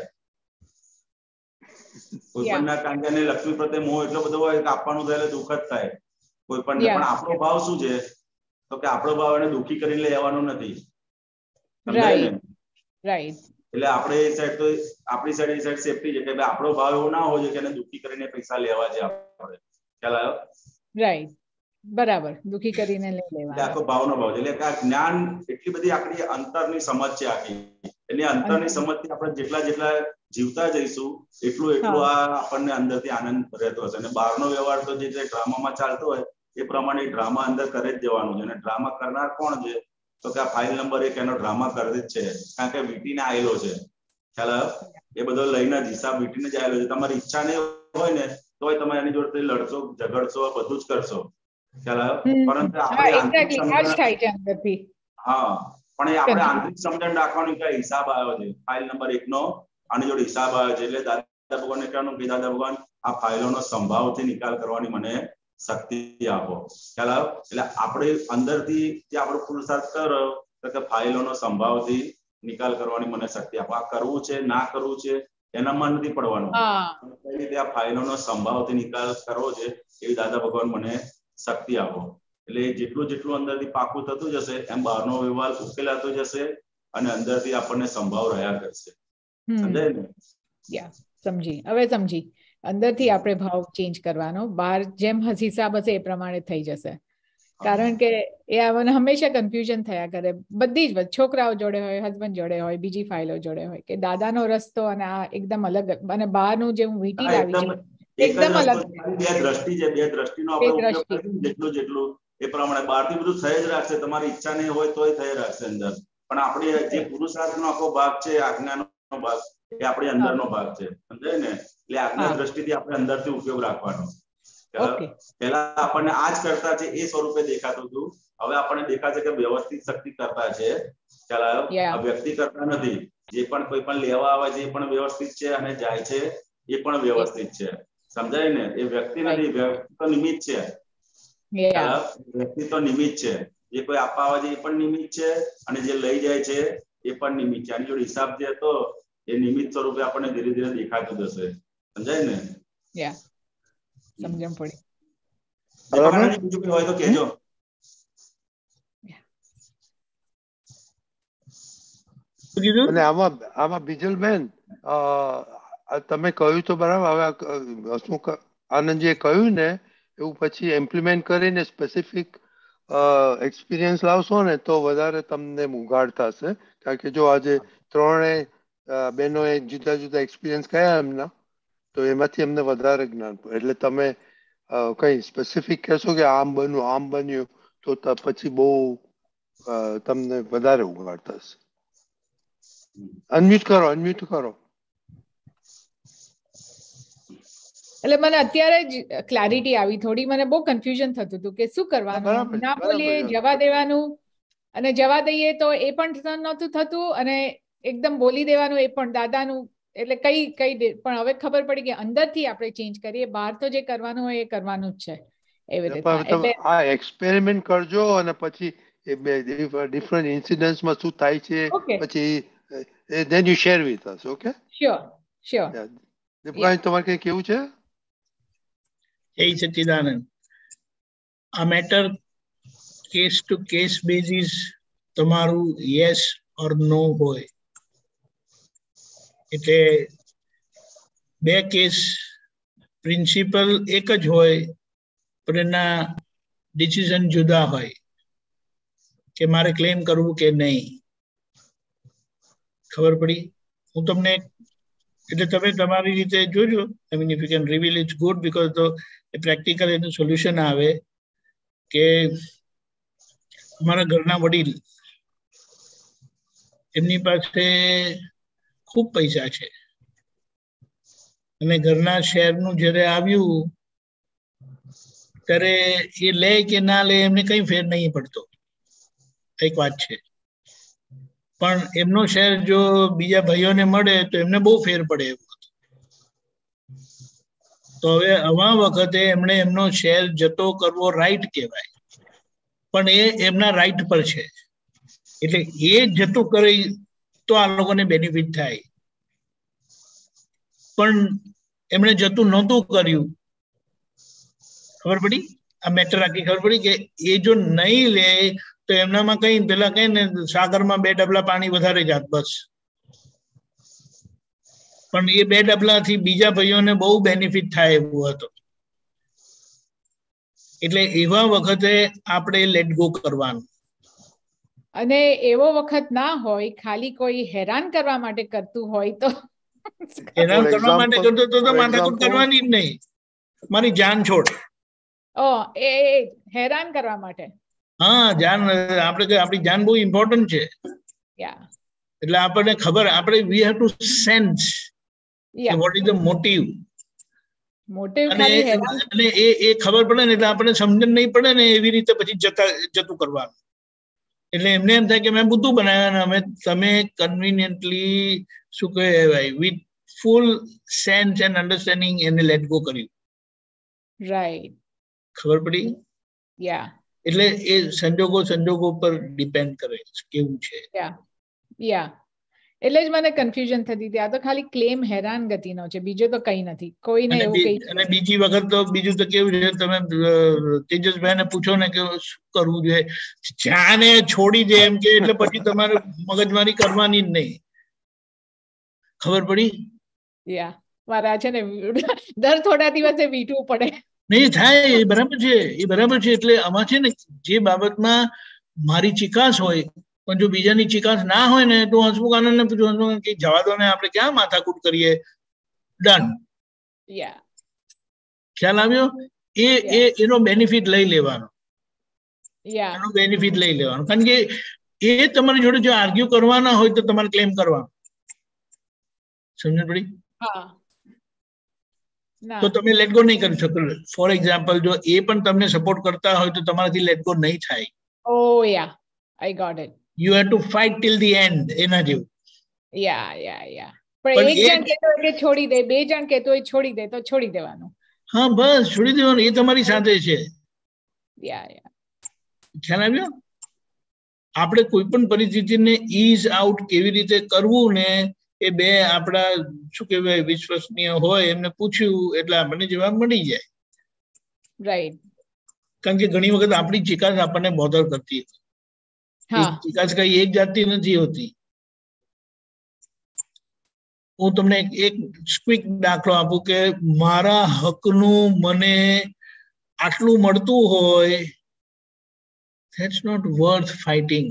કોઈ પણ ના, કારણ કે લક્ષ્મી પ્રત્યે મોહ એટલો બધો હોય કે આપવાનું થાય દુઃખ જ થાય કોઈ પણ. પણ આપણો ભાવ શું છે તો કે આપણો ભાવ એને દુઃખી કરીને લેવાનો નથી, સમજાય ને? એટલે આપણે એ સાઈડ તો આપણી સાઈડ એ સાઈડ સેફટી છે કે આપણો ભાવ એવો ના હોય કે એને દુઃખી કરીને પૈસા લેવા છે આપણે, ખ્યાલ આવ્યો? રાઈટ, બરાબર. દુઃખી કરીને લઈ લેવા આખો ભાવનો ભાવ છે. એટલે આ જ્ઞાન એટલી બધી આપણી અંતરની સમજ છે આખી. એટલે અંતરની સમજથી આપણે જેટલા જીવતા જઈશું એટલું આ આપણને અંદરથી આનંદ રહેતો હશે. અને બહારનો વ્યવહાર તો જે ડ્રામામાં ચાલતો હોય એ પ્રમાણે ડ્રામા અંદર કરે જ જવાનું છે. અને ડ્રામા કરનાર કોણ છે તો કે આ ફાઇલ નંબર 1 એનો ડ્રામા કરે જ છે, કારણ કે વીટીને આવેલો છે, ખ્યાલ આવ્યો? એ બધો લઈને જ હિસાબ વીટીને જ આવેલો છે. તમારી ઈચ્છા નહીં હોય ને તોય તમે એની જોડે લડશો, ઝઘડશો, બધું જ કરશો, ખ્યાલ આવ્યો? પરંતુ આપણે આંતરિક સમજણ, હા, પણ એ આપણે આંતરિક સમજણ રાખવાની કે હિસાબ આવ્યો છે ફાઇલ નંબર 1 નો, આની જોડે હિસાબ આવ્યો છે. એટલે દાદા ભગવાનને કહેવાનું કે દાદા ભગવાન આ ફાઇલોનો સંભાવથી નિકાલ કરવાની મને શક્તિ આપો, ખ્યાલ આવ્યો? એટલે આપણે અંદરથી જે આપણો પુરુષાર્થ કરો કે ફાઇલોનો સંભાવથી નિકાલ કરવાની મને શક્તિ આપો. આ કરવું છે ના કરવું છે એનામાં નથી પડવાનું, કઈ રીતે આ ફાઇલોનો સંભાવથી નિકાલ કરવો છે એવી દાદા ભગવાન મને શક્તિ આપો. એટલે જેટલું જેટલું અંદરથી પાકું થતું જશે એમ બહારનો વ્યવહાર ઉકેલાતો જશે અને અંદરથી આપણને સંભાવ રહ્યા કરશે. સમજાય ને? યા, સમજી. હવે સમજી. અંદરથી આપણે ભાવ ચેન્જ કરવાનો, બહાર જેમ હિસાબ હશે એ પ્રમાણે થઈ જશે. કારણ કે એ આપણને હંમેશા કન્ફ્યુઝન થયા કરે, બધી જ છોકરાઓ જોડે હોય, હસબન્ડ જોડે હોય, બીજી ફાઇલો જોડે હોય, કે દાદાનો રસ્તો અને આ એકદમ અલગ, અને બહારનું જે હું વીટી લાવી છું એકદમ અલગ. બે દ્રષ્ટિ છે, બે દ્રષ્ટિનો આપણે ઉપયોગ કરીશું જેટલું જેટલું એ પ્રમાણે. બહારથી બધું થઈ જ રાખશે, તમારી ઈચ્છા નહીં હોય તોય થઈ રાખશે અંદર, પણ આપણે જે પુરુષાર્થનો આખો ભાગ છે, આજ્ઞાનો ભાગ, એ આપણી અંદરનો ભાગ છે. સમજાય ને? એટલે આજ્ઞા દ્રષ્ટિથી આપણે અંદરથી ઉપયોગ રાખવાનો. પેલા આપણને આ જ કરતા છે એ સ્વરૂપે દેખાતું હતું, હવે આપણને દેખાશે કે વ્યવસ્થિત શક્તિ કરતા છે. ચાલો, આ વ્યક્તિ કરતા નથી. જે પણ કોઈ પણ લેવા આવે છે એ પણ વ્યવસ્થિત છે અને જાય છે એ પણ વ્યવસ્થિત છે. સમજાય ને? એ વ્યક્તિ નથી, વ્યક્તિ તો નિમિત્ત છે. વ્યક્તિ તો નિમિત્ત છે. જે કોઈ આપવા આવે છે એ પણ નિમિત્ત છે અને જે લઈ જાય છે એ પણ નિમિત્ત છે. આની જોડે હિસાબ જે હતો એ નિમિત્ત સ્વરૂપે આપણને ધીરે ધીરે દેખાતું જશે. સમજાય ને? સમજણ પડી. બીજું કઈ હોય તો કહેજો. અને આમાં બીજલબેન, તમે કહ્યું તો બરાબર. હવે શું આનંદજીએ કહ્યું ને એવું પછી ઇમ્પ્લિમેન્ટ કરીને સ્પેસિફિક એક્સપિરિયન્સ લાવશો ને તો વધારે તમને ઉઘાડ થશે. કારણ કે જો આજે ત્રણેય બહેનોએ જુદા જુદા એક્સપિરિયન્સ કયા એમના, તો એમાંથી એમને વધારે જ્ઞાન પડે. એટલે તમે કઈ સ્પેસિફિક કહેશો કે આમ બન્યું આમ બન્યું તો પછી બહુ તમને વધારે ઉઘાડ થશે. અનમ્યુટ કરો, અનમ્યુટ કરો. એટલે મને અત્યારે જ ક્લેરિટી આવી થોડી. મને બહુ કન્ફ્યુઝન થતું હતું કે શું કરવાનું, ના બોલીએ, જવા દેવાનું, અને જવા દઈએ તો એ પણ નહોતું થતું, અને એકદમ બોલી દેવાનું એ પણ દાદાનું. એટલે કઈ પણ હવે ખબર પડી કે અંદરથી આપણે ચેન્જ કરીએ, બહાર તો જે કરવાનું હોય એ કરવાનું જ છે. એવી રીતે આ એક્સપેરિમેન્ટ કરજો અને પછી ડિફરન્ટ ઇન્સિડન્ટ્સમાં શું થાય છે પછી then you share with us. Okay? Sure. દીપકાજી, તમારે કઈ કેવું છે? જય સચ્ચિદાનંદ. આ matter case to case basis તમારું યસ ઓર નો હોય. એટલે બે કેસ પ્રિન્સિપલ એક જ હોય પણ એના ડિસિઝન જુદા હોય કે મારે ક્લેમ કરવું કે નહીં. ખબર પડી? હું તમને એટલે તમે તમારી રીતે જોજો. I mean if you can reveal it's good, because તો એ પ્રેક્ટિકલ એનું સોલ્યુશન આવે કે અમારા ઘરના વડીલ, એમની પાસે ખૂબ પૈસા છે અને ઘરના શેરનું જ્યારે આવ્યું ત્યારે એ લે કે ના લે એમને કઈ ફેર નહીં પડતો. એક વાત છે. પણ એમનો શેર જો બીજા ભાઈઓને મળે તો એમને બહુ ફેર પડે એવું હતું. તો હવે આવા વખતે એમણે એમનો શેર જતો કરવો રાઈટ કહેવાય, પણ એ એમના રાઈટ પર છે. એટલે એ જતું કરે તો આ લોકોને બેનિફિટ થાય. પણ એમણે જતું નહોતું કર્યું. ખબર પડી? આ મેટર આખી ખબર પડી કે એ જો નહીં લે તો એમનામાં કઈ પેલા કઈ ને સાગરમાં 2 ડબલા પાણી વધારે જાત બસ. પણ એ 2 ડબલાથી બીજા ભાઈઓને બહુ બેનિફિટ થાય એવું હતું. એટલે એવા વખતે આપણે લેટ ગો કરવાનું. અને એવો વખત ના હોય, ખાલી કોઈ હેરાન કરવા માટે કરતું હોય તો હેરાન કરવા માટે કરતો તો માથાકૂટ કરવાની જ નહીં. મારી જાન છોડ. એ હેરાન કરવા માટે. હા, જાન. આપણે આપણી જાન બહુ ઇમ્પોર્ટન્ટ છે. એટલે આપણને ખબર, આપણે we have to sense what is the motive. અને એ ખબર પડે ને એટલે આપણને સમજણ નહીં પડે ને એવી રીતે પછી જતું કરવાનું. એટલે એમને એમ થાય કે મેં બધું બનાવ્યું, અમે તમે કન્વિનિયન્ટલી શું કહેવાય with full sense and understanding એને લેટ ગો કર્યું. રાઈટ. ખબર પડી? એટલે એ સંજોગો પર ડિપેન્ડ કરે કેવું છે. એટલે જ મને કન્ફ્યુઝન થતી હતી. આ તો ખાલી ક્લેમ હેરાનગતિનો છે, બીજો તો કઈ નથી. કોઈને એવું કઈ. અને બીજી વખત તો બીજું તો કેવું છે, તમે તેજસભાઈ ને પૂછો ને કે શું કરવું જોઈએ, જાને છોડી દે એમ કે એટલે પછી તમારે મગજમારી કરવાની જ નહીં. ખબર પડી? યા મારા છે ને દર થોડા દિવસે વીટવું પડે. નહીં થાય, એ બરાબર છે, એ બરાબર છે. એટલે આમાં છે ને જે બાબતમાં મારી ચિકાસ હોય પણ જો બીજાની ચિકાસ ના હોય ને તો હસમુખ આનંદ ને પૂછું, હસમુખ કે જવા દો ને, આપણે ક્યાં માથાકૂટ કરીએ, ડન. ખ્યાલ આવ્યો? એનો બેનિફિટ લઈ લેવાનો, એનો બેનિફિટ લઈ લેવાનો. કારણ કે એ તમારી જોડે જો આર્ગ્યુ કરવાના હોય તો તમારે ક્લેમ કરવાનો. સમજ પડી? તો તમે લેટ ગો નહીં કરી શકો. ફોર એક્ઝામ્પલ, જો એ પણ તમને સપોર્ટ કરતા હોય તો તમારાથી લેટ ગો નહીં થાય. Oh yeah, I got it. You have to fight till the end. એના જેવું. પણ એક જણ કહેતો હોય કે છોડી દે, બે જણ કહેતો હોય છોડી દે, તો છોડી દેવાનું. હા બસ છોડી દેવાનું, એ તમારી સાથે છે. ખ્યાલ આવ્યો? આપણે કોઈ પણ પરિસ્થિતિને ઈઝ આઉટ કેવી રીતે કરવું ને એ બે આપણા શું કહેવાય વિશ્વસનીય હોય એમને પૂછ્યું એટલે આપણને જવાબ મળી જાય. રાઈટ. કારણ કે ઘણી વખત આપણી ચિકાસ આપણને બોધર કરતી હોય. ચિકાસ કઈ એક જાતની નથી હોતી. હું તમને એક ક્વિક દાખલો આપું કે મારા હકનું મને આટલું મળતું હોય, that's not worth fighting.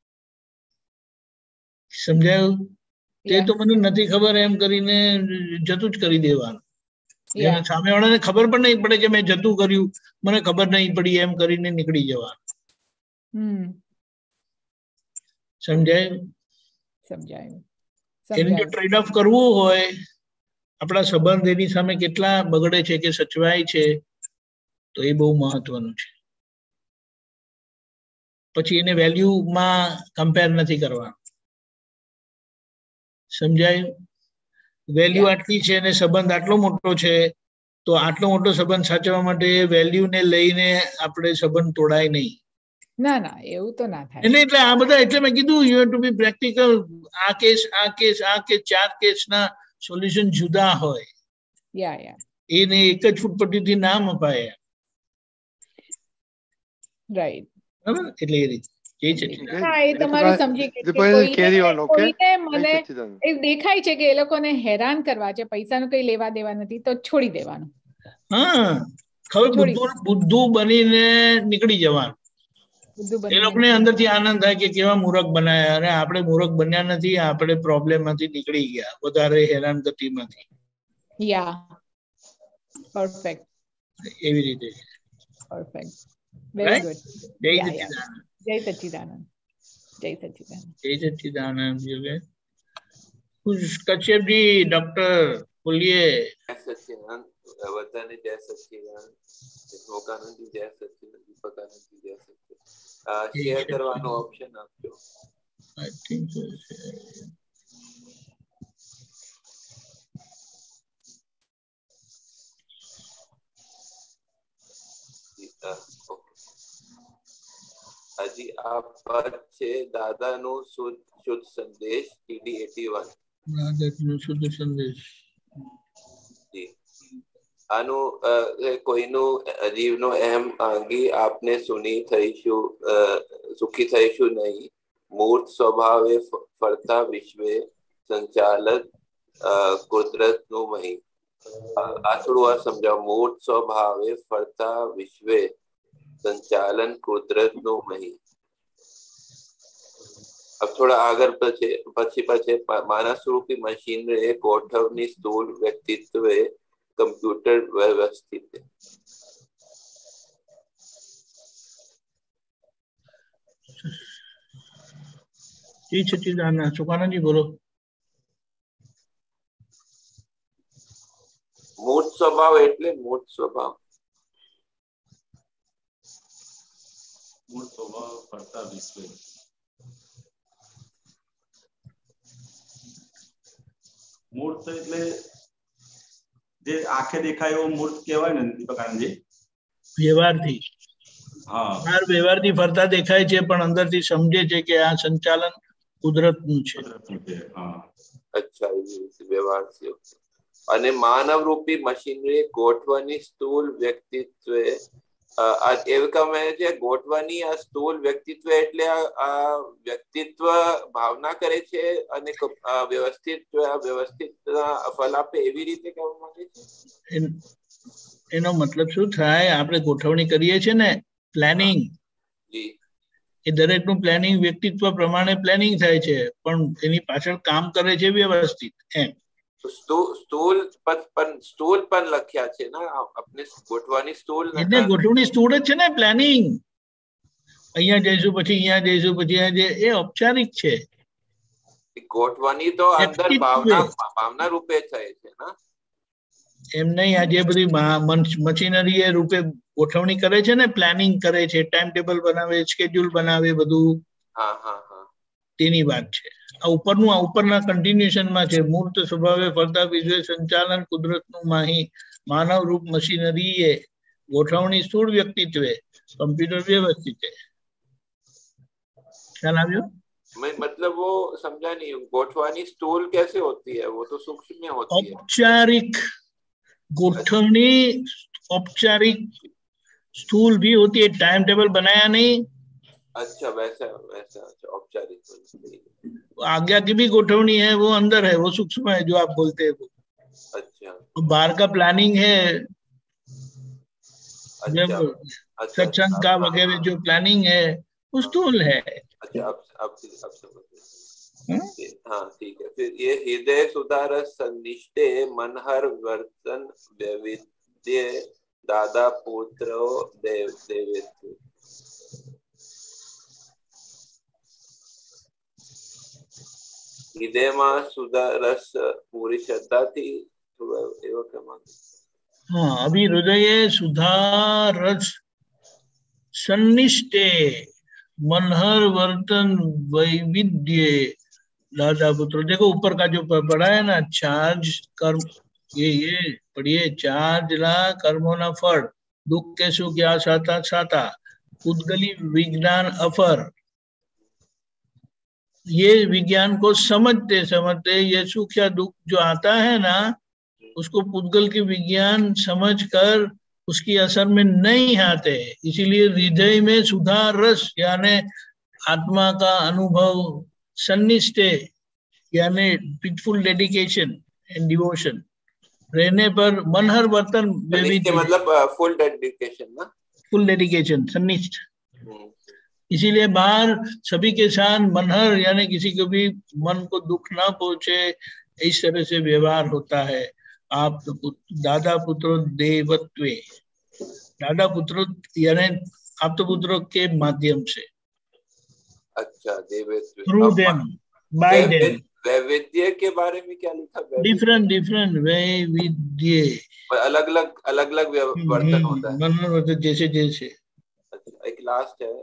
સમજાયું? તે તો મને નથી ખબર એમ કરીને જતું જ કરી દેવાનું. સામે વાળાને ખબર પણ નહીં પડે કે મેં જતું કર્યું, મને ખબર નહીં પડી એમ કરીને નીકળી જવાનું. સમજાયું? સમજાયું. એનું જો ટ્રેડ ઓફ કરવું હોય, આપણા સંબંધ એની સામે કેટલા બગડે છે કે સચવાય છે, તો એ બહુ મહત્વનું છે. પછી એને વેલ્યુમાં કમ્પેર નથી કરવાનું. સમજાયું? વેલ્યુ આટલી છે અને સંબંધ આટલો મોટો છે, તો આટલો મોટો સંબંધ સાચવવા માટે વેલ્યુને લઈને આપણે સંબંધ તોડાય નહીં. ના ના, એવું તો ના થાય. એટલે આ બધા, એટલે મેં કીધું you have to be practical. આ કેસ, ચાર કેસના સોલ્યુશન જુદા હોય. એને એક જ ફૂટપટ્ટીથી ના મપાય. રાઈટ. બરાબર? એટલે એ રીતે તમારું સમજી મને દેખાય છે કે એ લોકોને હેરાન કરવા છે, પૈસાનું કઈ લેવા દેવા નથી, તો છોડી દેવાનું. હા, ખબર, બુદ્ધુ બનીને નીકળી જવાનું. એ લોકોને અંદરથી આનંદ થાય કે કેવા મૂર્ખ બનાયા. અરે આપણે મૂર્ખ બન્યા નથી, આપણે પ્રોબ્લેમ માંથી નીકળી ગયા, વધારે હેરાનગતિમાંથી. પરફેક્ટ. એવી રીતે. પરફેક્ટ. Very good. જય સચ્ચિદાનંદ. જય સચ્ચિદાનંદ. જય સચ્ચિદાનંદ. જય સચ્ચિદાનંદ. કશ્યપ જી, ડॉक्टर બોलिए. सच्चिदानंद, वतन जय सच्चिदानंद, मोकानंद जी जय सच्चिदानंद, दीपकानंद जी जय सच्चिदानंद. शेयर करવાનો ઓપ્શન આપજો. I think so. હજી આ પર છે દાદાનું શુદ્ધ સંદેશ TD 81. દાદાનું શુદ્ધ સંદેશ. જી, આનું કોઈનું જીવનો એમ આંગી આપને સુખી થઈશું નહીં. મૂર્ત સ્વભાવે ફરતા વિશ્વે સંચાલક કુદરતનું મહી. આ થોડું વાર સમજાવ. મૂર્ત સ્વભાવે ફરતા વિશ્વે સંચાલન કુદરતનું મહી. अब थोड़ा आगर પછી માનસ રૂપી મશીનરે ગોઠવણી સ્થૂળ વ્યક્તિત્વે કમ્પ્યુટર વ્યવસ્થિત. જી સચ્ચિદાનંદ. સુકાનંદજી બોલો. મૂર્ત સ્વભાવ એટલે મૂર્ત સ્વભાવ. મૂળ સ્વભાવ ફરતા વિશ્વ. મૂર્ત એટલે જે આંખે દેખાય એવો મૂર્ત કહેવાય ને દીપકાનંદજી? વ્યવહારથી. હા, વ્યવહારથી ફરતા દેખાય છે પણ અંદરથી સમજે છે કે આ સંચાલન કુદરતનું છે. અચ્છા, એવી રીતે વ્યવહારથી. અને માનવ રૂપી મશીનરી ગોઠવણી સ્થૂળ વ્યક્તિત્વે એવું કહે છે. ગોઠવણી આ સ્થૂળ વ્યક્તિત્વ એટલે આ વ્યક્તિત્વ ભાવના કરે છે અને વ્યવસ્થિત ફલ આપે એવી રીતે કહેવા માંગે છે. એનો મતલબ શું થાય? આપણે ગોઠવણી કરીએ છીએ ને, પ્લાનિંગ, એ દરેકનું પ્લાનિંગ વ્યક્તિત્વ પ્રમાણે પ્લાનિંગ થાય છે, પણ એની પાછળ કામ કરે છે વ્યવસ્થિત. એમ સ્થૂળ પણ લખ્યા છે ને આપણે, ગોઠવણી સ્થૂળ, એટલે ગોઠવણી સ્થૂળ જ છે ને, પ્લાનિંગ. અહીંયા જઈશું, પછી અહીંયા જઈશું, પછી અહીંયા, એ ઔપચારિક છે. ગોઠવણી તો અંદર ભાવના રૂપે થાય છે ને. એમ નહીં, આ જે બધી મશીનરી એ રૂપે ગોઠવણી કરે છે ને, પ્લાનિંગ કરે છે, ટાઈમ ટેબલ બનાવે, સ્કેડ્યુલ બનાવે, બધું તેની વાત છે. આ ઉપરના કન્ટિન્યુએશનમાં છે. મૂર્ત સ્વભાવે ફરતા વિશ્વ સંચાલન કુદરતનું માનવ રૂપ મશીનરી એ ગોઠવણી સ્થૂળ વ્યક્તિત્વે कंप्यूटर व्यवस्थित है. ख्याल આવ્યો? मतलब वो समझा नहीं, गोठवानी स्थूल कैसे होती है? वो तो सूक्ष्म में होती है. औपचारिक गोठवनी औपचारिक स्थूल भी होती है, टाइम टेबल बनाया नहीं. अच्छा, वैसा वैसा. अच्छा, औपचारिक. आज्ञा की भी गोठवनी है, वो अंदर है, वो सूक्ष्म है जो आप बोलते हैं वो. अच्छा. बाहर का प्लानिंग है, अच्छा, सत्संग का वगैरह जो प्लानिंग है वो स्थूल है. अच्छा, अब समझ. हाँ, ठीक है. फिर ये हृदय सुधारस सन्निष्ठे मनहर वर्तन वैविध्य दादा पुत्र देवेत्व. હૃદયમાં સુધારસ પૂરી શ્રદ્ધાથી એવો ક્રમાંક. हाँ, अभी हृदय सुधारस सन्निष्ठे मनहर वर्तन वैविध्य दादा पुत्र. देखो ऊपर का जो पढ़ा है ना, चार्ज कर्म, ये पढ़िए, चार्ज ला कर्मों ना फल, दुख के सुख या साता साता, उद्गली विज्ञान अफर. ये विज्ञान को समझते समझते ये सुख या दुख जो आता है ना, उसको पुद्गल के विज्ञान समझकर उसकी असर में नहीं आते. इसीलिए हृदय में सुधार रस यानी आत्मा का अनुभव, सन्निष्ठ यानी पिटफुल डेडिकेशन एंड डिवोशन रहने पर मनहर वर्तन मतलब फुल डेडिकेशन ना, फुल डेडिकेशन, सन्निष्ठ. इसीलिए बाहर सभी के साथ मनहर यानी किसी को भी मन को दुख ना पहुंचे, इस तरह से व्यवहार होता है. आप दादा पुत्र देवत्वे, दादा पुत्र यानी आप तो पुत्रों के माध्यम से. अच्छा, देवत्व. Through them, by them. वैविध्य के बारे में क्या लिखा? डिफरेंट वैविध्य, अलग अलग वर्तन होता है. मतलब जैसे जैसे. अच्छा, एक लास्ट है,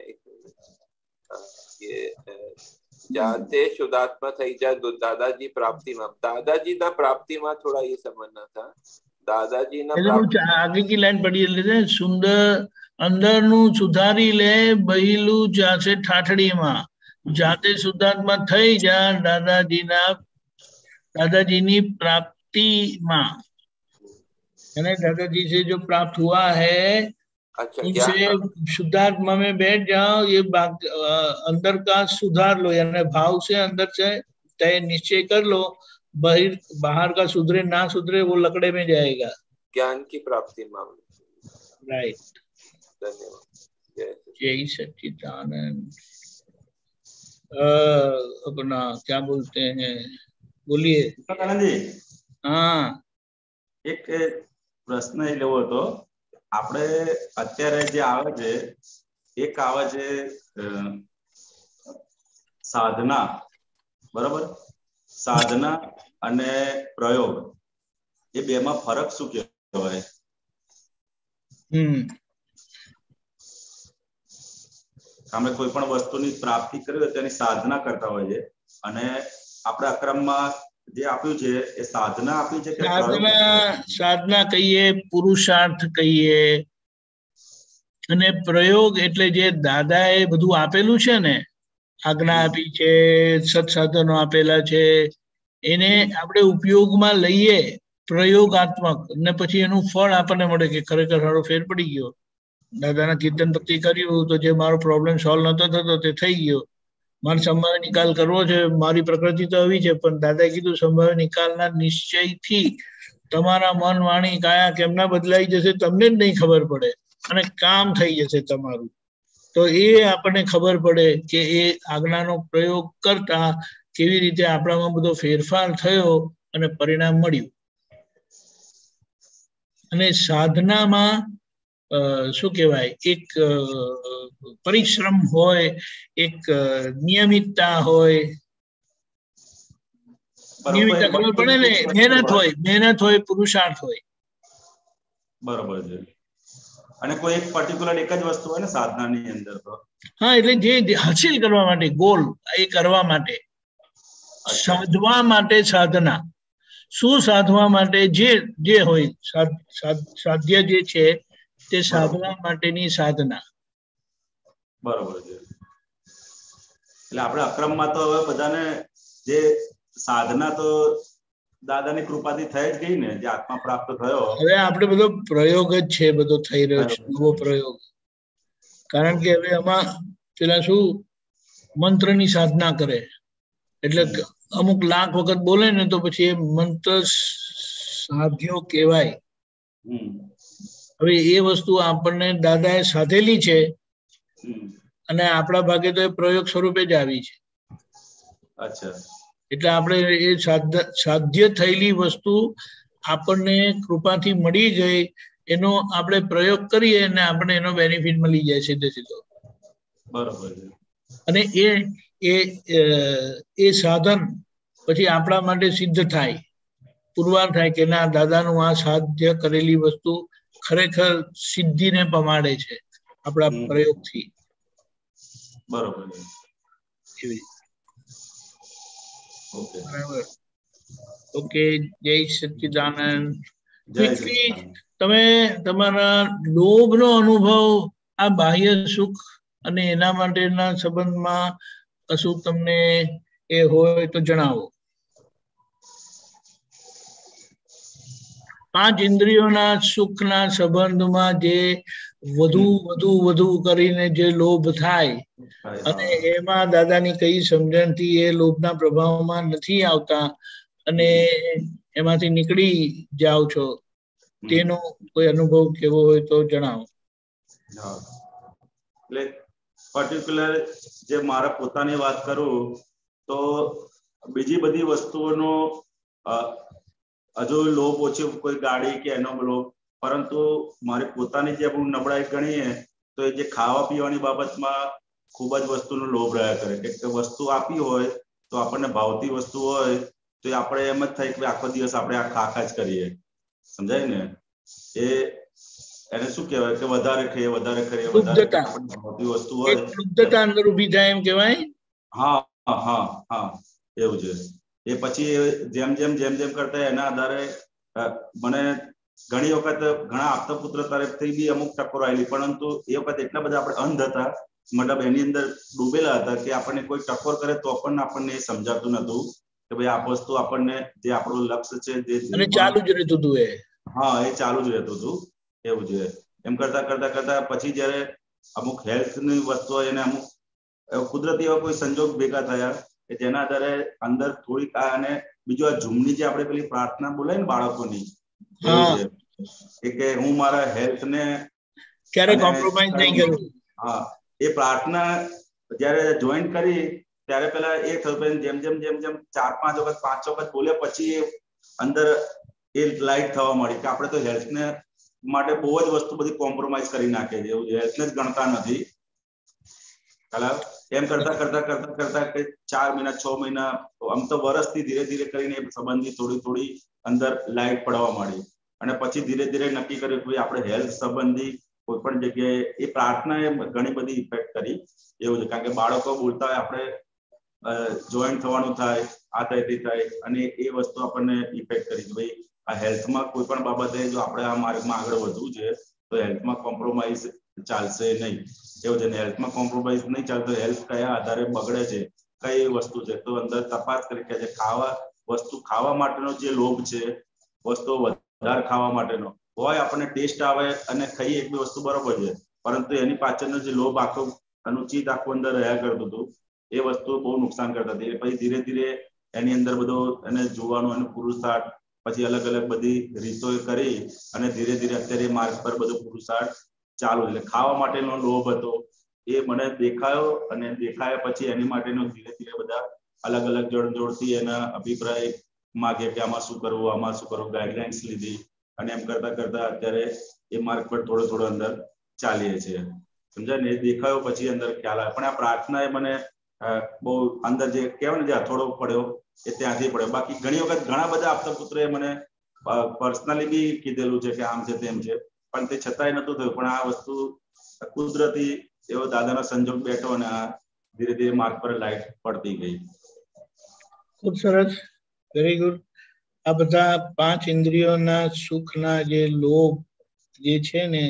ये जाते शुद्धात्मा थई जा दादाजी प्राप्ति में. दादाजी ना प्राप्ति में थोड़ा ये समझना था. दादाजी ना आगे की लाइन पढ़ी लेते. सुंदर अंदर नु सुधारी ले बहिलू जासे ठाठड़ी में, जाते शुद्धात्मा थई जा दादाजी नी प्राप्ति में. यानी दादाजी से जो प्राप्त हुआ है, अच्छा, उनसे शुद्धात्मा में बैठ जाओ, ये अंदर का सुधार लो, यानी भाव से अंदर से तय निश्चय कर लो. बाहर का सुधरे ना सुधरे वो लकड़े में जाएगा. ज्ञान की प्राप्ति मामले. राइट. धन्यवाद. जय सच्चिदानंद. अपना क्या बोलते हैं, बोलिए. जी, हाँ, एक प्रश्न એ લેવો હતો. આપણે અત્યારે જે આવે છે, એક આવે છે સાધના, બરાબર? સાધના અને પ્રયોગ, એ બેમાં ફરક શું કહેવાય? આપણે કોઈ પણ વસ્તુની પ્રાપ્તિ કરવી હોય તેની સાધના કરતા હોઈએ, અને આપણે અક્રમમાં જે આપ્યું છે એ સાધના આપી છે કે સાધના કહીએ, પુરુષાર્થ કહીએ, અને પ્રયોગ એટલે જે દાદાએ બધું આપેલું છે ને, આજ્ઞા આપી છે, સત્સાધનો આપેલા છે, એને આપણે ઉપયોગમાં લઈએ પ્રયોગાત્મક, ને પછી એનું ફળ આપણને મળે કે ખરેખર સારો ફેર પડી ગયો. દાદાના કીર્તન ભક્તિ કર્યું તો જે મારો પ્રોબ્લેમ સોલ્વ નતો થતો તે થઈ ગયો. મારે સંભાવ્ય નિકાલ કરવો છે, મારી પ્રકૃતિ તો આવી છે, પણ દાદાએ કીધું સંભાવ્ય નિકાલના નિશ્ચયથી તમારા મન, વાણી, કાયા કેમના બદલાઈ જશે તમને જ નહીં ખબર પડે, અને કામ થઈ જશે તમારું. તો એ આપણને ખબર પડે કે એ આજ્ઞાનો પ્રયોગ કરતા કેવી રીતે આપણામાં બધો ફેરફાર થયો અને પરિણામ મળ્યું. અને સાધનામાં શું કહેવાય, એક પરિશ્રમ હોય, એક નિયમિતતા હોય. નિયમિતતા ખબર પડે ને, મહેનત હોય, પુરુષાર્થ હોય. બરોબર છે. અને કોઈ એક પર્ટિક્યુલર એક જ વસ્તુ હોય ને સાધનાની અંદર તો. હા, એટલે જે હાસિલ કરવા માટે, ગોલ એ કરવા માટે, સાધવા માટે સાધના, શું સાધવા માટે જે હોય સાધ્ય જે છે તે સાધવા માટેની સાધના. બરોબર છે. એટલે આપણે અક્રમમાં તો હવે બધાને જે સાધના તો દાદાની કૃપાથી થઈ જ ગઈ ને, જે આત્મા પ્રાપ્ત થયો. હવે આપણે બધો પ્રયોગ જ છે, બધો થઈ રહ્યો છે, નવો પ્રયોગ. કારણ કે હવે આમાં પેલા શું મંત્રની સાધના કરે, એટલે અમુક લાખ વખત બોલે ને તો પછી એ મંત્ર સાધ્યો કહેવાય. હવે એ વસ્તુ આપણને દાદાએ સાધેલી છે, અને આપણા ભાગે તો એ પ્રયોગ સ્વરૂપે જ આવી છે. અચ્છા. એટલે આપણે એ સાધ્ય થયેલી વસ્તુ આપણને કૃપાથી મળી ગઈ, એનો આપણે પ્રયોગ કરીએ અને આપણે એનો બેનિફિટ મળી જાય સીધો. બરોબર છે. અને એ સાધન પછી આપણા માટે સિદ્ધ થાય, પુરવાર થાય કે ના, દાદાનું આ સાધ્ય કરેલી વસ્તુ ખરેખર સિદ્ધિને પમાડે છે આપણા પ્રયોગથી. બરોબર છે. ઓકે. જય સચ્ચિદાનંદ. તમે તમારા લોભનો અનુભવ આ બાહ્ય સુખ અને એના માટેના સંબંધમાં કશું તમને એ હોય તો જણાવો. 5 ઇન્દ્રિયોના સુખના સંબંધમાં જે વધુ કરીને જે લોભ થાય, અને એમાં દાદાની કઈ સમજણથી એ લોભના પ્રભાવમાં નથી આવતા અને એમાંથી નીકળી જાઓ છો, તેનો કોઈ અનુભવ કેવો હોય તો જણાવો. એટલે પર્ટિક્યુલર જે મારા પોતાની વાત કરું તો બીજી બધી વસ્તુઓનો હજુ લોભ ઓછી, કોઈ ગાડી કે એનો લોભ, પરંતુ મારી પોતાની જે આપણું નબળાઈ ગણીએ તો એ જે ખાવા પીવાની બાબતમાં ખૂબ જ વસ્તુનો લોભ રહ્યા કરે. કે વસ્તુ આપી હોય તો આપણને ભાવતી વસ્તુ હોય તો આપણે એમ જ થાય કે આખો દિવસ આપણે આ ખા જ કરીએ. સમજાય ને? એને શું કહેવાય કે વધારે ખાઈએ, ભાવતી વસ્તુ હોય, અંદર ઊભી થાય એમ કહેવાય. હા, એવું છે. એ પછી જેમ જેમ કરતા એના આધારે મને ઘણી વખત ઘણા આપતા પુત્ર તરફથી બી અમુક ટકોર આવેલી, પરંતુ એ વખત એટલા બધા આપણે અંધ હતા, મતલબ એની અંદર ડૂબેલા હતા કે આપણને કોઈ ટકોર કરે તો પણ આપણને એ સમજાતું નતું કે ભાઈ આ વસ્તુ આપણને જે આપણું લક્ષ્ય છે જે ચાલુ જ રહેતું હતું. હા, એ ચાલુ જ રહેતું હતું. એવું છે. એમ કરતા પછી જયારે અમુક હેલ્થની વસ્તુ હોય એને અમુક કુદરતી એવા કોઈ સંજોગ ભેગા થયા કે જેના આધારે અંદર થોડીક અને બીજું આ ઝૂમની જે આપણે પેલી પ્રાર્થના બોલાય ને બાળકોની, કે હું મારા હેલ્થને ક્યારે કોમ્પ્રોમાઇઝ નહીં કરું. હા, એ પ્રાર્થના જયારે જોઈન કરી ત્યારે પેલા એ થયું, જેમ 4-5 વખત બોલ્યા પછી અંદર એ લાઈટ થવા મળી કે આપણે તો હેલ્થને માટે બહુ જ વસ્તુ બધી કોમ્પ્રોમાઇઝ કરી નાખે છે, એવું હેલ્થને જ ગણતા નથી. એમ કરતા 4 મહિના 6 મહિના આમ તો વર્ષથી ધીરે કરીને સંબંધી થોડી અંદર લાઈટ પડવા માંડી, અને પછી ધીરે નક્કી કર્યું કે આપણે હેલ્થ સંબંધી કોઈ પણ જગ્યાએ એ પ્રાર્થનાએ ઘણી બધી ઇફેક્ટ કરી. એવું છે, કારણ કે બાળકો બોલતા હોય, આપણે જોઈન્ટ થવાનું થાય, આ થાય, અને એ વસ્તુ આપણને ઇફેક્ટ કરી કે ભાઈ આ હેલ્થમાં કોઈ પણ બાબતે જો આપણે આ માર્ગમાં આગળ વધવું છે તો હેલ્થમાં કોમ્પ્રોમાઇઝ ચાલશે નહીં. એવું છે ને હેલ્થમાં કોમ્પ્રોમાઇઝ નહીં ચાલતો. હેલ્થ કયા આધારે બગડે છે, કઈ વસ્તુ છે, તો અંદર તપાસ કરી કે વસ્તુ ખાવા માટેનો જે લોભ છે, વસ્તુ વધારે ખાવા માટેનો હોય, આપણને ટેસ્ટ આવે અને ખાઈએ એક વસ્તુ બરોબર છે, પરંતુ એની પાછળનો જે લોભ આખો અનુચિત આખું અંદર રહ્યા કરતું હતું, એ વસ્તુ બહુ નુકસાન કરતા હતી. પછી ધીરે ધીરે એની અંદર બધો એને જોવાનું અને પુરુષાર્થ, પછી અલગ અલગ બધી રીતો કરી અને ધીરે ધીરે અત્યારે માર્ગ પર બધો પુરુષાર્થ ચાલુ. એટલે ખાવા માટેનો લોભ હતો એ મને દેખાયો અને દેખાયા પછી એની માટેનો ધીરે ધીરે બધા અલગ અલગ જોડથી એના અભિપ્રાય માગે કે આમાં શું કરવું, આમાં શું કરવું, ગાઈડલાઇન્સ લીધી અને એમ કરતા કરતા અત્યારે એ માર્ગ પર થોડો થોડો અંદર ચાલીએ છીએ. સમજાય ને? એ દેખાયો પછી અંદર ખ્યાલ આવે. પણ આ પ્રાર્થના એ મને બહુ અંદર જે કહેવાય ને જે હથોડો પડ્યો એ ત્યાંથી પડ્યો. બાકી ઘણી વખત ઘણા બધા આપતા પુત્રોએ મને પર્સનલી બી કીધેલું છે કે આમ છે તેમ છે, પણ તે છતાંય નતું થયું. પણ આ વસ્તુ કુદરતી એવો દાદાનો સંજોગ બેઠો અને આ ધીરે ધીરે માર્ગ પર લાઈટ પડતી ગઈ. ખૂબ સરસ, વેરી ગુડ. આ બધા 5 ઇન્દ્રિયોના સુખના જે લોભ જે છે ને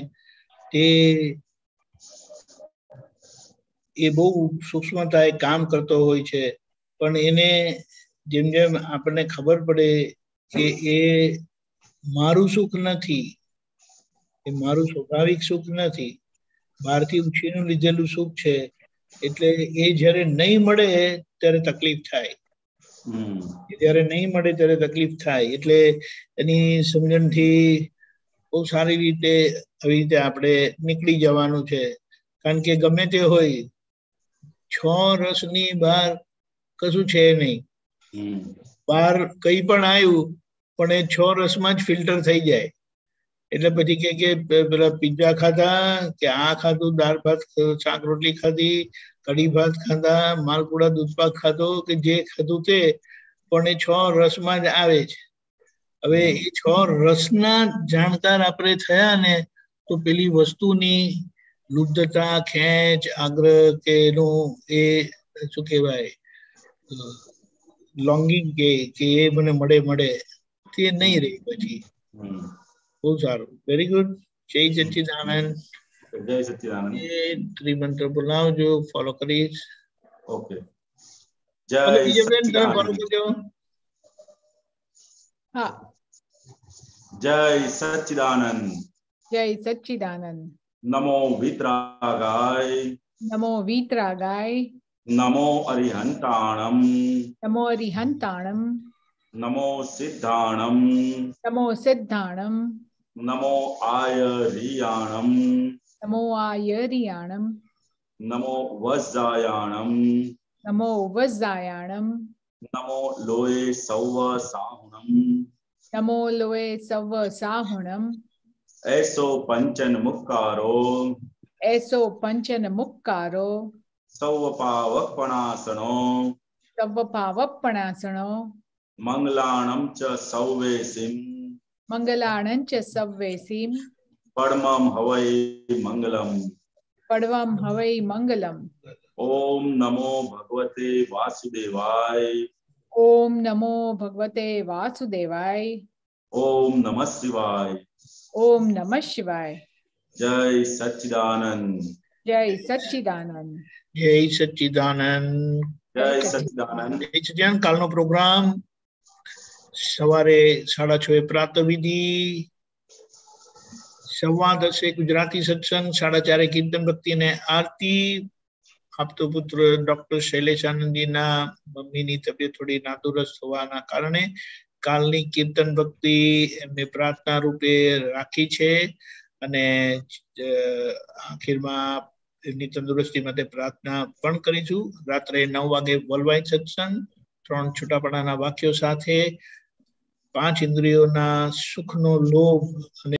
એ બહુ સૂક્ષ્મતાએ કામ કરતો હોય છે, પણ એને જેમ જેમ આપણને ખબર પડે કે એ મારું સુખ નથી, એ મારું સ્વાભાવિક સુખ નથી, બહારથી ઉછીનું લીધેલું સુખ છે, એટલે એ જ્યારે નહીં મળે ત્યારે તકલીફ થાય. જ્યારે નહીં મળે ત્યારે તકલીફ થાય. એટલે એની સમજણથી બહુ સારી રીતે આવી રીતે આપણે નીકળી જવાનું છે. કારણ કે ગમે તે હોય, 6 રસની બહાર કશું છે નહીં. બહાર કઈ પણ આવ્યું પણ એ 6 રસમાં જ ફિલ્ટર થઈ જાય. એટલે પછી કે પેલા પિઝા ખાધા કે આ ખાધું, દાળ ભાત શાક રોટલી ખાધી, કઢી ભાત ખાધા, માલપુડા દૂધપાક ખાધો કે જે ખાધું તે, પણ એ 6 રસમાં જ આવે છે. હવે એ 6 રસના જાણકાર આપણે થયા ને તો પેલી વસ્તુની લુબ્ધતા, ખેંચ, આગ્રહ કે એનું એ શું કહેવાય લોંગિંગ કે એ મને મળે તે નહીં રહી પછી. બહુ સારું, વેરી ગુડ. જય સચ્ચિદાનંદ. જય સચ્ચિદાનંદ. એ ત્રિમંત્ર બોલાવજો, ફોલો કરીશ. ઓકે. જય સચ્ચિદાનંદ. જય સચ્ચિદાનંદ. નમો વિતરાગાય. નમો વિતરાગાય. નમો અરિહંતાણમ. નમો અરિહંતાણમ. નમો સિદ્ધાણમ. નમો સિદ્ધાણમ. નમો આયરિયાણમ. નમો આયરિયાણમ. નમો વજ્જાયાણમ. નમો વજ્જાયાણમ. નમો લોય સૌવ સાહુણમ. નમો લોય સૌવ સાહુણમ. એસો પંચન મુક્કારો. એસો પંચન મુક્કારો. સૌવ પાવપણાસણો. સૌવ પાવપણાસણો. મંગલાણમ ચ સૌવેસીમ. મંગલાણં ચ સવ્વેસીમ. પડમમ હવૈ મંગલમ. પડવમ હવૈ મંગલમ. ઓમ નમો ભગવતે વાસુદેવાય. ઓમ નમો ભગવતે વાસુદેવાય. ઓમ નમઃ શિવાય. ઓમ નમઃ શિવાય. જય સચ્ચિદાનંદ. જય સચ્ચિદાનંદ. જય સચ્ચિદાનંદ. જય સચ્ચિદાનંદ. જય સચ્ચિદાનંદ. કાલનો પ્રોગ્રામ સવારે 6:30 પ્રાતઃવિધિ, 10:15 ગુજરાતી સત્સંગ, 4:30 કીર્તન ભક્તિ અને આરતી. આપતો પુત્ર ડોક્ટર શૈલેષાનંદજીના મમ્મીની તબિયત થોડી નાદુરસ્ત હોવાના કારણે કાલની કીર્તન ભક્તિ એમને પ્રાર્થના રૂપે રાખી છે અને આખીરમાં એમની તંદુરસ્તી માટે પ્રાર્થના પણ કરીશું. રાત્રે 9 વાગે વર્લ્ડવાઇડ સત્સંગ, 3 છૂટાપડાના વાક્યો સાથે, 5 ઇન્દ્રિયોના સુખનો લોભ અને